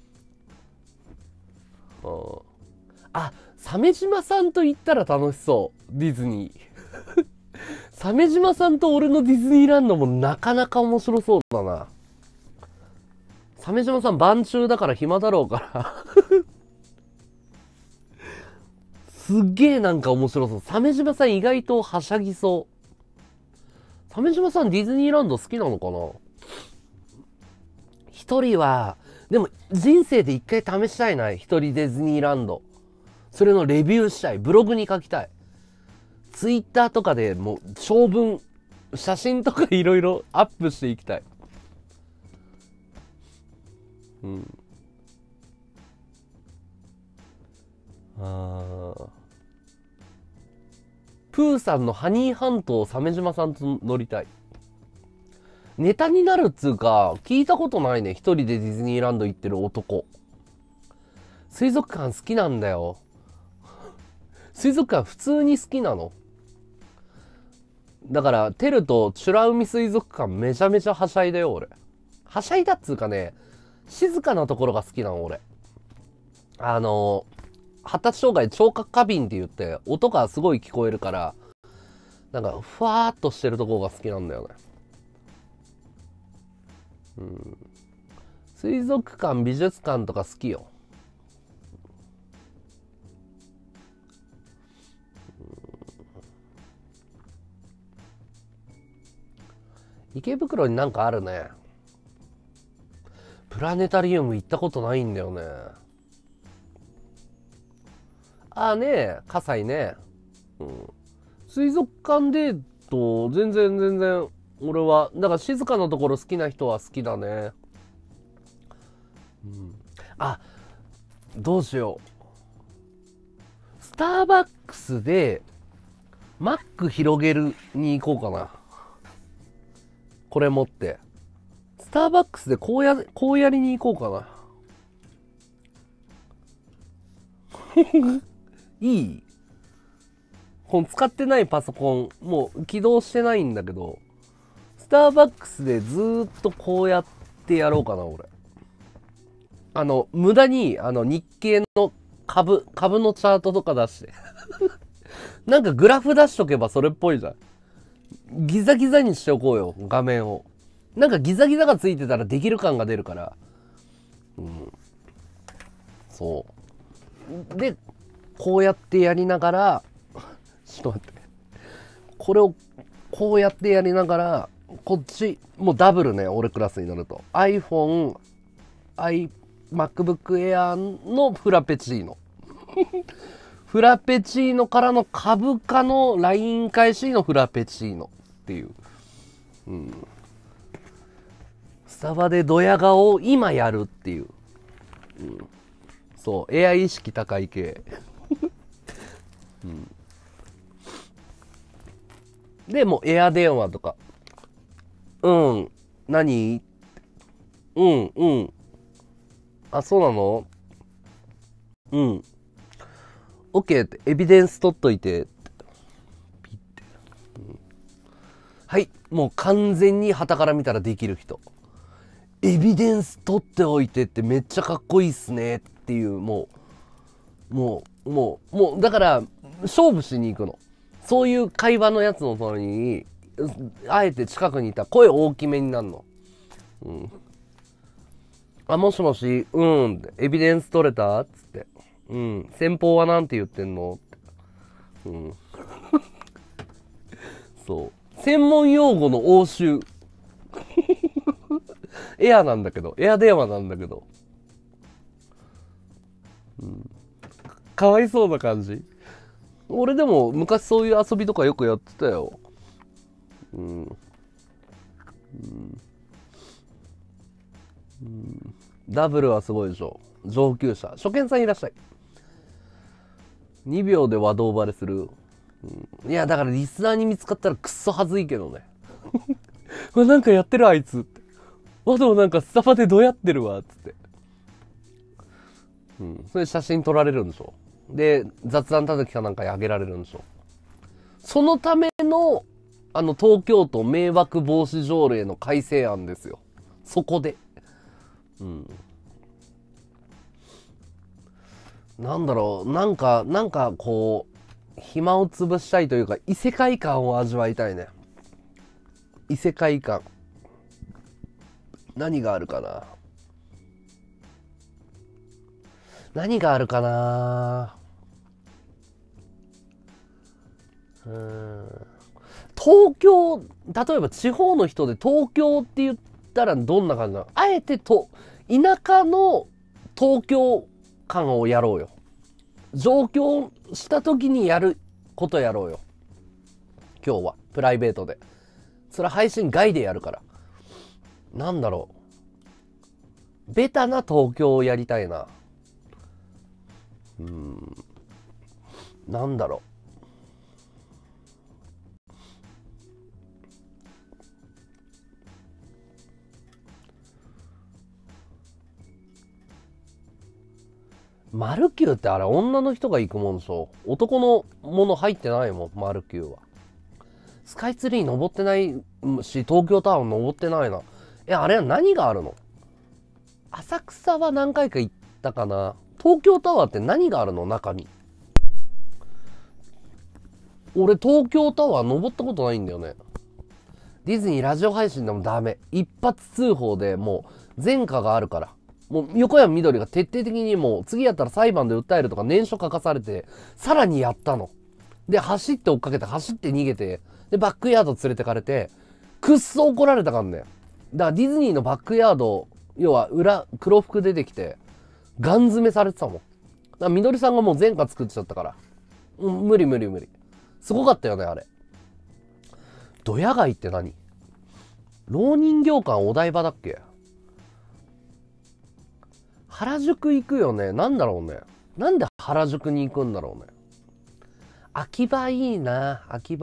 あ、鮫島さんと行ったら楽しそう。ディズニー。鮫島さんと俺のディズニーランドもなかなか面白そうだな。鮫島さん晩中だから暇だろうから。すっげえなんか面白そう。鮫島さん意外とはしゃぎそう。鮫島さんディズニーランド好きなのかな？一人は、でも人生で一回試したいな。一人ディズニーランド。それのレビューしたい。ブログに書きたい。ツイッターとかでもう長文、写真とかいろいろアップしていきたい。うん。プーさんのハニーハントを鮫島さんと乗りたい。ネタになるっつうか、聞いたことないね。一人でディズニーランド行ってる男。水族館好きなんだよ。水族館普通に好きなの。だから、テルと美ら海水族館めちゃめちゃはしゃいだよ、俺。はしゃいだっつうかね、静かなところが好きなの、俺。発達障害聴覚過敏って言って、音がすごい聞こえるから、なんか、ふわーっとしてるところが好きなんだよね。うん。水族館、美術館とか好きよ。池袋になんかあるね。プラネタリウム行ったことないんだよね。ああね、葛西ね。うん。水族館デート、全然、俺は、だから静かなところ好きな人は好きだね。うん。あ、どうしよう。スターバックスで、マック広げるに行こうかな。これ持って。スターバックスでこうやりに行こうかな。いい？この使ってないパソコン、もう起動してないんだけど、ススターバックスでずーっとこうやってやろうかな、俺。無駄に、日経の株のチャートとか出して。なんかグラフ出しとけばそれっぽいじゃん。ギザギザにしておこうよ、画面を。なんかギザギザがついてたらできる感が出るから。うん。そう。で、こうやってやりながら、ちょっと待って。これをこうやってやりながら、こっち、もうダブルね、俺クラスになると。iPhone、MacBook Air のフラペチーノ。フラペチーノからの株価の LINE 返しのフラペチーノっていう。うん。スタバでドヤ顔を今やるっていう。うん、そう、エア意識高い系。うん、で、もうエア電話とか。うん、何？うん、うん。あ、そうなの？うん。OK って、エビデンス取っといて。ピッて。うん、はい、もう完全に傍から見たらできる人。エビデンス取っておいてってめっちゃかっこいいっすねっていう、もう、だから、勝負しに行くの。そういう会話のやつの隣に、あえて近くにいたら声大きめになるの。うん。あ、もしもし、エビデンス取れた？つって。うん。先方はなんて言ってんの？って。うん。そう。専門用語の応酬。エアなんだけど、エア電話なんだけど。うん。かわいそうな感じ。俺でも昔そういう遊びとかよくやってたよ。うん。ダブルはすごいでしょ。上級者。初見さんいらっしゃい。2秒で和道バレする。いや、だからリスナーに見つかったらくっそはずいけどね。なんかやってるあいつって。でもなんかスタバでどうやってるわ、つって。うん。それ写真撮られるんでしょ。で、雑談叩きかなんかにあげられるんでしょ。そのための、東京都迷惑防止条例の改正案ですよ。そこで。うん。なんだろう、なんかこう、暇を潰したいというか、異世界感を味わいたいね。異世界感。何があるかな。何があるかな。東京、例えば地方の人で東京って言ったらどんな感じなの？あえてと、田舎の東京感をやろうよ。上京した時にやることやろうよ。今日は、プライベートで。それは配信外でやるから。なんだろう。ベタな東京をやりたいな。なんだろう。マルキューってあれ女の人が行くもんでしょ。男のもの入ってないもん、マルキューは。スカイツリー登ってないし、東京タワー登ってないな。あれは何があるの？浅草は何回か行ったかな。東京タワーって何があるの？中に。俺東京タワー登ったことないんだよね。ディズニーラジオ配信でもダメ。一発通報でもう前科があるから。もう横山みどりが徹底的にもう次やったら裁判で訴えるとか念書書かされて、さらにやったの。で、走って追っかけて、走って逃げて、で、バックヤード連れてかれて、くっそ怒られたからね。だからディズニーのバックヤード、要は黒服出てきて、ガン詰めされてたもん。だからみどりさんがもう前科作っちゃったから。無理。すごかったよね、あれ。ドヤ街って何？老人形館お台場だっけ？原宿行くよね。なんだろうね。なんで原宿に行くんだろうね。秋葉いいな。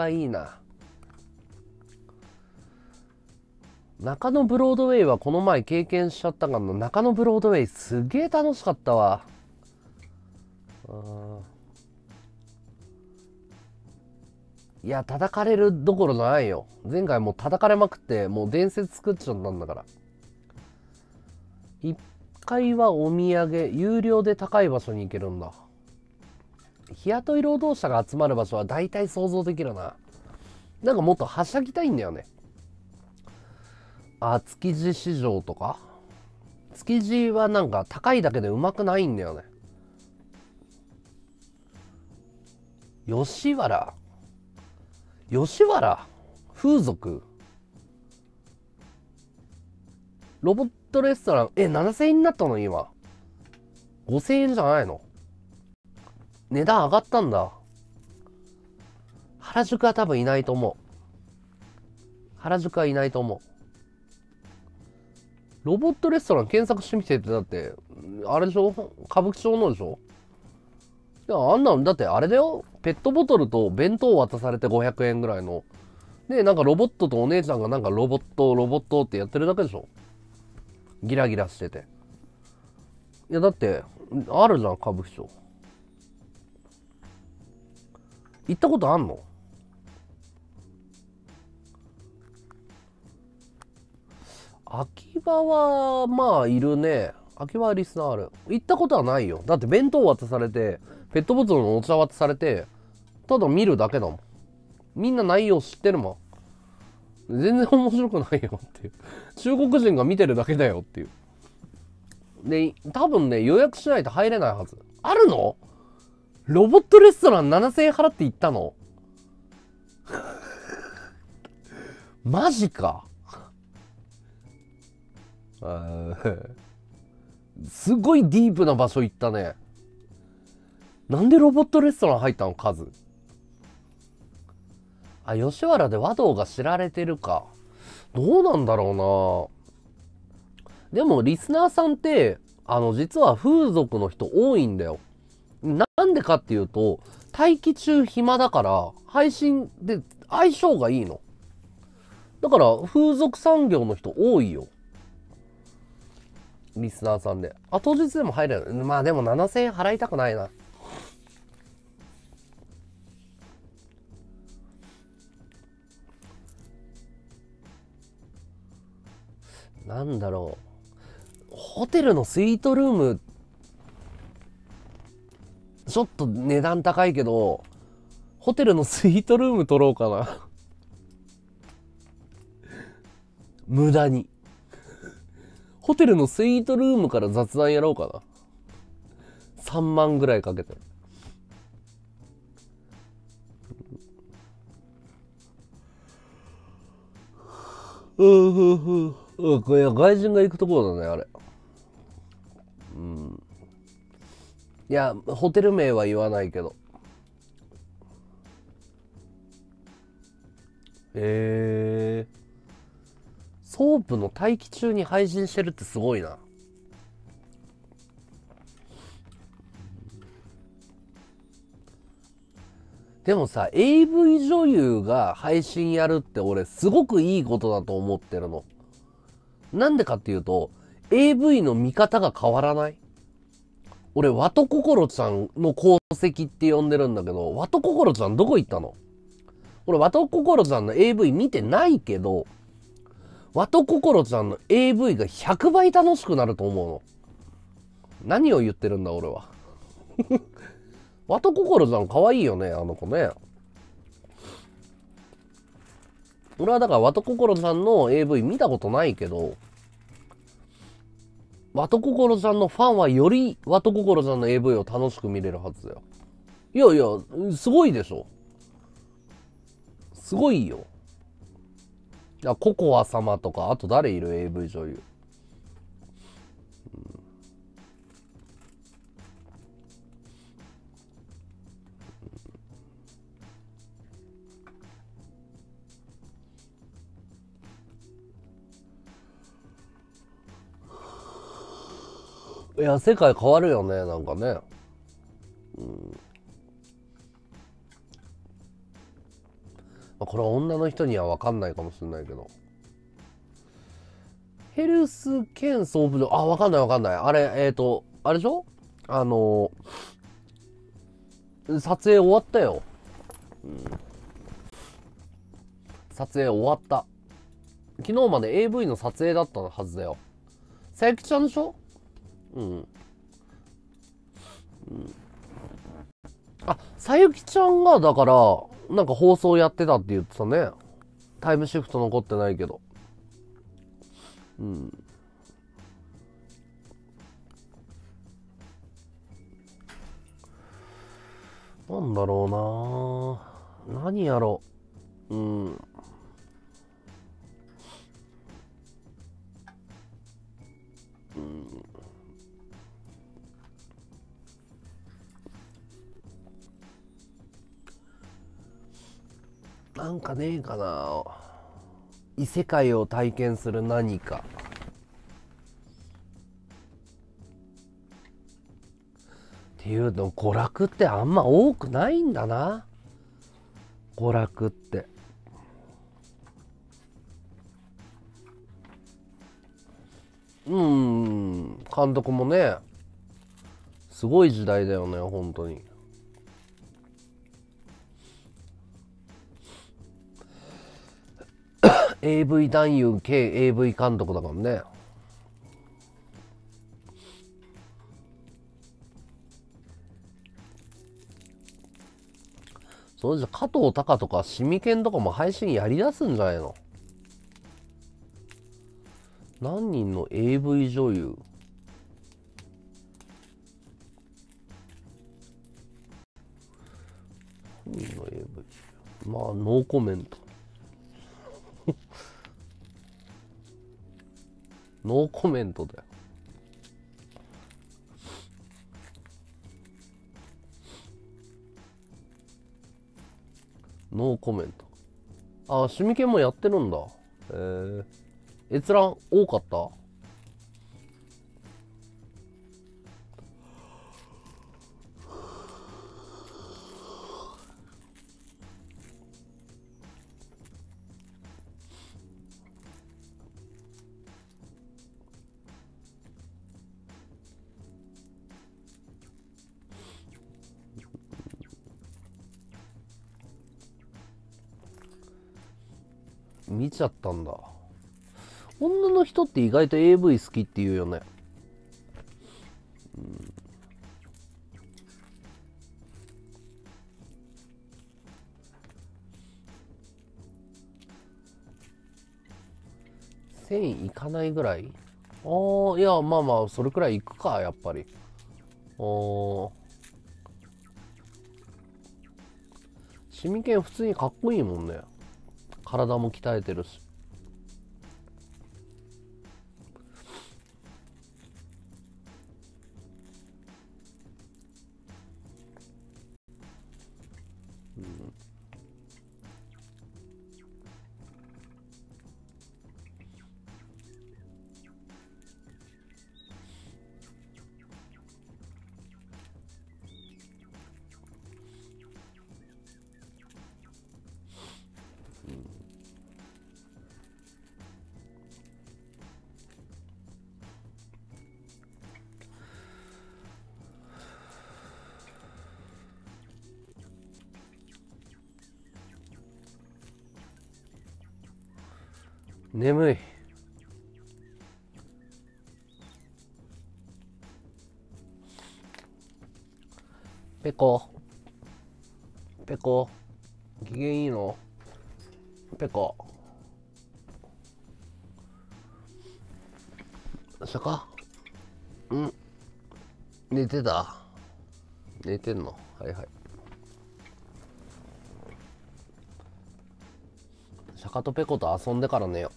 中野ブロードウェイはこの前経験しちゃったからな。中野ブロードウェイすげえ楽しかったわ。 いや、叩かれるどころじゃないよ。前回もう叩かれまくって、もう伝説作っちゃったんだから。1階はお土産、有料で高い場所に行けるんだ。日雇い労働者が集まる場所は大体想像できるな。なんかもっとはしゃぎたいんだよね。あ、築地市場とか。築地はなんか高いだけでうまくないんだよね。吉原風俗ロボットレストラン、7000円になったの今。5000円じゃないの？値段上がったんだ。原宿は多分いないと思う。原宿はいないと思う。ロボットレストラン検索してみてって、だって、あれでしょ？歌舞伎町のでしょ？いや、あんなの、だってあれだよ。ペットボトルと弁当渡されて500円ぐらいの。で、なんかロボットとお姉ちゃんがなんかロボットってやってるだけでしょ？ギラギラしてて。いや、だって、あるじゃん、歌舞伎町。行ったことあんの？秋葉は、まあ、いるね。秋葉はリスナーある。行ったことはないよ。だって弁当渡されて、ペットボトルのお茶渡されて、ただ見るだけだもん。みんな内容知ってるもん。全然面白くないよっていう。中国人が見てるだけだよっていう。で、多分ね、予約しないと入れないはず。あるの？ロボットレストラン7000円払って行ったの？マジか。すごいディープな場所行ったね。なんでロボットレストラン入ったの？数。あ、吉原で和道が知られてるか。どうなんだろうな。でもリスナーさんって、実は風俗の人多いんだよ。なんでかっていうと、待機中暇だから、配信で相性がいいの。だから、風俗産業の人多いよ。リスナーさんで。あ、当日でも入れる。まあでも7000円払いたくないな。なんだろう。ホテルのスイートルーム、ちょっと値段高いけど、ホテルのスイートルーム取ろうかな。無駄に。ホテルのスイートルームから雑談やろうかな。3万ぐらいかけて。これ外人が行くところだね、あれ。いや、ホテル名は言わないけど。ソープの待機中に配信してるってすごいな。でもさ、AV 女優が配信やるって俺すごくいいことだと思ってるの。なんでかっていうと、AV の見方が変わらない。俺、ワトココロちゃんの功績って呼んでるんだけど、ワトココロちゃんどこ行ったの？俺、ワトココロちゃんの AV 見てないけど、ワトココロちゃんの AV が100倍楽しくなると思うの。何を言ってるんだ、俺は。ワトココロちゃん可愛いよね、あの子ね。俺はだからワトココロちゃんの AV 見たことないけど、ワトココロちゃんのファンはよりワトココロちゃんの AV を楽しく見れるはずだよ。いやいや、すごいでしょ。すごいよ。いや、ココア様とか、あと誰いる？ AV 女優。いや、世界変わるよね、なんかね。これは女の人には分かんないかもしれないけど。ヘルス兼ソープ場、あ、分かんない分かんない。あれ、あれでしょ？撮影終わったよ。 撮影終わった。昨日まで AV の撮影だったはずだよ。さゆきちゃんでしょ？うん。あ、さゆきちゃんが、だから、なんか放送やってたって言ってたね。タイムシフト残ってないけど。うん。なんだろうな。何やろう。うん。なんかねえかな。異世界を体験する何か。っていうの、娯楽ってあんま多くないんだな。娯楽って。監督もね、すごい時代だよね、本当に。AV 男優兼 AV 監督だからね。それじゃ加藤隆とかシミケンとかも配信やりだすんじゃないの？何人の AV 女優？何人の AV？ まあノーコメント。ノーコメントだよ。ノーコメント。あ、シミケンもやってるんだ。閲覧多かった？見ちゃったんだ。女の人って意外と AV 好きって言うよね。1000いかないぐらい？ああ、いや、まあまあ、それくらいいくか、やっぱり。シミケン普通にかっこいいもんね。体も鍛えてるし。眠い。ペコ。ペコ。機嫌いいの？ペコ。しゃか？寝てた？寝てんの？はいはい。シャカとペコと遊んでから寝よ。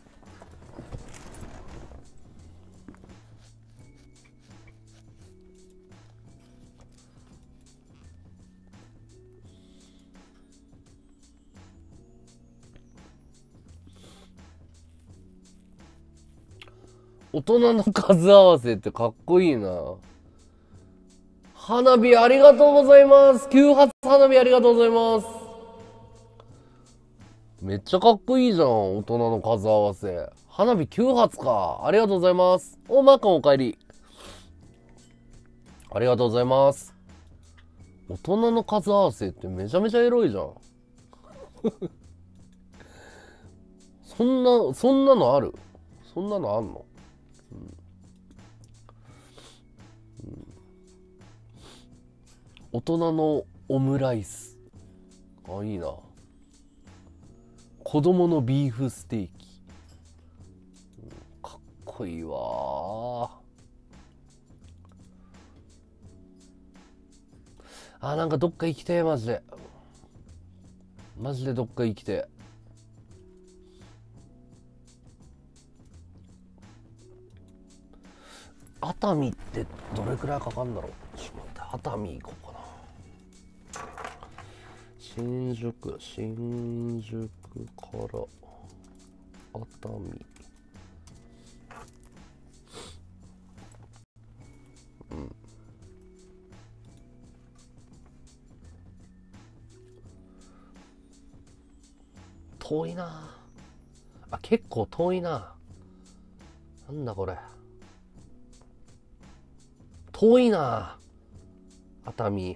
大人の数合わせってかっこいいな。花火ありがとうございます。9発花火ありがとうございます。めっちゃかっこいいじゃん。大人の数合わせ。花火9発か。ありがとうございます。お、マーカンお帰り。ありがとうございます。大人の数合わせってめちゃめちゃエロいじゃん。 そんなのある？そんなのあんの？大人のオムライス。あ、いいな。子供のビーフステーキ。かっこいいわ。あ、なんかどっか行きてえ、マジで。マジでどっか行きてえ。熱海ってどれくらいかかるんだろう。ちょっと待って、熱海行こうかな。新宿から熱海。遠いなあ。結構遠いな。なんだこれ。遠いな熱海。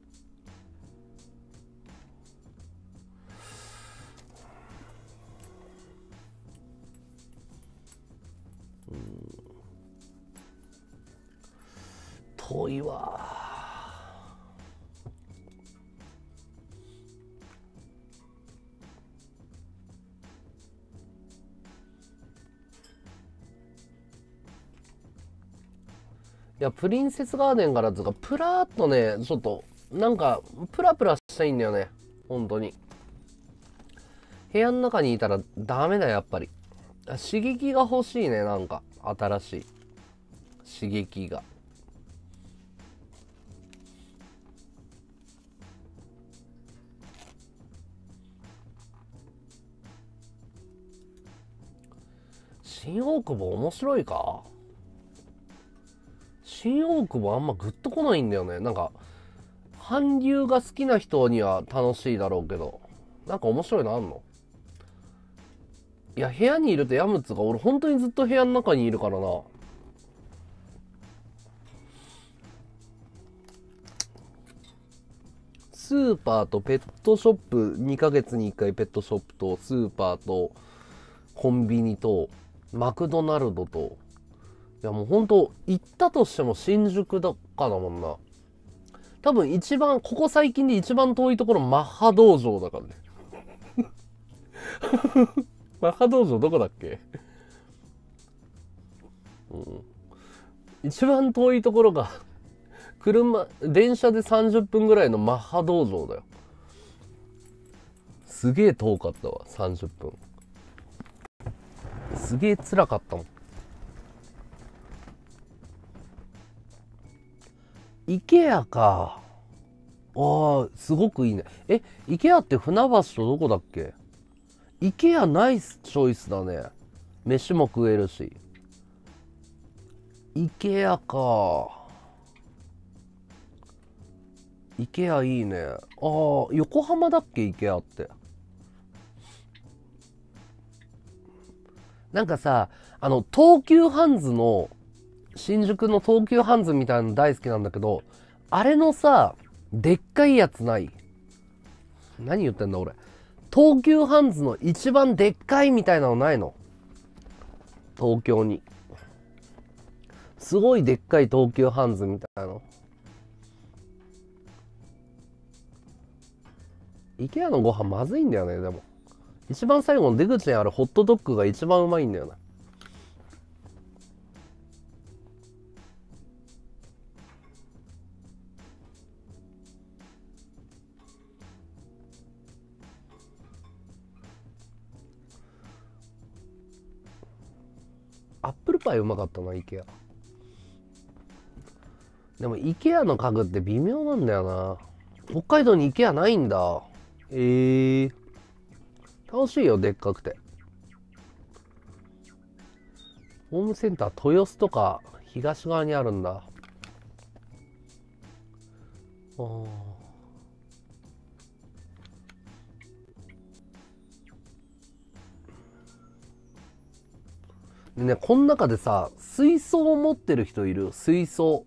遠いわ。いや、プリンセスガーデンからとか、プラーっとね、ちょっと、なんか、プラプラしたいんだよね。本当に。部屋の中にいたらダメだよ、やっぱり。刺激が欲しいね、なんか。新しい。刺激が。新大久保面白いか？新大久保あんまグッとこないんだよね。なんか、韓流が好きな人には楽しいだろうけど、なんか面白いのあんの？いや、部屋にいるとヤムツが、俺本当にずっと部屋の中にいるからな。スーパーとペットショップ、2ヶ月に1回ペットショップと、スーパーと、コンビニと、マクドナルドと、いやもうほんと、行ったとしても新宿だかだもんな。多分一番、ここ最近で一番遠いところ、マッハ道場だからね。マッハ道場どこだっけ？一番遠いところが、電車で30分ぐらいのマッハ道場だよ。すげえ遠かったわ、30分。すげえ辛かったもん。イケアか。ああ、すごくいいね。イケアって船橋とどこだっけ？イケアナイスチョイスだね。飯も食えるし。イケアか。イケアいいね。ああ、横浜だっけイケアって。なんかさ、東急ハンズの、新宿の東急ハンズみたいなの大好きなんだけど、あれのさ、でっかいやつない？何言ってんだ俺。東急ハンズの一番でっかいみたいなのないの？東京に。すごいでっかい東急ハンズみたいなの。イケアのご飯まずいんだよね、でも。一番最後の出口にあるホットドッグが一番うまいんだよな。アップルパイうまかったな、イケア。でも、イケアの家具って微妙なんだよな。北海道にイケアないんだ。楽しいよ、でっかくて。ホームセンター、豊洲とか東側にあるんだ。でね、この中でさ、水槽を持ってる人いる？水槽。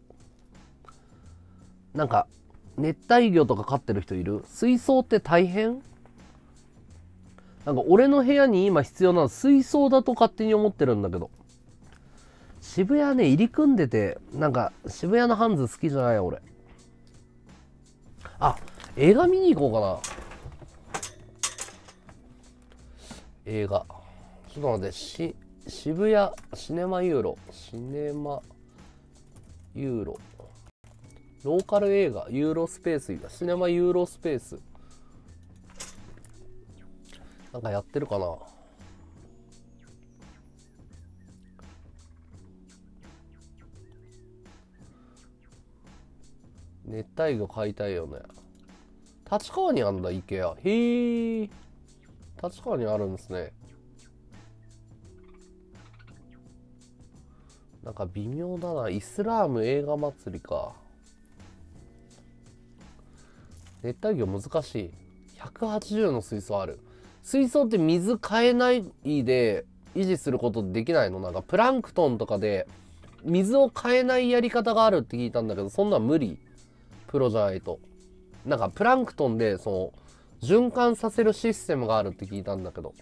なんか、熱帯魚とか飼ってる人いる？水槽って大変？ なんか俺の部屋に今必要なのは水槽だと勝手に思ってるんだけど。渋谷ね、入り組んでて、なんか渋谷のハンズ好きじゃない俺。あ、映画見に行こうかな。映画。ちょっと待って、渋谷シネマユーロ。シネマユーロ。ローカル映画、ユーロスペース、シネマユーロスペース。なんかやってるかな。熱帯魚買いたいよね。立川にあんだ、イケア。へえ。立川にあるんですね。なんか微妙だな。イスラーム映画祭りか。熱帯魚難しい。180の水槽ある。水槽って水変えないで維持することできないの？なんかプランクトンとかで水を変えないやり方があるって聞いたんだけど、そんなん無理？プロじゃないと。なんかプランクトンでその循環させるシステムがあるって聞いたんだけど、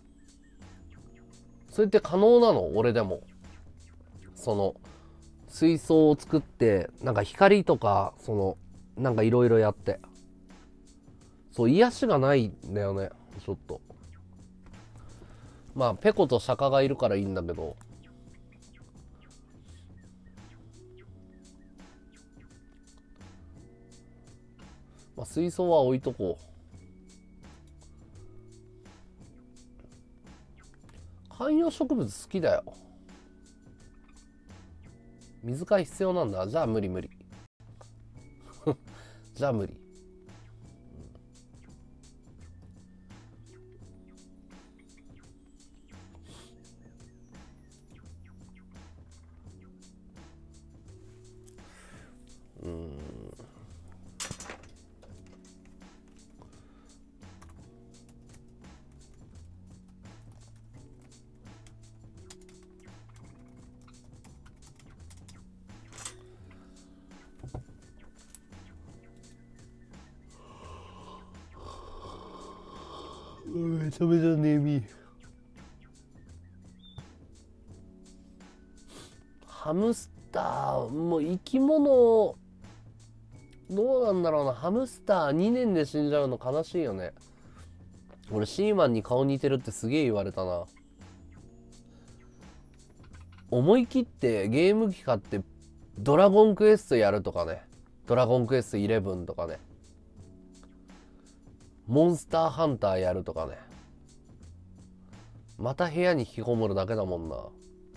それって可能なの？俺でもその水槽を作ってなんか光とかそのなんかいろいろやって、そう癒しがないんだよね。ちょっとまあペコと釈迦がいるからいいんだけど、まあ水槽は置いとこう。観葉植物好きだよ。水替え必要なんだ。じゃあ無理無理。じゃあ無理。めちゃめちゃ眠い。ハムスターもう生き物どうなんだろうな。ハムスター2年で死んじゃうの悲しいよね。俺シーマンに顔似てるってすげえ言われたな。思い切ってゲーム機買ってドラゴンクエストやるとかね。ドラゴンクエスト11とかね。モンスターハンターやるとかね。また部屋に引きこもるだけだもんな。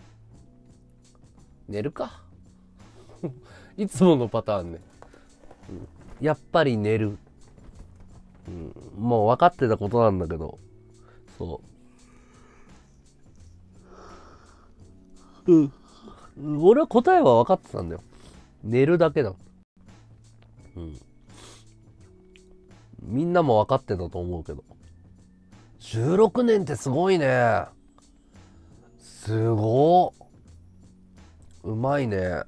寝るか。いつものパターンね。やっぱり寝る。もう分かってたことなんだけど。そう。俺は答えは分かってたんだよ。寝るだけだ。みんなも分かってたと思うけど。16年ってすごいね。すごー。うまいね。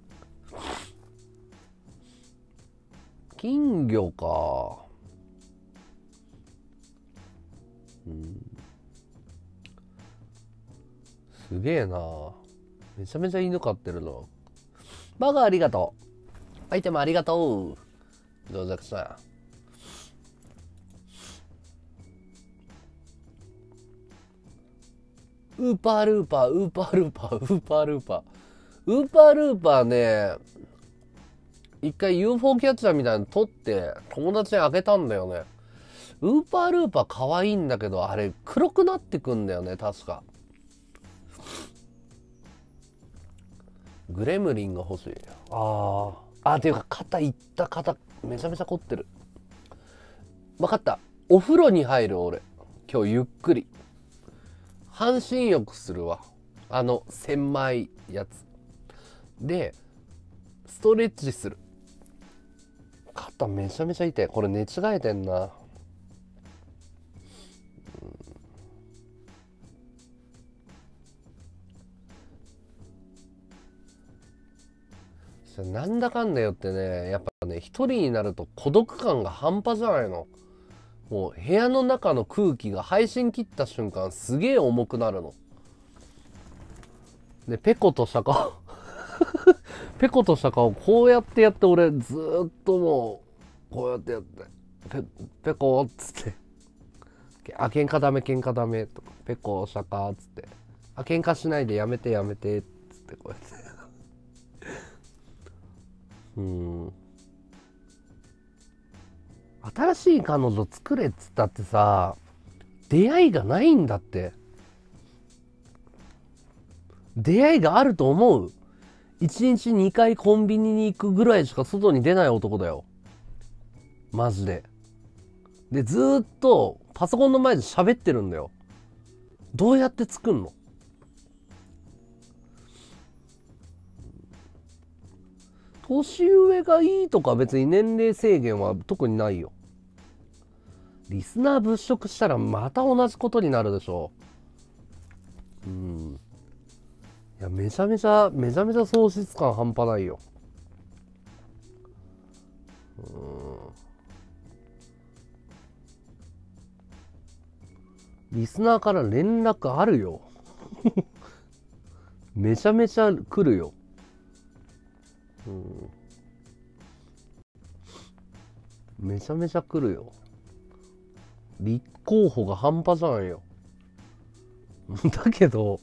金魚か。すげえな。めちゃめちゃ犬飼ってるな。バカありがとう。アイテムありがとう。上手くさ。ウーパールーパー、ウーパールーパー、ウーパールーパー。ウーパールーパーね、一回 UFO キャッチャーみたいなの撮って友達にあげたんだよね。ウーパールーパー可愛いんだけど、あれ黒くなってくんだよね、確か。グレムリンが欲しい。っていうか肩いった。肩めちゃめちゃ凝ってる。分かった。お風呂に入る俺。今日ゆっくり。半身浴するわ。狭いやつ。で、ストレッチする。肩めちゃめちゃ痛い。これ寝違えてんな。なんだかんだよってね、やっぱね、一人になると孤独感が半端じゃないの。 もう部屋の中の空気が配信切った瞬間すげえ重くなるの。で、ペコとシャカペコとシャカをこうやってやって、俺ずーっともうこうやってやってペコっつって喧嘩ダメ喧嘩ダメとかペコシャカっつって喧嘩しないでやめてやめてっつってこうやって新しい彼女作れっつったってさ、出会いがないんだって。出会いがあると思う？ 1 日2回コンビニに行くぐらいしか外に出ない男だよ。マジで。で、ずーっとパソコンの前で喋ってるんだよ。どうやって作んの？年上がいいとか別に年齢制限は特にないよ。リスナー物色したらまた同じことになるでしょ。いや、めちゃめちゃ喪失感半端ないよ。リスナーから連絡あるよ。めちゃめちゃ来るよ。めちゃめちゃ来るよ。立候補が半端じゃんよ。だけど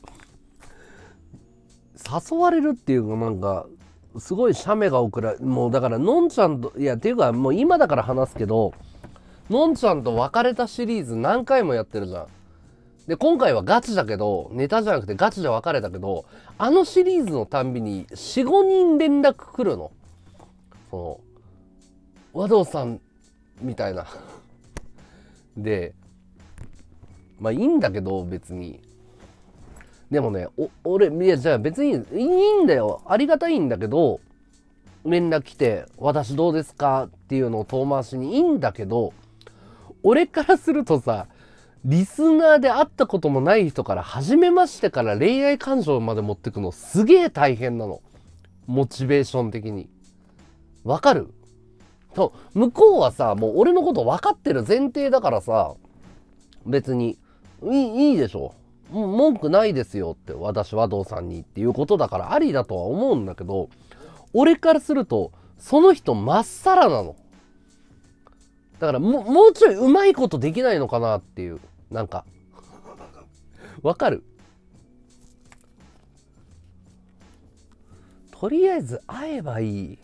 誘われるっていうか、なんかすごい写メが送られ、もうだからのんちゃんと、いやっていうかもう今だから話すけど、のんちゃんと別れたシリーズ何回もやってるじゃん。で今回はガチだけど、ネタじゃなくてガチで別れたけど、あのシリーズのたんびに 4,5 人連絡来るの。その和道さんみたいなで、まあいいんだけど別に。でもね、俺、いやじゃあ別にいいんだよ。ありがたいんだけど、連絡来て、私どうですかっていうのを遠回しにいいんだけど、俺からするとさ、リスナーで会ったこともない人から初めましてから恋愛感情まで持ってくのすげえ大変なの。モチベーション的に。わかる？と、向こうはさ、もう俺のこと分かってる前提だからさ、別にいいでしょ。文句ないですよって、私和道さんにっていうことだからありだとは思うんだけど、俺からするとその人まっさらなの。だからもうちょいうまいことできないのかなっていう、なんかわかる？とりあえず会えばいい。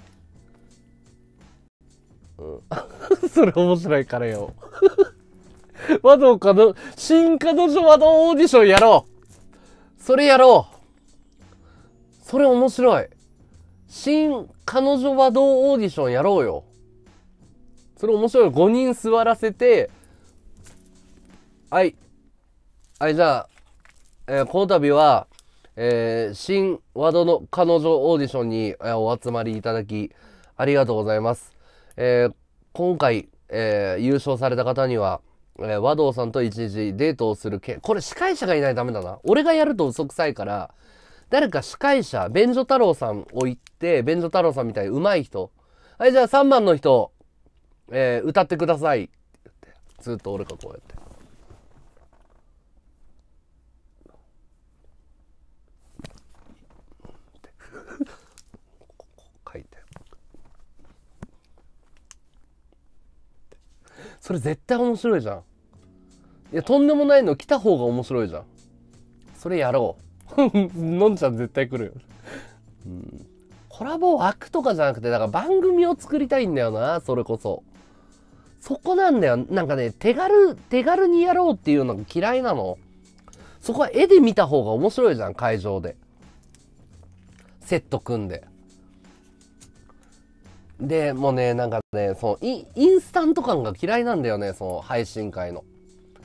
それ面白いからよ。和道新彼女和道オーディションやろう。それやろう。それ面白い。新彼女和道オーディションやろうよ。それ面白い。5人座らせて、はい。はい、じゃあ、この度は、新和道の彼女オーディションに、お集まりいただき、ありがとうございます。今回、優勝された方には、和道さんと一日デートをするこれ司会者がいないとダメだな。俺がやると嘘くさいから、誰か司会者、便所太郎さんを言って、便所太郎さんみたいに上手い人。はい、じゃあ3番の人、歌ってください。って言って、ずっと俺がこうやって。書いて。それ絶対面白いじゃん。いや、とんでもないの来た方が面白いじゃん。それやろう。のんちゃん絶対来るよ。コラボ枠とかじゃなくて、だから番組を作りたいんだよな、それこそ。そこなんだよ。なんかね、手軽にやろうっていうのが嫌いなの。そこは絵で見た方が面白いじゃん、会場で。セット組んで。で、もうね、なんかね、そのインスタント感が嫌いなんだよね、その配信会の。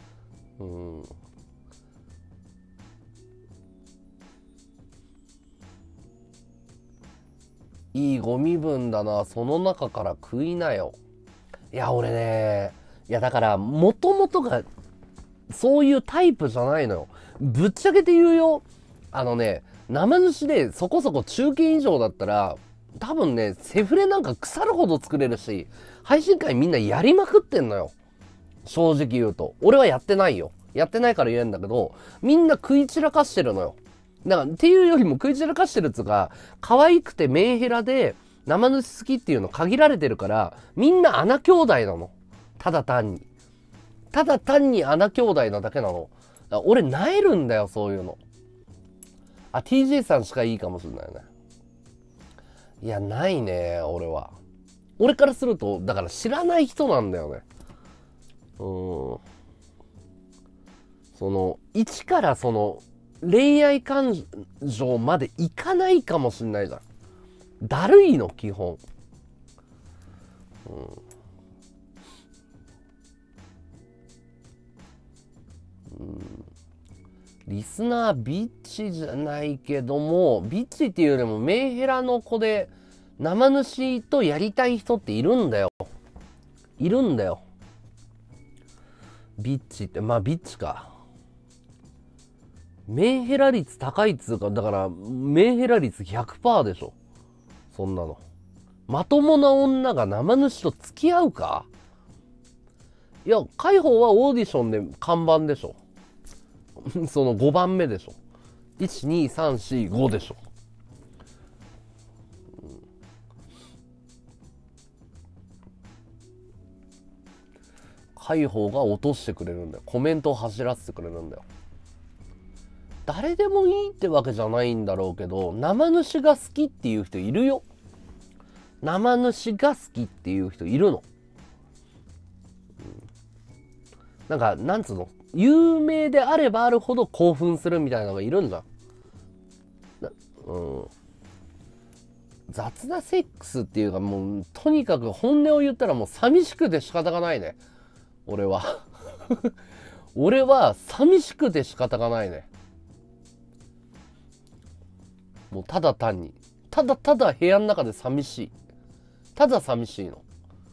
いいご身分だな、その中から食いなよ。いや、俺ね、いやだから、もともとが、そういうタイプじゃないのよ。ぶっちゃけて言うよ。生主でそこそこ中堅以上だったら、多分ね、セフレなんか腐るほど作れるし、配信会みんなやりまくってんのよ。 正直言うと。俺はやってないよ。やってないから言えんだけど、みんな食い散らかしてるのよ。だからっていうよりも食い散らかしてるっつうか、可愛くてメンヘラで生主好きっていうの限られてるから、みんな穴兄弟なの。ただ単に。ただ単に穴兄弟なだけなの。だから俺萎えるんだよ、そういうの。あ、TJ さんしかいいかもしれないね。いや、ないね、俺は。俺からすると、だから知らない人なんだよね。一から恋愛感情までいかないかもしんないじゃん。だるいの、基本。リスナービッチじゃないけども、ビッチっていうよりもメンヘラの子で生主とやりたい人っているんだよ。いるんだよ。ビッチって、まあビッチか。メンヘラ率高いっつうか、だからメンヘラ率 100% でしょ。そんなの。まともな女が生主と付き合うか？いや、海宝はオーディションで看板でしょ。その5番目でしょ。1、2、3、4、5でしょ。海宝が落としてくれるんだよ。コメントを走らせてくれるんだよ。誰でもいいってわけじゃないんだろうけど、生主が好きっていう人いるよ。生主が好きっていう人いるの。なんか、なんつうの、有名であればあるほど興奮するみたいなのがいるんだ。雑なセックスっていうか、もう、とにかく本音を言ったらもう寂しくて仕方がないね。俺は。俺は寂しくて仕方がないね。もうただ単に。ただただ部屋の中で寂しい。ただ寂しいの。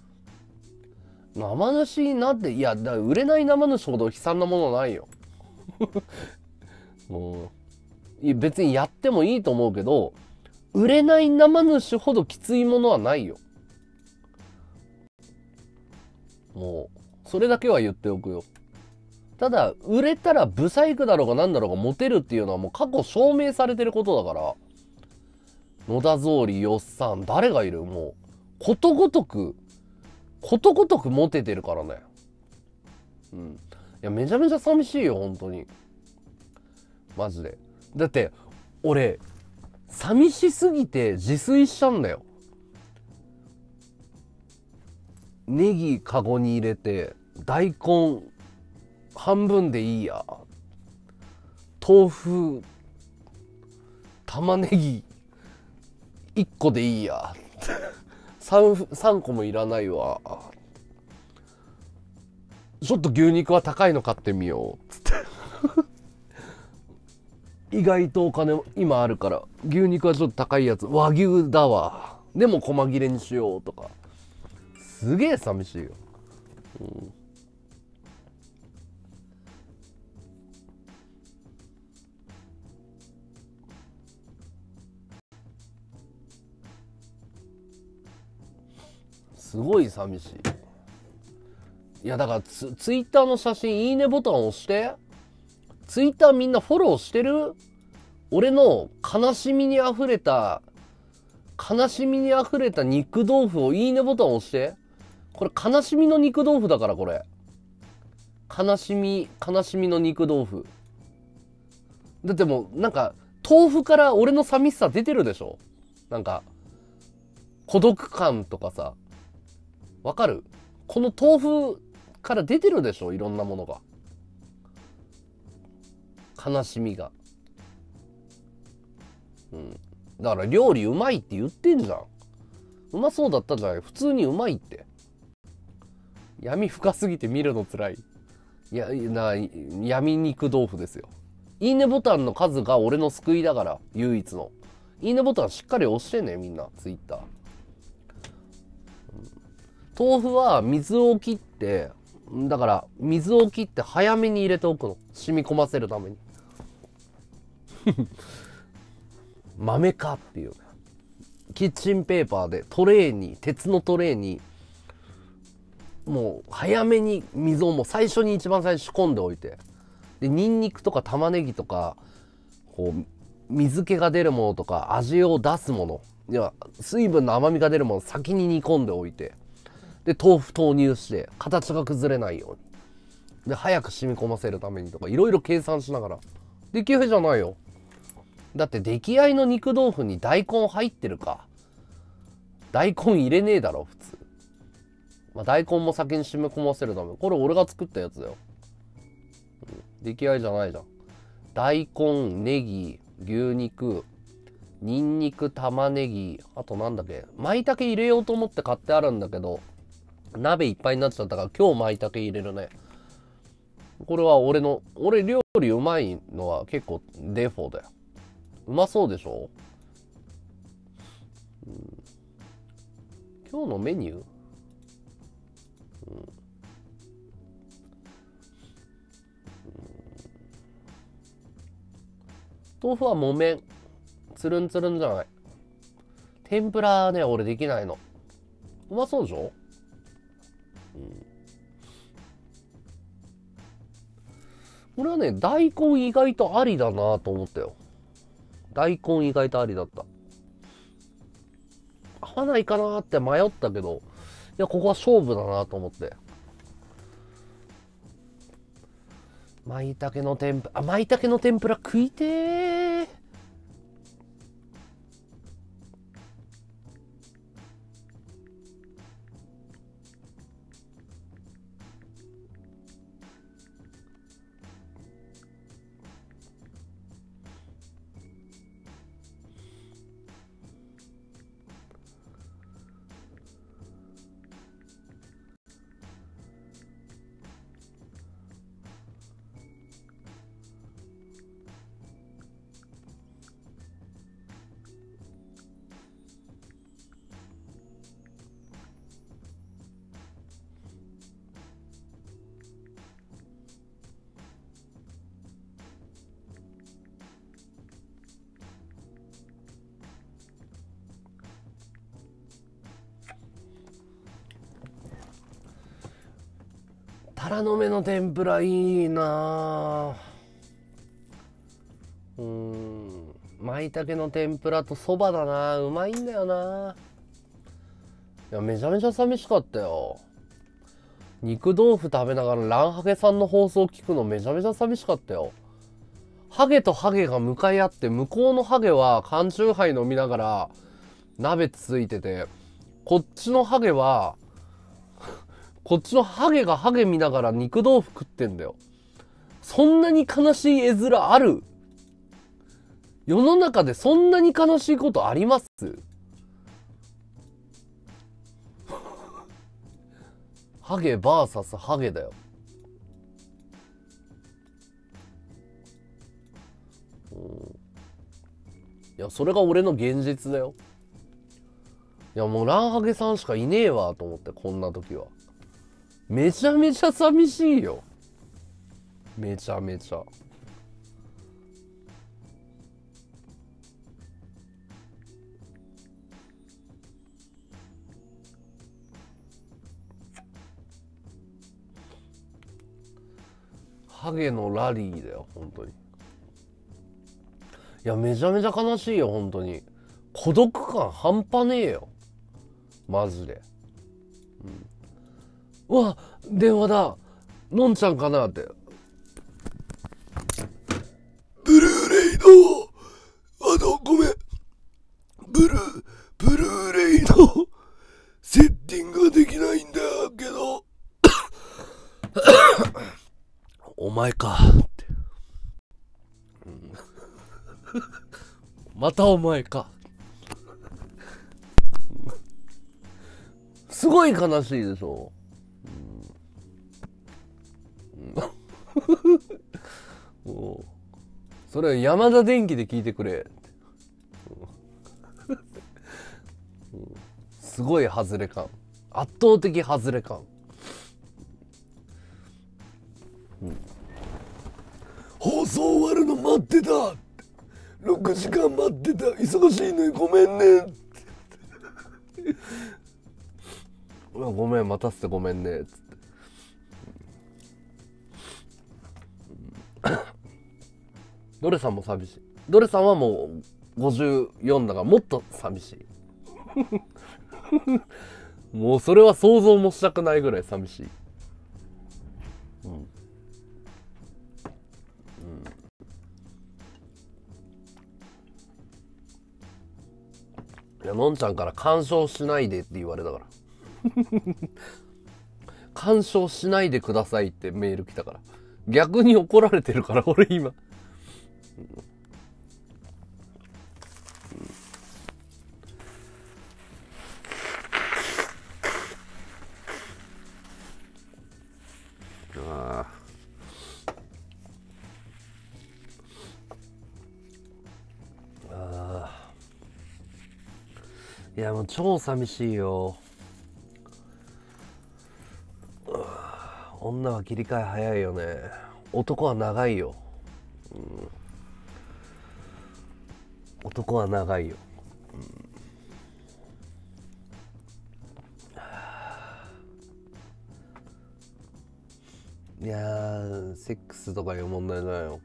生主になって、いや、だ売れない生主ほど悲惨なものないよ。もう、別にやってもいいと思うけど、売れない生主ほどきついものはないよ。もう、それだけは言っておくよ。ただ、売れたらブサイクだろうが何だろうがモテるっていうのはもう過去証明されてることだから、野田草履、よっさん、誰がいる？もう、ことごとくモテてるからね。いや、めちゃめちゃ寂しいよ、本当に。マジで。だって、俺、寂しすぎて自炊しちゃうんだよ。ネギカゴに入れて、大根半分でいいや。豆腐、玉ねぎ1個でいいや。3個もいらないわ。ちょっと牛肉は高いの買ってみよう。つって意外とお金今あるから、牛肉はちょっと高いやつ。和牛だわ。でも細切れにしようとか。すげえ寂しいよ。すごい寂しい。いやだからツイッターの写真いいねボタン押して。ツイッターみんなフォローしてる？俺の悲しみに溢れた肉豆腐をいいねボタン押して。これ悲しみの肉豆腐だから、これ。悲しみの肉豆腐。だってもうなんか豆腐から俺の寂しさ出てるでしょ。なんか孤独感とかさ、わかる？この豆腐から出てるでしょ、いろんなものが。悲しみが。だから料理うまいって言ってんじゃん。うまそうだったじゃない。普通にうまいって。闇深すぎて見るのつらい。いや、闇肉豆腐ですよ。いいねボタンの数が俺の救いだから、唯一の。いいねボタンしっかり押してね、みんな、ツイッター。豆腐は水を切って、だから水を切って早めに入れておくの。染み込ませるために。豆かっていう。キッチンペーパーで鉄のトレーにもう早めに水をもう最初に一番最初仕込んでおいて、でニンニクとか玉ねぎとかこう水気が出るものとか味を出すもの、いや水分の甘みが出るものを先に煮込んでおいて、で豆腐投入して形が崩れないように、で早く染み込ませるためにとかいろいろ計算しながら。出来合いじゃないよ。だって出来合いの肉豆腐に大根入ってるか。大根入れねえだろ普通。まあ、大根も先に染み込ませるため、これ俺が作ったやつだよ。出来合いじゃないじゃん。大根、ネギ、牛肉、ニンニク、玉ねぎ、あとなんだっけ、舞茸入れようと思って買ってあるんだけど、鍋いっぱいになっちゃったから今日舞茸入れるね。これは俺料理うまいのは結構デフォだよ。うまそうでしょ、今日のメニュー、豆腐は木綿。つるんつるんじゃない。天ぷらね、俺できないの。うまそうでしょ、俺はね、大根意外とありだなと思ったよ。大根意外とありだった。合わないかなって迷ったけど、いや、ここは勝負だなと思って。舞茸の天ぷら、舞茸の天ぷら食いてー。タラの芽の天ぷらいいな。舞茸の天ぷらとそばだな。うまいんだよな。いや、めちゃめちゃ寂しかったよ。肉豆腐食べながらランハゲさんの放送聞くのめちゃめちゃ寂しかったよ。ハゲとハゲが向かい合って、向こうのハゲは缶チューハイ飲みながら鍋ついてて、こっちのハゲはこっちのハゲがハゲ見ながら肉豆腐食ってんだよ。そんなに悲しい絵面ある？世の中でそんなに悲しいことあります？ハゲ VS ハゲだよ。いや、それが俺の現実だよ。いや、もうランハゲさんしかいねえわと思って、こんな時は。めちゃめちゃ寂しいよ。めちゃめちゃ。ハゲのラリーだよ、本当に。いや、めちゃめちゃ悲しいよ、本当に。孤独感半端ねえよ。マジで。うわ、電話だ。のんちゃんかなって。ブルーレイの、ごめん。ブルーレイのセッティングができないんだけど。お前かって。またお前か。すごい悲しいでしょ。それは山田電機で聞いてくれ。すごい外れ感。圧倒的外れ感。放送終わるの待ってた。6時間待ってた。忙しいのにごめんね。 ごめん待たせてごめんねっつって。ドレさんも寂しい。ドレさんはもう54だからもっと寂しい。もうそれは想像もしたくないぐらい寂しい。うん。いや、のんちゃんから干渉しないでって言われたから。干渉しないでくださいってメール来たから。逆に怒られてるから、俺今。ああ。いや、もう超寂しいよ。女は切り替え早いよね。男は長いよ。男は長いよ。いやー、セックスとかいう問題だよ。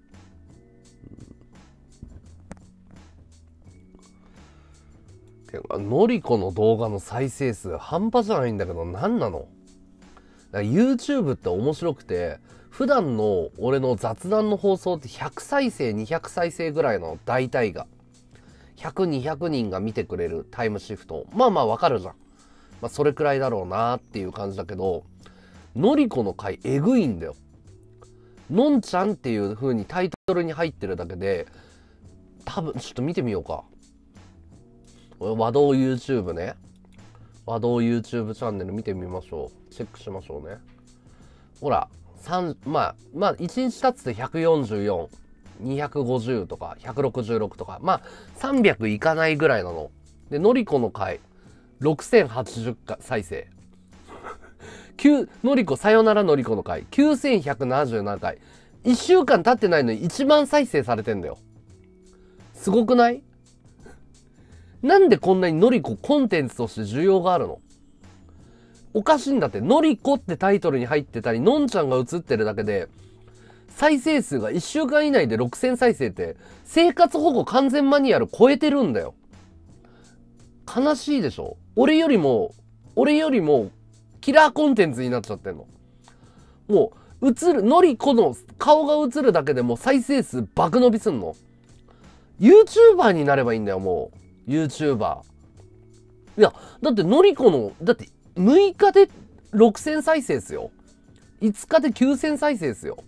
てか、のりこの動画の再生数半端じゃないんだけど、何なの？YouTube って面白くて、普段の俺の雑談の放送って100再生、200再生ぐらいの大体が。100、200人が見てくれるタイムシフト。まあまあわかるじゃん。まあそれくらいだろうなっていう感じだけど、のりこの回えぐいんだよ。のんちゃんっていう風にタイトルに入ってるだけで、多分、ちょっと見てみようか。和道 YouTube ね。和道 YouTube チャンネル見てみましょう。チェックしましょうね。ほら、まあ、1日経つと144、250とか、166とか、まあ、300いかないぐらいなの。で、のりこの回、6080再生。のりこ、さよならのりこの回、9177回。1週間経ってないのに1万再生されてんだよ。すごくない？なんでこんなにのりこコンテンツとして需要があるの？おかしいんだって。のりこってタイトルに入ってたり、のんちゃんが映ってるだけで、再生数が1週間以内で6000再生って、生活保護完全マニュアル超えてるんだよ。悲しいでしょ？俺よりも、キラーコンテンツになっちゃってんの。もう、のりこの顔が映るだけでもう再生数爆伸びすんの。YouTuber になればいいんだよ、もう。YouTuber。いや、だってのりこの、だって6日で6000再生ですよ。5日で9000再生ですよ。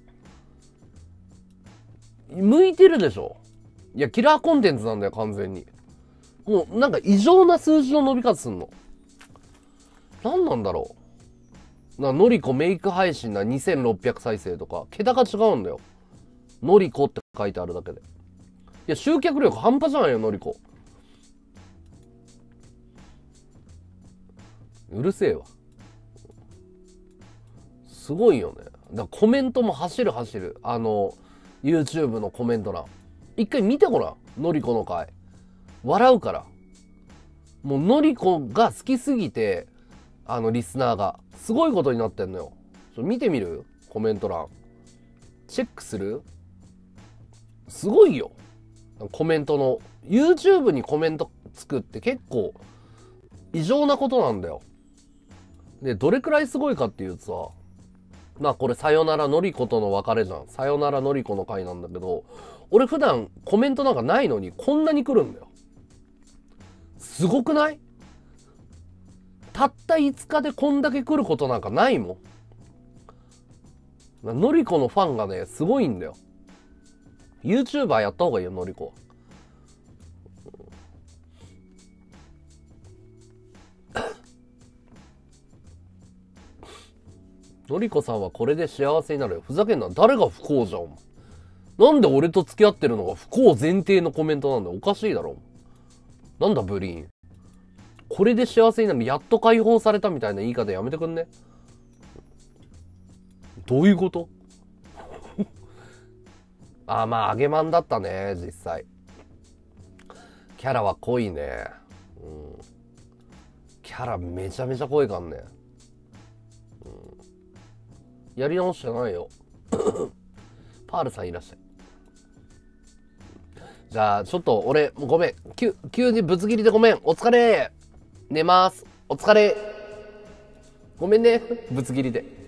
向いてるでしょ。いや、キラーコンテンツなんだよ、完全に。もう、なんか異常な数字の伸び方すんの。何なんだろう。のりこメイク配信な2600再生とか、桁が違うんだよ。のりこって書いてあるだけで。いや、集客力半端じゃないよ、のりこ。うるせえわ。すごいよね。だからコメントも走る。YouTube のコメント欄。一回見てごらん。のりこの回。笑うから。もうのりこが好きすぎて、リスナーが。すごいことになってんのよ。見てみる？コメント欄。チェックする？すごいよ。コメントの。YouTube にコメントつくって結構異常なことなんだよ。で、どれくらいすごいかっていうとさ、まあこれさよならのりことの別れじゃん。さよならのりこの回なんだけど、俺普段コメントなんかないのにこんなに来るんだよ。すごくない？たった5日でこんだけ来ることなんかないもん。のりこのファンがね、すごいんだよ。YouTuber やった方がいいよ、のりこ。のりこさんはこれで幸せになるよ。ふざけんな。誰が不幸じゃん。なんで俺と付き合ってるのが不幸前提のコメントなんだよ。おかしいだろ。なんだブリーン。これで幸せになる。やっと解放されたみたいな言い方やめてくんね。どういうこと？あ、まあ、揚げまんだったね、実際。キャラは濃いね。うん。 キャラめちゃめちゃ濃いかんね、やり直してないよパールさんいらっしゃい。じゃあちょっと俺ごめん、急にぶつ切りでごめん、お疲れ、寝ます、お疲れ、ごめんねぶつ切りで。